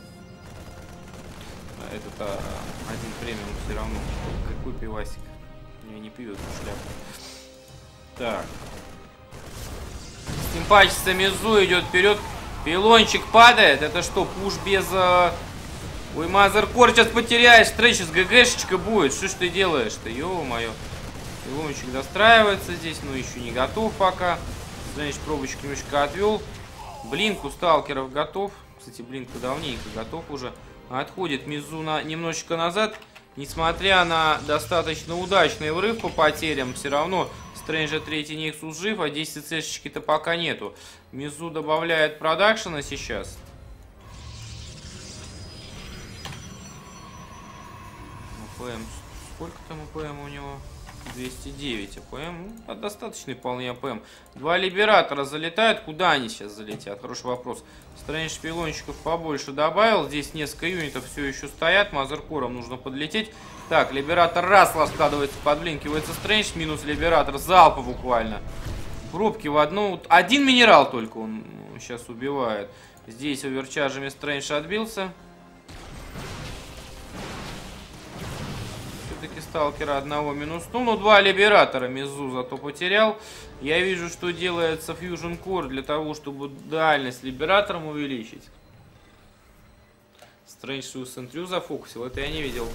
Speaker 1: Этот один премиум все равно. Какой пивасик? Я не пью эту шляпу. Так. Симпатичный Мизу идет вперед. Пилончик падает. Это что, пуш без... Ой, Мазеркор сейчас потеряешь. Стрейч с ГГшечка будет. Что ж ты делаешь-то? Ё-моё. Пилончик достраивается здесь, но еще не готов пока. Стрейч пробочку немножко отвел. Блинк у сталкеров готов. Кстати, блинк давненько готов уже. Отходит Мизу немножечко назад. Несмотря на достаточно удачный врыв по потерям, все равно Стрэнджа 3-й Нексус жив, а 10 цешечки-то пока нету. Мизу добавляет продакшена сейчас. АПМ. Сколько там АПМ у него? 209 АПМ. Достаточный вполне АПМ. Два либератора залетают. Куда они сейчас залетят? Хороший вопрос. Стрэндж пилончиков побольше добавил. Здесь несколько юнитов все еще стоят. Мазеркором нужно подлететь. Так, либератор раз раскладывается, подблинкивается Стрэндж. Минус либератор. Залпа буквально. Пробки в одну. Один минерал только он сейчас убивает. Здесь оверчаржами Стрэндж отбился. Все-таки сталкера одного минуснул. Но два либератора Мизу зато потерял. Я вижу, что делается Fusion Core для того, чтобы дальность либератором увеличить. Стрэндж свою сентрю зафокусил. Это я не видел.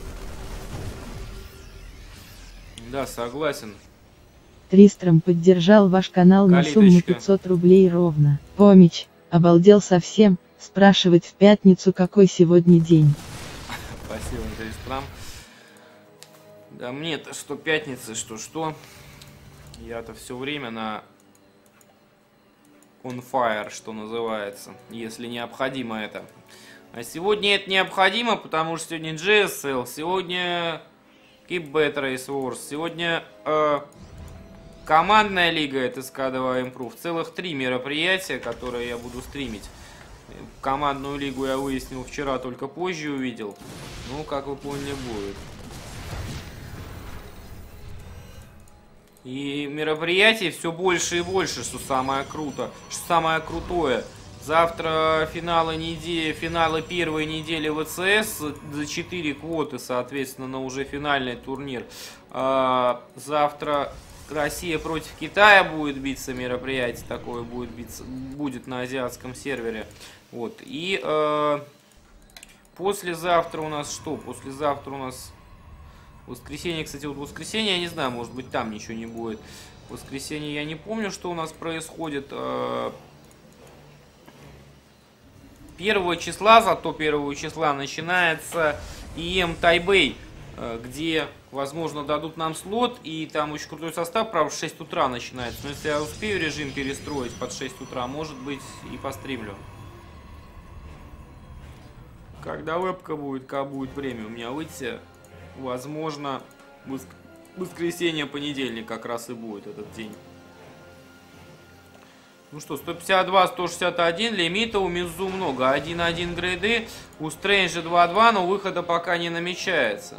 Speaker 1: Да, согласен.
Speaker 5: Тристром поддержал ваш канал на сумму 500 рублей ровно. Помич, обалдел совсем, спрашивать в пятницу, какой сегодня день.
Speaker 1: Спасибо, Тристром. Да мне-то что пятница, что. Я-то все время на on fire, что называется, если необходимо это. А сегодня это необходимо, потому что сегодня GSL, сегодня Keep Bad Race Wars, сегодня командная лига TSK2 Improve. Целых 3 мероприятия, которые я буду стримить. Командную лигу я выяснил вчера, только позже увидел. Ну, как вы поняли, будет. И мероприятий все больше и больше, что самое крутое. Завтра финалы первой недели ВЦС за 4 квоты, соответственно, на уже финальный турнир. Завтра Россия против Китая будет биться, мероприятие такое будет на азиатском сервере. Вот. И послезавтра у нас что? Послезавтра у нас воскресенье, кстати, вот воскресенье, я не знаю, может быть там ничего не будет. В воскресенье я не помню, что у нас происходит. 1 числа, зато 1 числа начинается ИМ Тайбэй, где, возможно, дадут нам слот, и там очень крутой состав, правда, в 6 утра начинается. Но если я успею режим перестроить под 6 утра, может быть, и постримлю. Когда вебка будет, как будет время у меня выйти, возможно, воскресенье, понедельник как раз и будет этот день. Ну что, 152, 161, лимита у Мизу много. 1-1 грейды, у Стрэнджа 2-2, но выхода пока не намечается.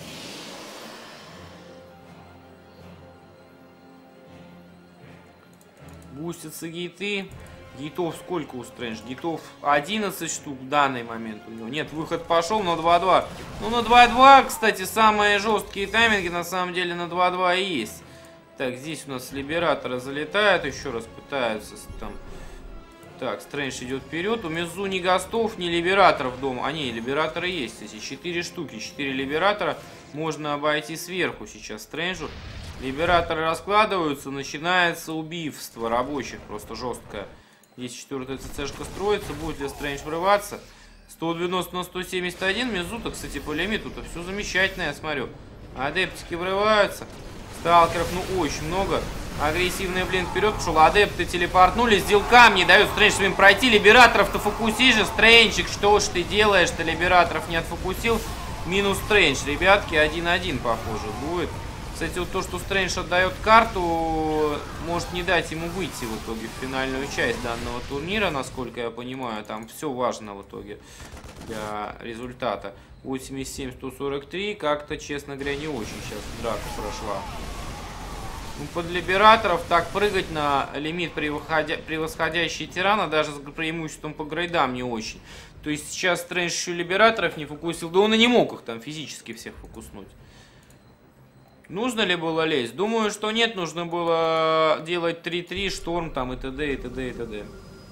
Speaker 1: Бустятся гейты. Гейтов сколько у Стрэндж? Гейтов 11 штук в данный момент у него. Нет, выход пошел на 2-2. Ну, на 2-2, кстати, самые жесткие тайминги на самом деле на 2-2 и есть. Так, здесь у нас либераторы залетают, еще раз пытаются там. Так, Стрэндж идет вперед. У Мизу ни гостов, ни либераторов дома. А не, либераторы есть, эти 4 штуки, 4 либератора. Можно обойти сверху сейчас Стрэнджу. Либераторы раскладываются, начинается убийство рабочих, просто жесткое. Здесь 4-я ЦЦшка строится, будет ли Стрэндж врываться. 190 на 171, Мизу-то, кстати, по лимиту-то все замечательно, я смотрю. Адептики врываются. Сталкеров, ну, очень много. Агрессивный блин вперед пошел. Адепты телепортнули. Сделал камни. Дает Стрэндж своим пройти. Либераторов-то фокуси же, Стрэнджик. Что ж ты делаешь-то? Либераторов не отфокусил. Минус Стрэндж. Ребятки, 1-1, похоже, будет. Кстати, вот то, что Стрэндж отдает карту, может не дать ему выйти в итоге в финальную часть данного турнира, насколько я понимаю. Там все важно в итоге для результата. 87-143. Как-то, честно говоря, не очень сейчас драка прошла. Ну, под либераторов так прыгать на лимит превосходящий тирана, даже с преимуществом по грейдам, не очень. То есть сейчас Стрэндж еще либераторов не фокусил. Да он и не мог их там физически всех фокуснуть. Нужно ли было лезть? Думаю, что нет, нужно было делать 3-3, шторм там и т.д. и т.д. и т.д.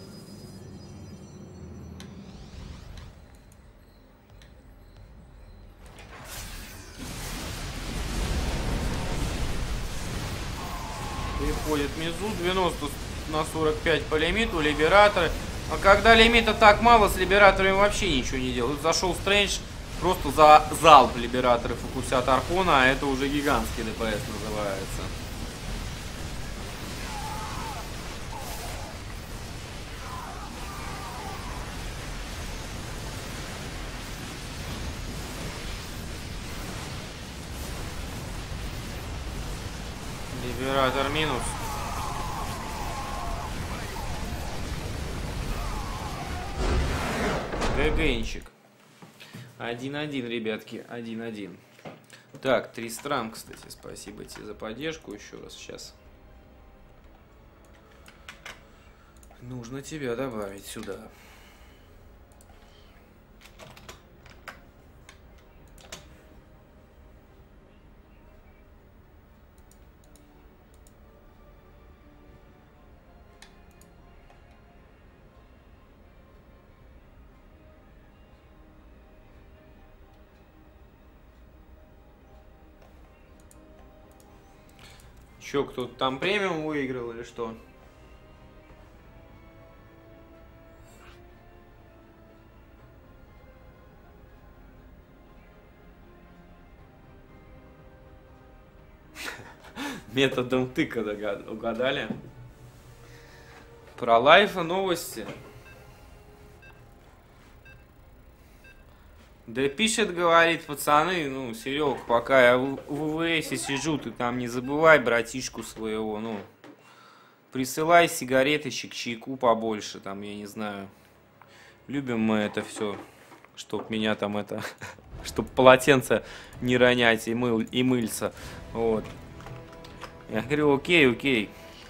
Speaker 1: Переходит Мизу, 90 на 45 по лимиту, либераторы. А когда лимита так мало, с либераторами вообще ничего не делают. Зашел Стрэндж, просто за залп либераторы фокусят Архона, а это уже гигантский ДПС называется. Либератор минус. ГГнчик. 1-1, ребятки, 1-1. Так, Тристрам, кстати, спасибо тебе за поддержку еще раз. Сейчас нужно тебя добавить сюда. Че, кто-то там премиум выиграл или что? Методом тыка угадали. Про лайфа новости. Да пишет, говорит, пацаны, ну, Серег, пока я в ВВСе сижу, ты там не забывай братишку своего, ну, присылай сигареточек, чайку побольше, там, я не знаю. Любим мы это все, чтоб меня там это, чтоб полотенце не ронять и мыльца, вот. Я говорю, окей,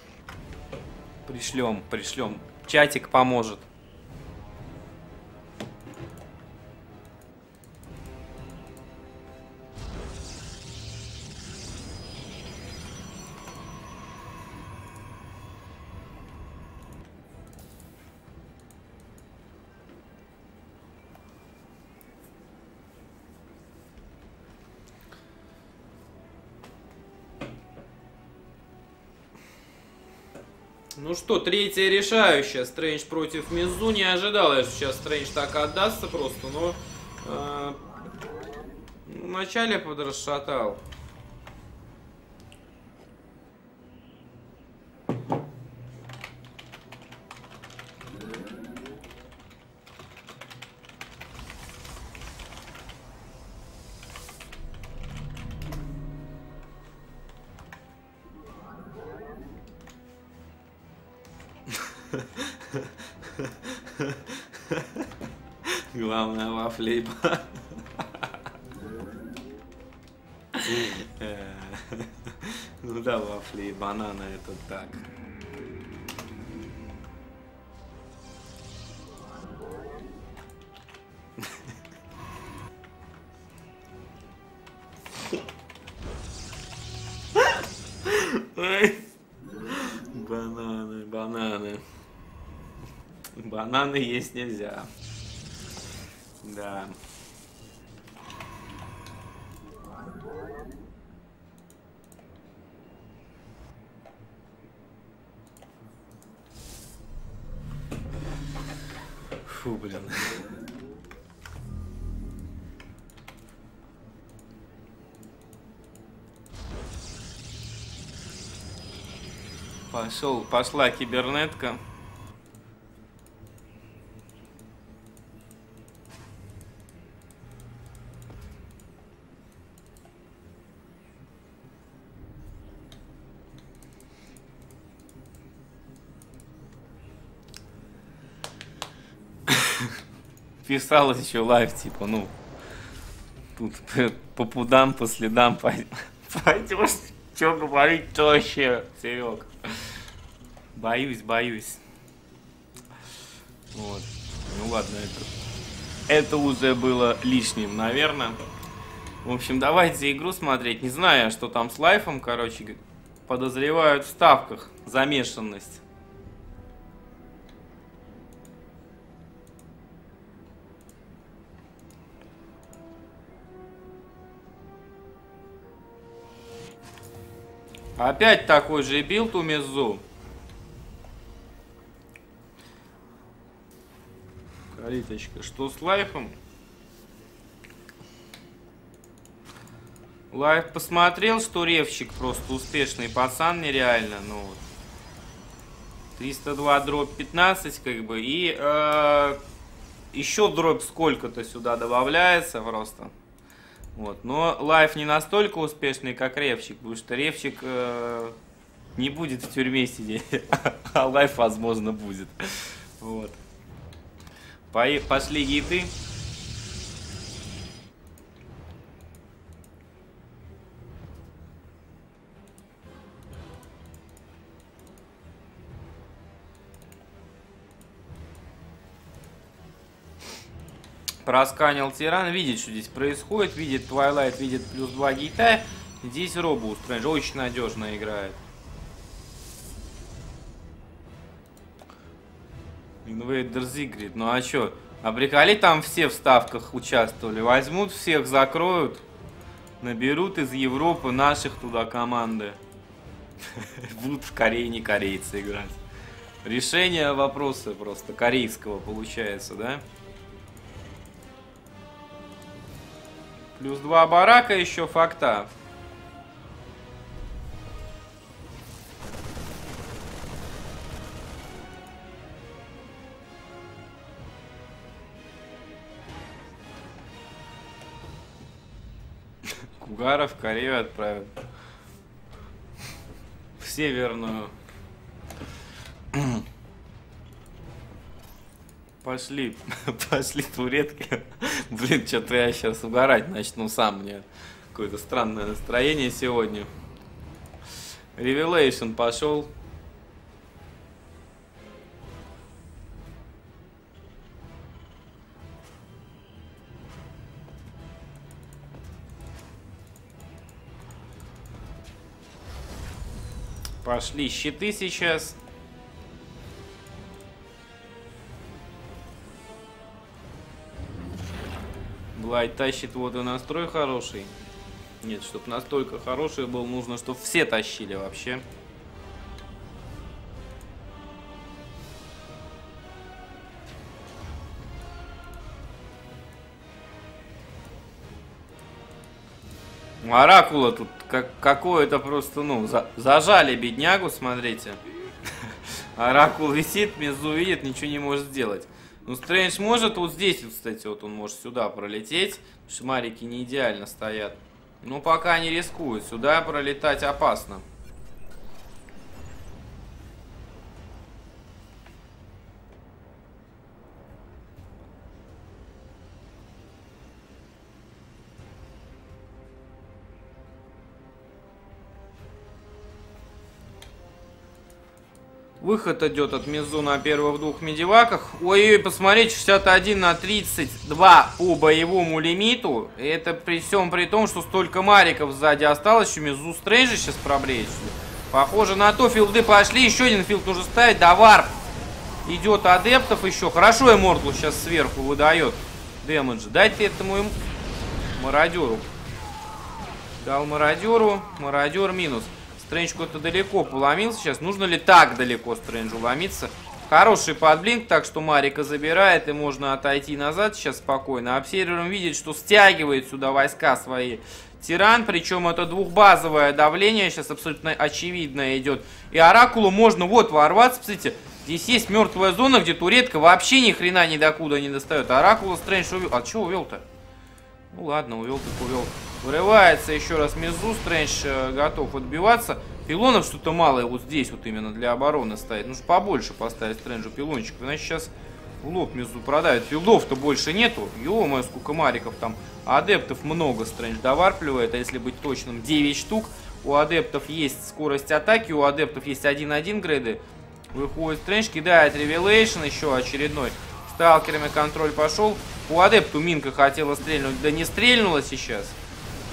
Speaker 1: пришлем, чатик поможет. Ну что, третья решающая. Стрэндж против Мизу. Не ожидал я, что сейчас Стрэндж так отдастся просто, но вначале подрасшатал. Главное, вафли. Ну да, вафли и бананы это так. Бананы. Бананы есть нельзя. Да. Фу, блин. Пошла кибернетка. Писалось еще лайв, типа, ну, тут по пудам, по следам пойдешь, что говорить, то вообще, Серег. Боюсь. Вот. Ну ладно, это уже было лишним, наверное. В общем, давайте игру смотреть. Не знаю, что там с лайфом, короче, подозревают в ставках замешанность. Опять такой же билд у Мезу. Калиточка, что с лайфом? Лайф посмотрел, что ревчик просто успешный пацан, нереально. Ну вот. 302 дробь 15, как бы. И еще дробь сколько-то сюда добавляется просто. Вот. Но лайф не настолько успешный, как ревчик, потому что ревчик не будет в тюрьме сидеть, а лайф, возможно, будет. Вот. Пошли гиты. Просканил тиран, видит, что здесь происходит, видит Твайлайт, видит плюс 2 гейта. Здесь Робу у Стрэнджа очень надежно играет. Инвейдер Зигрид, ну а чё? А приколи, там все в ставках участвовали. Возьмут всех, закроют, наберут из Европы наших туда команды. Будут в Корее не корейцы играть. Решение вопроса просто корейского получается, да? Плюс 2 барака, еще факта. Кугара в Корею отправят. В Северную. Пошли, пошли туретки. Блин, что-то я сейчас угорать начну сам. Мне какое-то странное настроение сегодня. Revelation пошел. Пошли щиты сейчас. Глайд тащит, вот и настрой хороший. Нет, чтобы настолько хороший был, нужно, чтобы все тащили вообще. Оракула тут какое-то просто, ну, зажали беднягу, смотрите. Оракул висит, Мезу видит, ничего не может сделать. Ну, Стрэндж может вот здесь, кстати, вот он может сюда пролететь. Шмарики не идеально стоят. Но пока не рискует. Сюда пролетать опасно. Выход идет от Мезу на первых двух медиваках. Ой-ой, посмотрите, 61 на 32 по боевому лимиту. И это при всем при том, что столько мариков сзади осталось. Еще Мезу Стрэнджа сейчас проблеет. Похоже на то, филды пошли. Еще один филд нужно ставить. Да, варп. Идет адептов еще. Хорошо, Immortal сейчас сверху выдает дэмэджа. Дайте этому мародеру. Дал мародеру. Мародер минус. Стрэндж куда-то далеко поломился. Сейчас нужно ли так далеко Стрэнджу ломиться? Хороший подблинк, так что Марика забирает, и можно отойти назад сейчас спокойно. Обсервером видит, что стягивает сюда войска свои тиран, причем это двухбазовое давление сейчас абсолютно очевидно идет. И Оракулу можно вот ворваться, смотрите, здесь есть мертвая зона, где туретка вообще ни хрена ни докуда не достает. Оракула Стрэндж увел. А что увел-то? Ну ладно, увел так увел. Вырывается еще раз Мезу, Стрэндж готов отбиваться. Пилонов что-то мало вот здесь вот именно для обороны ставить. Нужно побольше поставить Стрэнджу пилончиков, иначе сейчас в лоб Мезу продавит. Филдов-то больше нету. Ё-моё, сколько мариков там. Адептов много Стрэндж доварпливает, а если быть точным, 9 штук. У адептов есть скорость атаки, у адептов есть 1-1 грейды. Выходит Стрэндж, кидает Revelation еще очередной. Сталкерами контроль пошел. У адепту Минка хотела стрельнуть, да не стрельнула сейчас.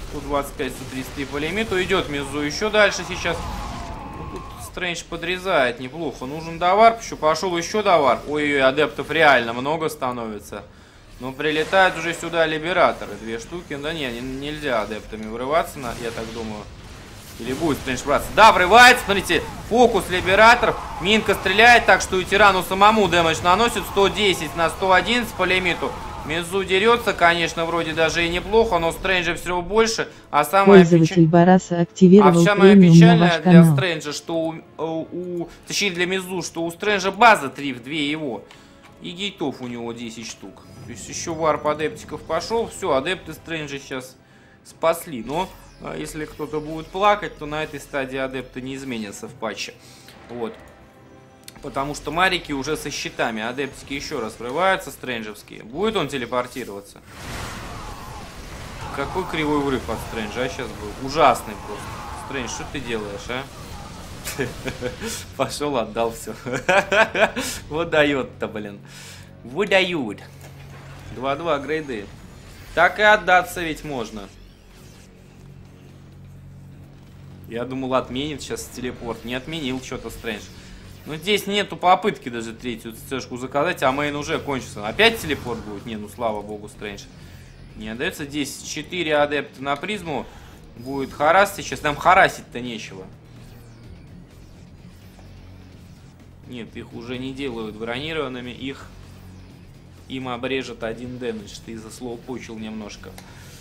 Speaker 1: 125-133 по лимиту. Идет Мизу еще дальше сейчас. Тут Стрэндж подрезает неплохо. Нужен доварп. Еще пошел еще доварп. Ой-ой, адептов реально много становится. Но прилетают уже сюда либераторы. 2 штуки. Да не, нельзя адептами врываться, я так думаю. Или будет Стрэндж браться. Да, врывается, смотрите. Фокус либераторов. Минка стреляет так, что и тирану самому дэмэдж наносит. 110 на 111 по лимиту. Мизу дерется, конечно, вроде даже и неплохо, но Стрэнджа всего больше. А самое
Speaker 5: Пользователь Бараса активировал
Speaker 1: самое
Speaker 5: премиум на
Speaker 1: печальное
Speaker 5: ваш
Speaker 1: для
Speaker 5: канал.
Speaker 1: Стрэнджа, что точнее для Мизу, что у Стрэнджа база 3 в 2 его. И гейтов у него 10 штук. То есть еще варп адептиков пошел. Все, адепты Стрэнджа сейчас спасли. Но если кто-то будет плакать, то на этой стадии адепты не изменятся в патче. Вот. Потому что марики уже со щитами. Адептики еще раз врываются, стрэнджевские. Будет он телепортироваться? Какой кривой врыв от Стрэнджа, а сейчас был? Ужасный просто. Стрэндж, что ты делаешь, а? Пошел, отдал все. Вот дает-то, блин. Выдают. 2-2 грейды. Так и отдаться ведь можно. Я думал, отменит сейчас телепорт. Не отменил что-то Стрэндж. Но здесь нету попытки даже третью цешку заказать, а мейн уже кончился. Опять телепорт будет? Не, ну слава богу, Стрэндж не отдается. Здесь 4 адепта на призму. Будет харас сейчас. Нам харасить-то нечего. Нет, их уже не делают бронированными. Им обрежет 1 дэмэдж. Ты заслоупочил немножко.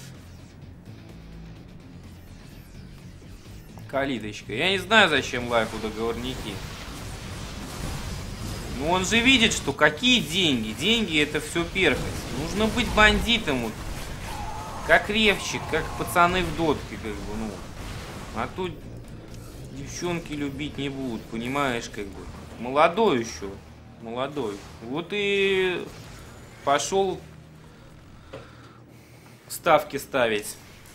Speaker 1: Калиточка. Я не знаю, зачем лайфу договорники. Ну он же видит, что какие деньги. Деньги это все перхоть. Нужно быть бандитом. Вот. Как ревчик, как пацаны в дотке, как бы, ну. А тут девчонки любить не будут, понимаешь, как бы. Молодой еще. Молодой. Вот и пошел ставки ставить.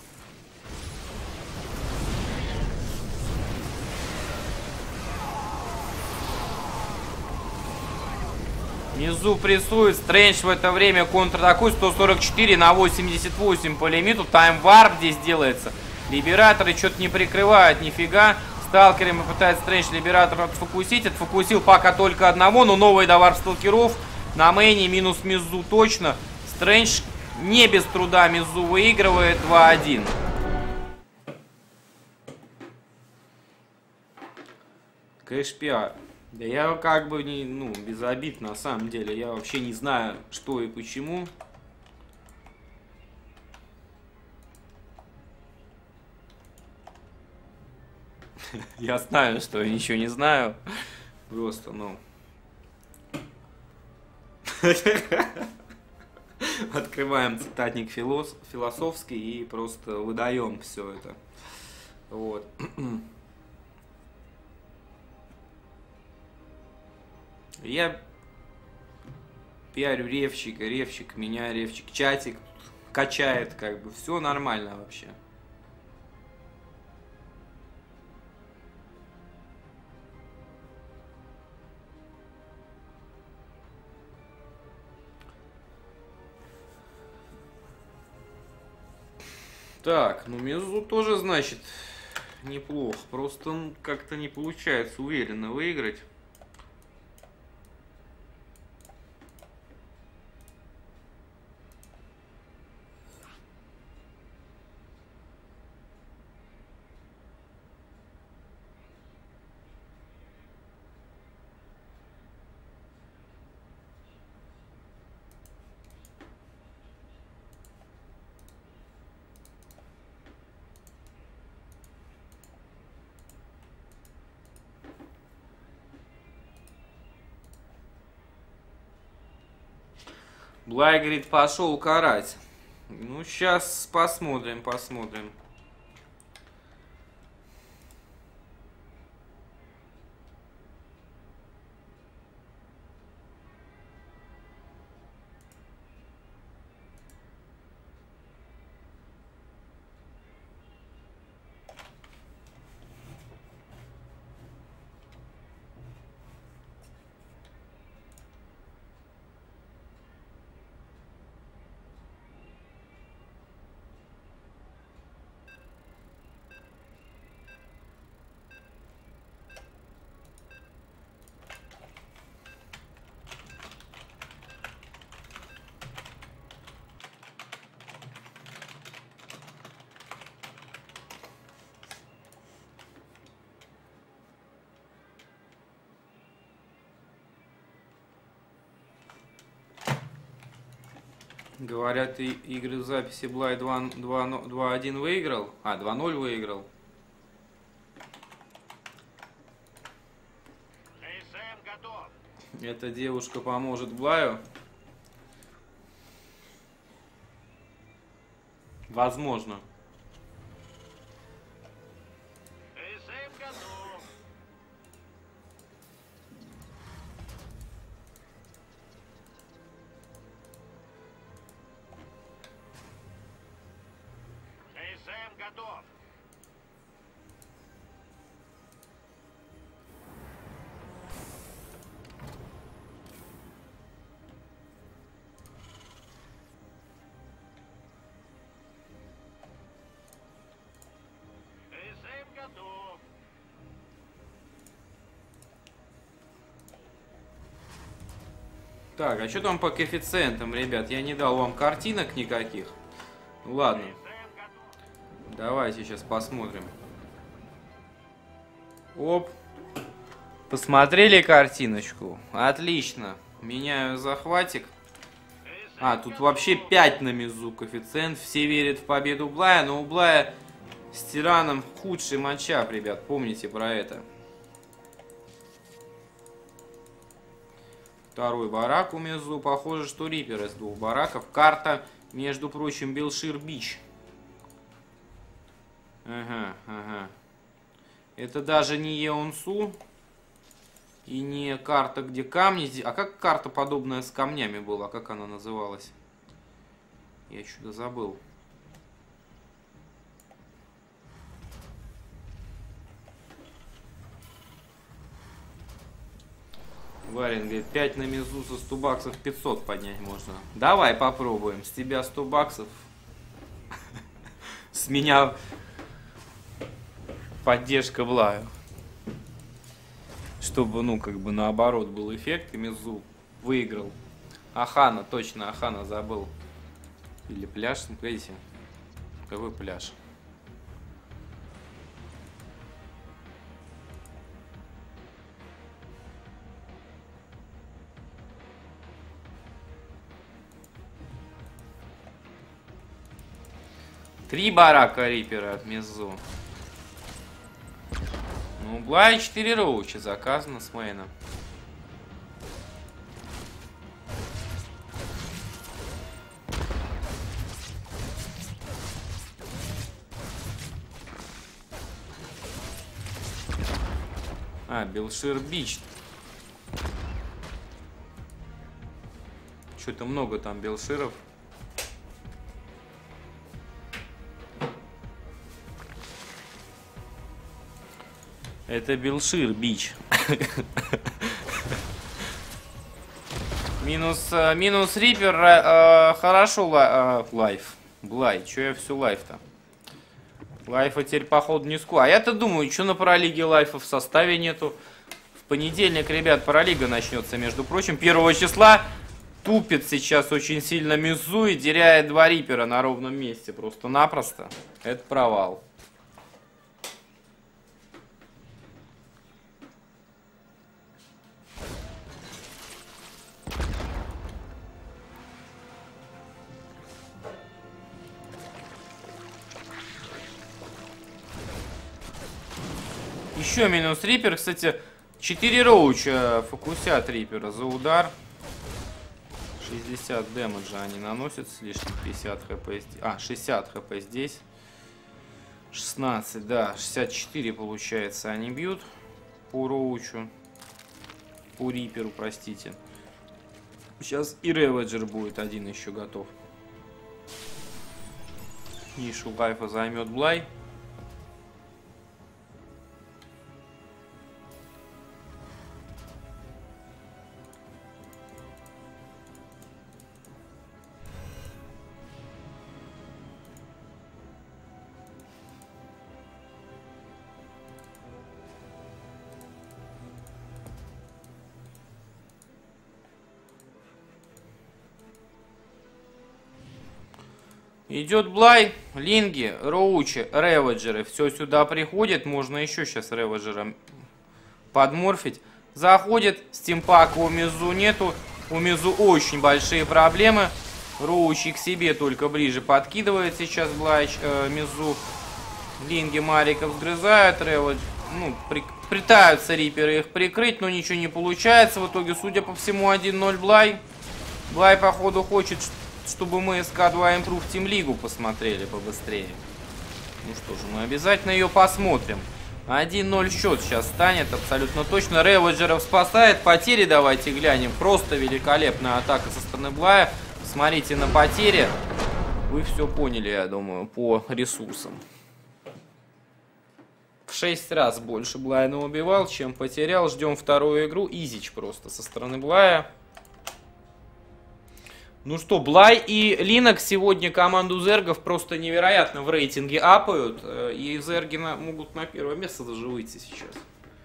Speaker 1: Внизу прессует. Стрэндж в это время контратакует. 144 на 88 по лимиту. Тайм-варп здесь делается. Либераторы что-то не прикрывают нифига. Сталкерами пытается Стрэндж Либератор отфокусить. Отфокусил пока только одного. Но новый доварп сталкеров. На мейне минус Мизу точно. Стрэндж не без труда Мизу выигрывает 2-1. Кэш-пиар. Да я как бы не, ну, без обид на самом деле. Я вообще не знаю, что и почему. Я знаю, что я ничего не знаю. Просто, ну... Открываем цитатник философский и просто выдаем все это. Вот. Я пиарю ревчика, ревчик меня, ревчик, чатик качает, как бы, все нормально вообще. Так, ну Мизу тоже, значит, неплохо, просто как-то не получается уверенно выиграть. Блай говорит, пошел карать. Ну, сейчас посмотрим, посмотрим. Говорят, игры в записи Блай 2-1 выиграл. А, 2-0 выиграл.
Speaker 2: КСМ готов.
Speaker 1: Эта девушка поможет Блаю. Возможно.
Speaker 2: КСМ готов. КСМ готов. КСМ готов.
Speaker 1: Так, а что там по коэффициентам, ребят? Я не дал вам картинок никаких. Ну ладно.
Speaker 2: КСМ готов.
Speaker 1: Давайте сейчас посмотрим. Оп. Посмотрели картиночку? Отлично. Меняю захватик. А, тут вообще 5 на мизу коэффициент. Все верят в победу Блая, но у Блая с тираном худший матчап, ребят. Помните про это. Второй барак у Мизу. Похоже, что Риппер из 2 бараков. Карта, между прочим, Белшир Бич. Ага, ага. Это даже не Еонсу. И не карта, где камни. А как карта подобная с камнями была? Как она называлась? Я что-то забыл. Варин говорит, 5 на мизу со 100 баксов 500 поднять можно. Давай попробуем. С тебя 100 баксов. С меня поддержка Блаю. Чтобы, ну, как бы наоборот был эффект, и Мизу выиграл. Ахана, точно, Ахана забыл. Или пляж, смотрите. Какой пляж? Три барака Риппера от Мизу. Ну, Блай 4 роуча заказано с мейна. А, Белшир Бич. Что-то много там Белширов. Это Белшир Бич. Минус Риппер. Хорошо, лайф. Блай, чё я всю лайф-то? Лайфа теперь, походу, не ску. А я-то думаю, что на паралиге лайфа в составе нету. В понедельник, ребят, паралига начнется, между прочим. 1 числа тупит сейчас очень сильно Мизу и теряет 2 Риппера на ровном месте. Просто-напросто. Это провал. Еще минус Риппер. Кстати, 4 роуча фокусят Риппера за удар. 60 дэмэджа они наносят с лишним. 50 хп здесь. А, 60 хп здесь. 16, да. 64 получается они бьют по роучу. По Рипперу, простите. Сейчас и Реведжер будет один еще готов. Нишу лайфа займет Блай. Идет Блай, Линги, Роучи, Реведжеры. Все сюда приходит. Можно еще сейчас Реведжера подморфить. Заходит. Стимпака у Мизу нету. У Мизу очень большие проблемы. Роучи к себе только ближе подкидывает сейчас Блайч, Мизу. Линги Мариков сгрызают, Ревоч, ну, пытаются Риперы их прикрыть, но ничего не получается. В итоге, судя по всему, 1-0 Блай. Блай, походу, хочет, чтобы мы СК2 Improve Team Лигу посмотрели побыстрее. Ну что же, мы обязательно ее посмотрим. 1-0 счет сейчас станет, абсолютно точно. Реводжеров спасает. Потери давайте глянем. Просто великолепная атака со стороны Блая. Смотрите на потери. Вы все поняли, я думаю, по ресурсам. В 6 раз больше Блайна убивал, чем потерял. Ждем вторую игру. Изич просто со стороны Блая. Ну что, Блай и Линокс сегодня команду зергов просто невероятно в рейтинге апают. И зерги могут на первое место даже выйти сейчас.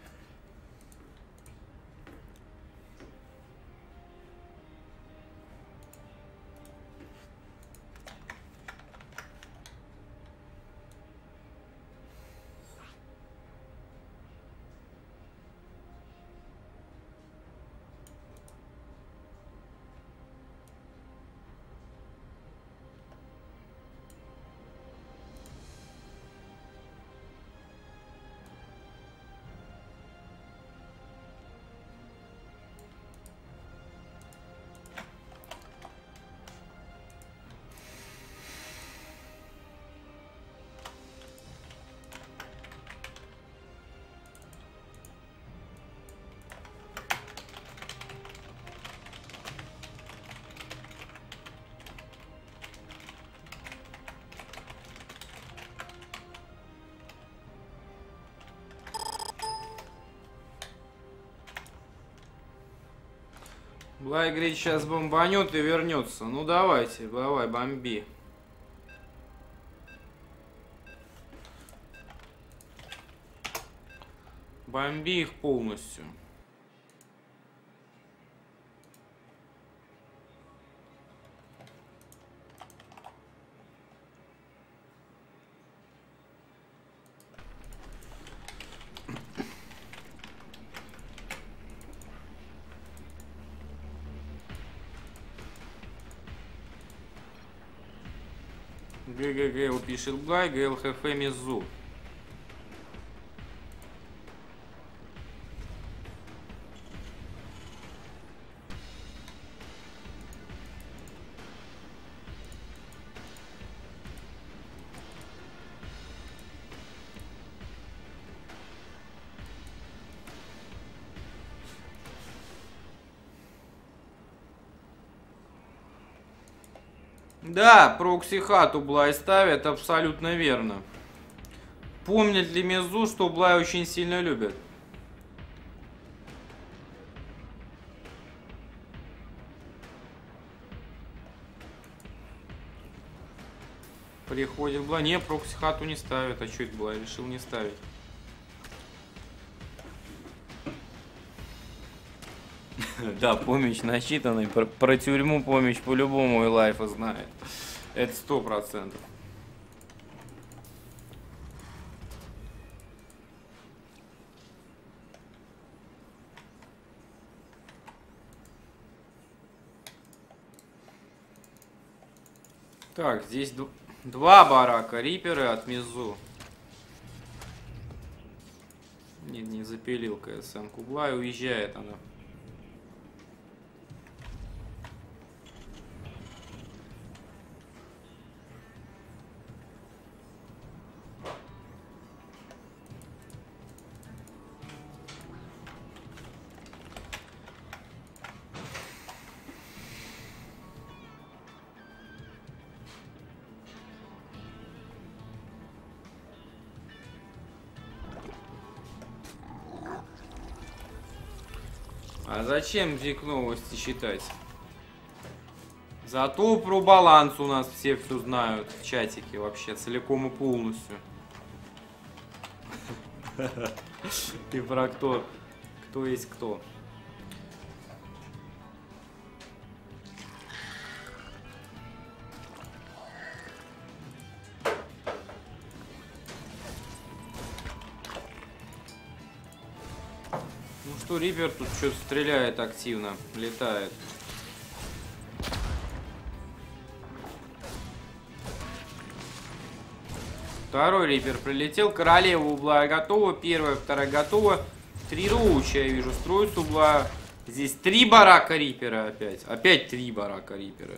Speaker 1: Блай говорит, сейчас бомбанет и вернется. Ну давайте, давай, бомби. Бомби их полностью. ГГГ пишет Блай, ГЛХФ Мизу. Да, прокси хату Блай ставит, абсолютно верно. Помнит ли Мизу, что Блай очень сильно любит? Приходит Блай. Не, прокси хату не ставит. А что это Блай? Решил не ставить. Да, помощь насчитанный. Про тюрьму помощь по-любому и лайфа знает. Это 100%. Так, здесь два барака. Риперы от Мизу. Не запилил КСМ Кублай. Уезжает она. А зачем Дик новости читать? Зато про баланс у нас все знают в чатике вообще целиком и полностью. И про кто есть кто. Что Рипер тут что-то стреляет активно, летает. Второй рипер прилетел. Королева угла готова. Первая, вторая готова. 3 роуча я вижу. Строятся угла. Здесь 3 барака рипера опять. Опять 3 барака рипера.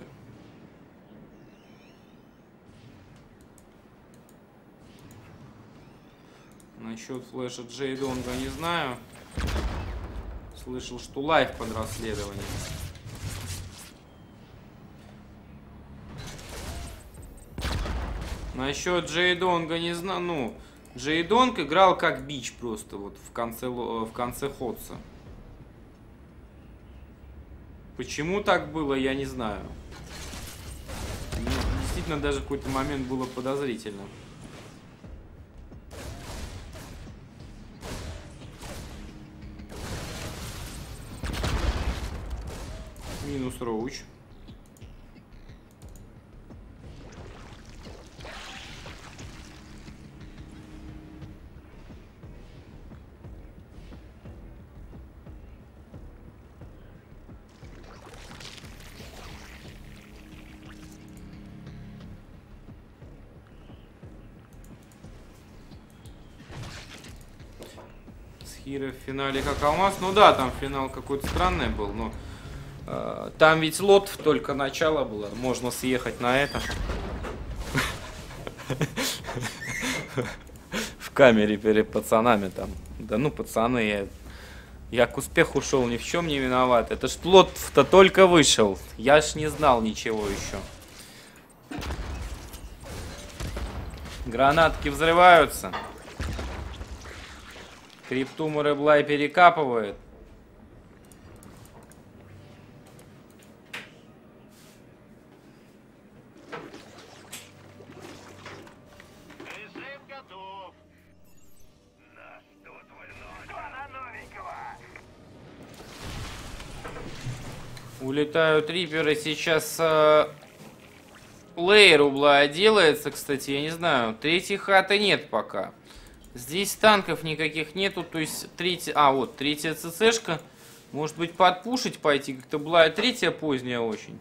Speaker 1: Насчет флеша Джейдонга не знаю. Слышал, что лайв под расследованием. Насчет Джейдонга не знаю. Ну, Джейдонг играл как бич просто вот в конце ходца. Почему так было, я не знаю. Ну, действительно, даже в какой-то момент было подозрительно. Минус роуч. Схира в финале как алмаз. Ну да, там финал какой-то странный был, но там ведь лот только начало было. Можно съехать на это. В камере перед пацанами там. Да ну, пацаны, я к успеху шел, ни в чем не виноват. Это ж лот-то только вышел. Я ж не знал ничего еще. Гранатки взрываются. Криптумор и Блай перекапывает.
Speaker 2: СМ готов. На 100 что на новенького?
Speaker 1: Улетают риперы. Сейчас лейер у Блая делается, кстати, я не знаю. Третьей хаты нет пока. Здесь танков никаких нету, то есть третья... А, вот, третья ЦЦшка. Может быть, подпушить пойти, как-то Блая третья поздняя очень.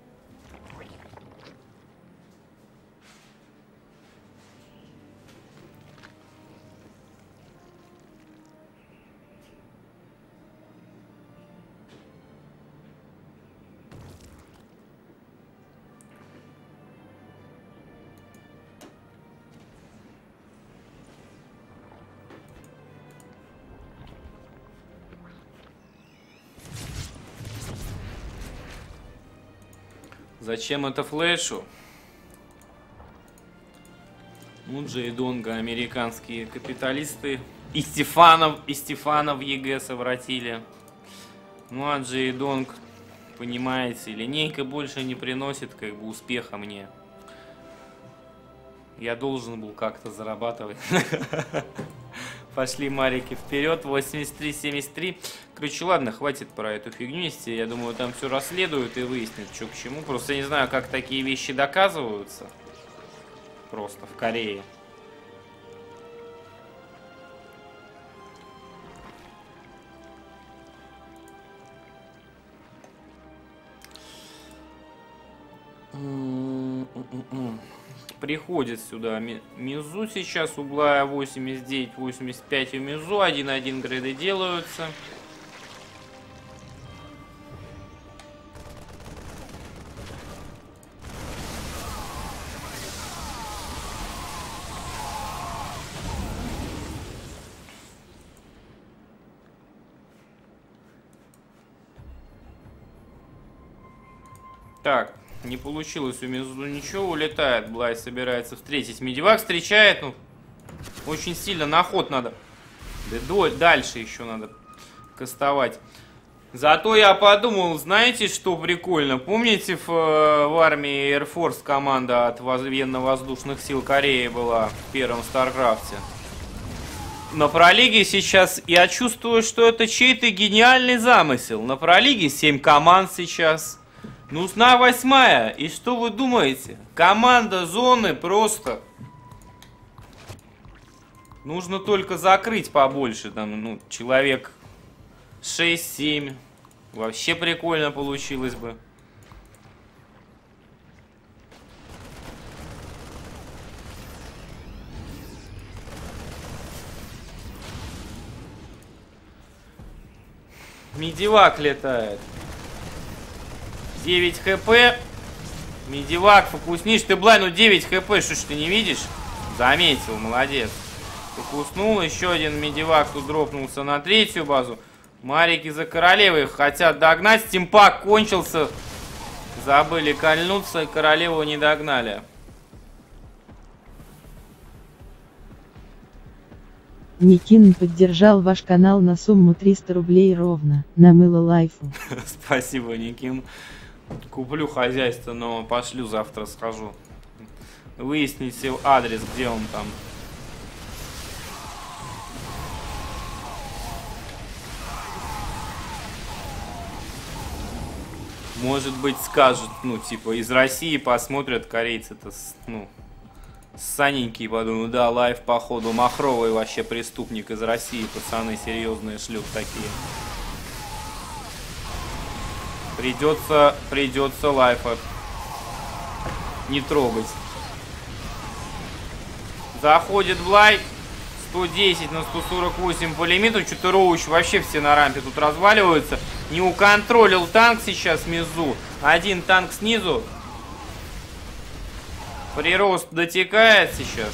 Speaker 1: Зачем это флешу? Ну, Джейдонга, американские капиталисты. И Стефана в ЕГЭ совратили. Ну, а Джейдонг, понимаете, линейка больше не приносит как бы успеха мне. Я должен был как-то зарабатывать. Пошли марики вперед. 83-73. Короче, ладно, хватит про эту фигню нести. Я думаю, там все расследуют и выяснят, что к чему. Просто я не знаю, как такие вещи доказываются. Просто в Корее. Приходит сюда Мизу сейчас, угла 89-85 у Мизу, 1-1 грейды делаются. Так. Не получилось у Мизу ничего, улетает. Блай собирается встретить. Медивак встречает, ну, очень сильно на ход надо. Да дальше еще надо кастовать. Зато я подумал, знаете, что прикольно? Помните, в армии Air Force команда от военно-воздушных сил Кореи была в первом Старкрафте? На пролиге сейчас я чувствую, что это чей-то гениальный замысел. На пролиге 7 команд сейчас. Нужна 8-я. И что вы думаете? Команда зоны просто... Нужно только закрыть побольше. Там, ну, человек 6-7. Вообще прикольно получилось бы. Медивак летает. 9 хп. Медивак, фокуснишь. Ты, Блай, ну 9 хп, что ж ты не видишь? Заметил, молодец. Фокуснул, еще один медивак тут дропнулся на третью базу. Марики за королевой хотят догнать. Стимпак кончился. Забыли кольнуться, и королеву не догнали.
Speaker 5: Никин поддержал ваш канал на сумму 300 рублей ровно, на мыло лайфу.
Speaker 1: Спасибо, Никин. Куплю хозяйство, но пошлю, завтра схожу. Выясните адрес, где он там. Может быть, скажут, ну, типа, из России посмотрят корейцы-то, ну, саненькие, подумают, да, лайф, походу, махровый вообще преступник из России, пацаны серьезные шлют такие. Придется лайфа не трогать. Заходит Блай. 110 на 148 по лимиту. Что-то Роуч вообще все на рампе тут разваливаются. Не уконтролил танк сейчас Мизу. Один танк снизу. Прирост дотекает сейчас.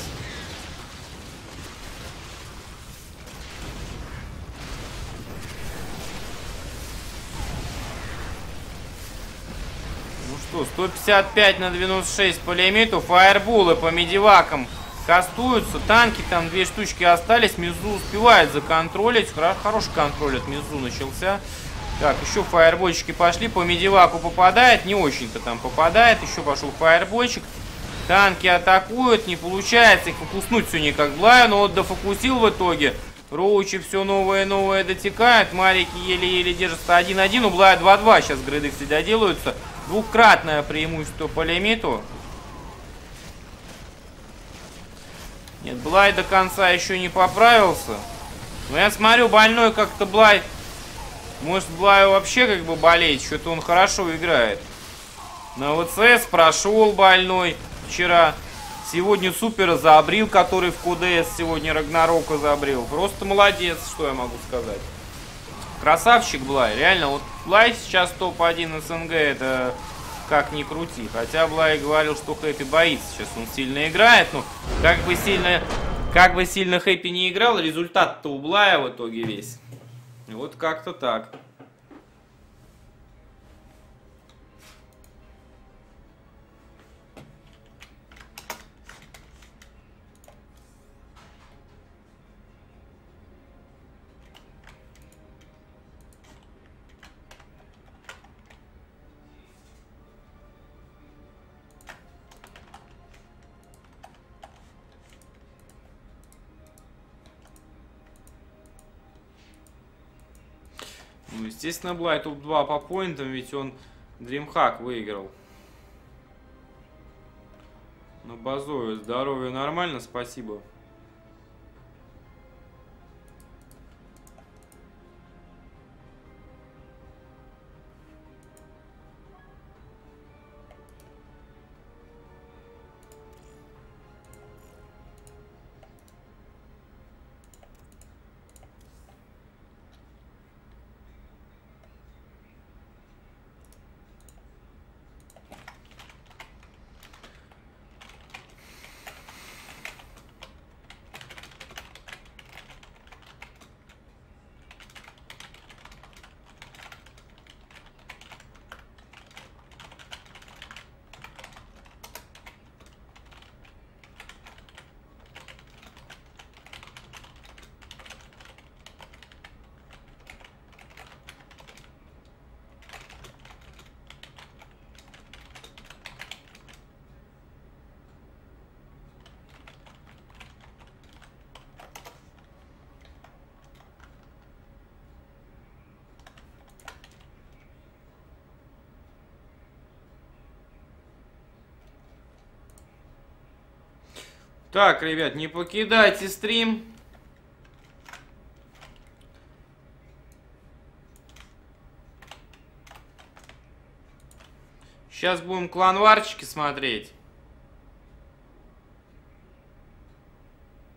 Speaker 1: Ну что, 155 на 96 по лимиту. Фаерболы по медивакам кастуются. Танки там 2 штучки остались. Мизу успевает законтролить. Хороший контроль от Мизу начался. Так, еще фаербольчики пошли. По медиваку попадает. Не очень-то там попадает. Еще пошел фаербольчик. Танки атакуют. Не получается их фокуснуть все никак Блаю. Но вот дофокусил в итоге. Роучи все новое и новое дотекает. Марики еле-еле держатся 1-1. У Блая 2-2. Сейчас грейды все доделаются. Двукратное преимущество по лимиту. Нет, Блай до конца еще не поправился. Но я смотрю, больной как-то Блай. Может, Блаю вообще как бы болеть. Что-то он хорошо играет. На ВЦС прошел больной вчера. Сегодня супера забрил, который в КДС сегодня Рагнарока забрил. Просто молодец, что я могу сказать. Красавчик Блай. Реально, вот Блай сейчас топ-1 СНГ, это как ни крути. Хотя Блай говорил, что Хэппи боится. Сейчас он сильно играет. Но как бы сильно Хэппи не играл, результат-то у Блая в итоге весь. Вот как-то так. Ну, естественно, Блай топ-2 по поинтам, ведь он DreamHack выиграл. На базовое здоровье нормально, спасибо. Так, ребят, не покидайте стрим. Сейчас будем кланварчики смотреть.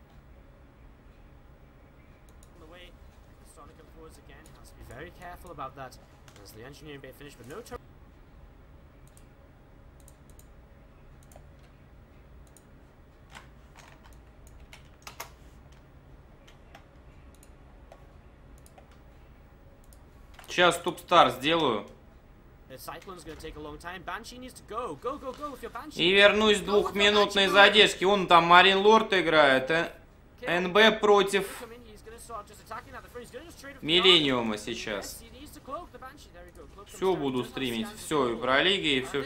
Speaker 6: Very careful about The engineering bay finished, but no turret.
Speaker 1: Сейчас стоп-стар сделаю.
Speaker 6: The cyclone's gonna take a long time. Banshee needs to go. Go, go, go with your Banshee.
Speaker 1: И вернусь с двухминутной задержки. Он там Марин Лорд играет. НБ против Миллениума сейчас. Все буду стримить. Все, и про лиги, и все.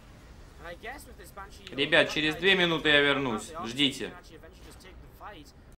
Speaker 1: Ребят, через 2 минуты я вернусь. Ждите.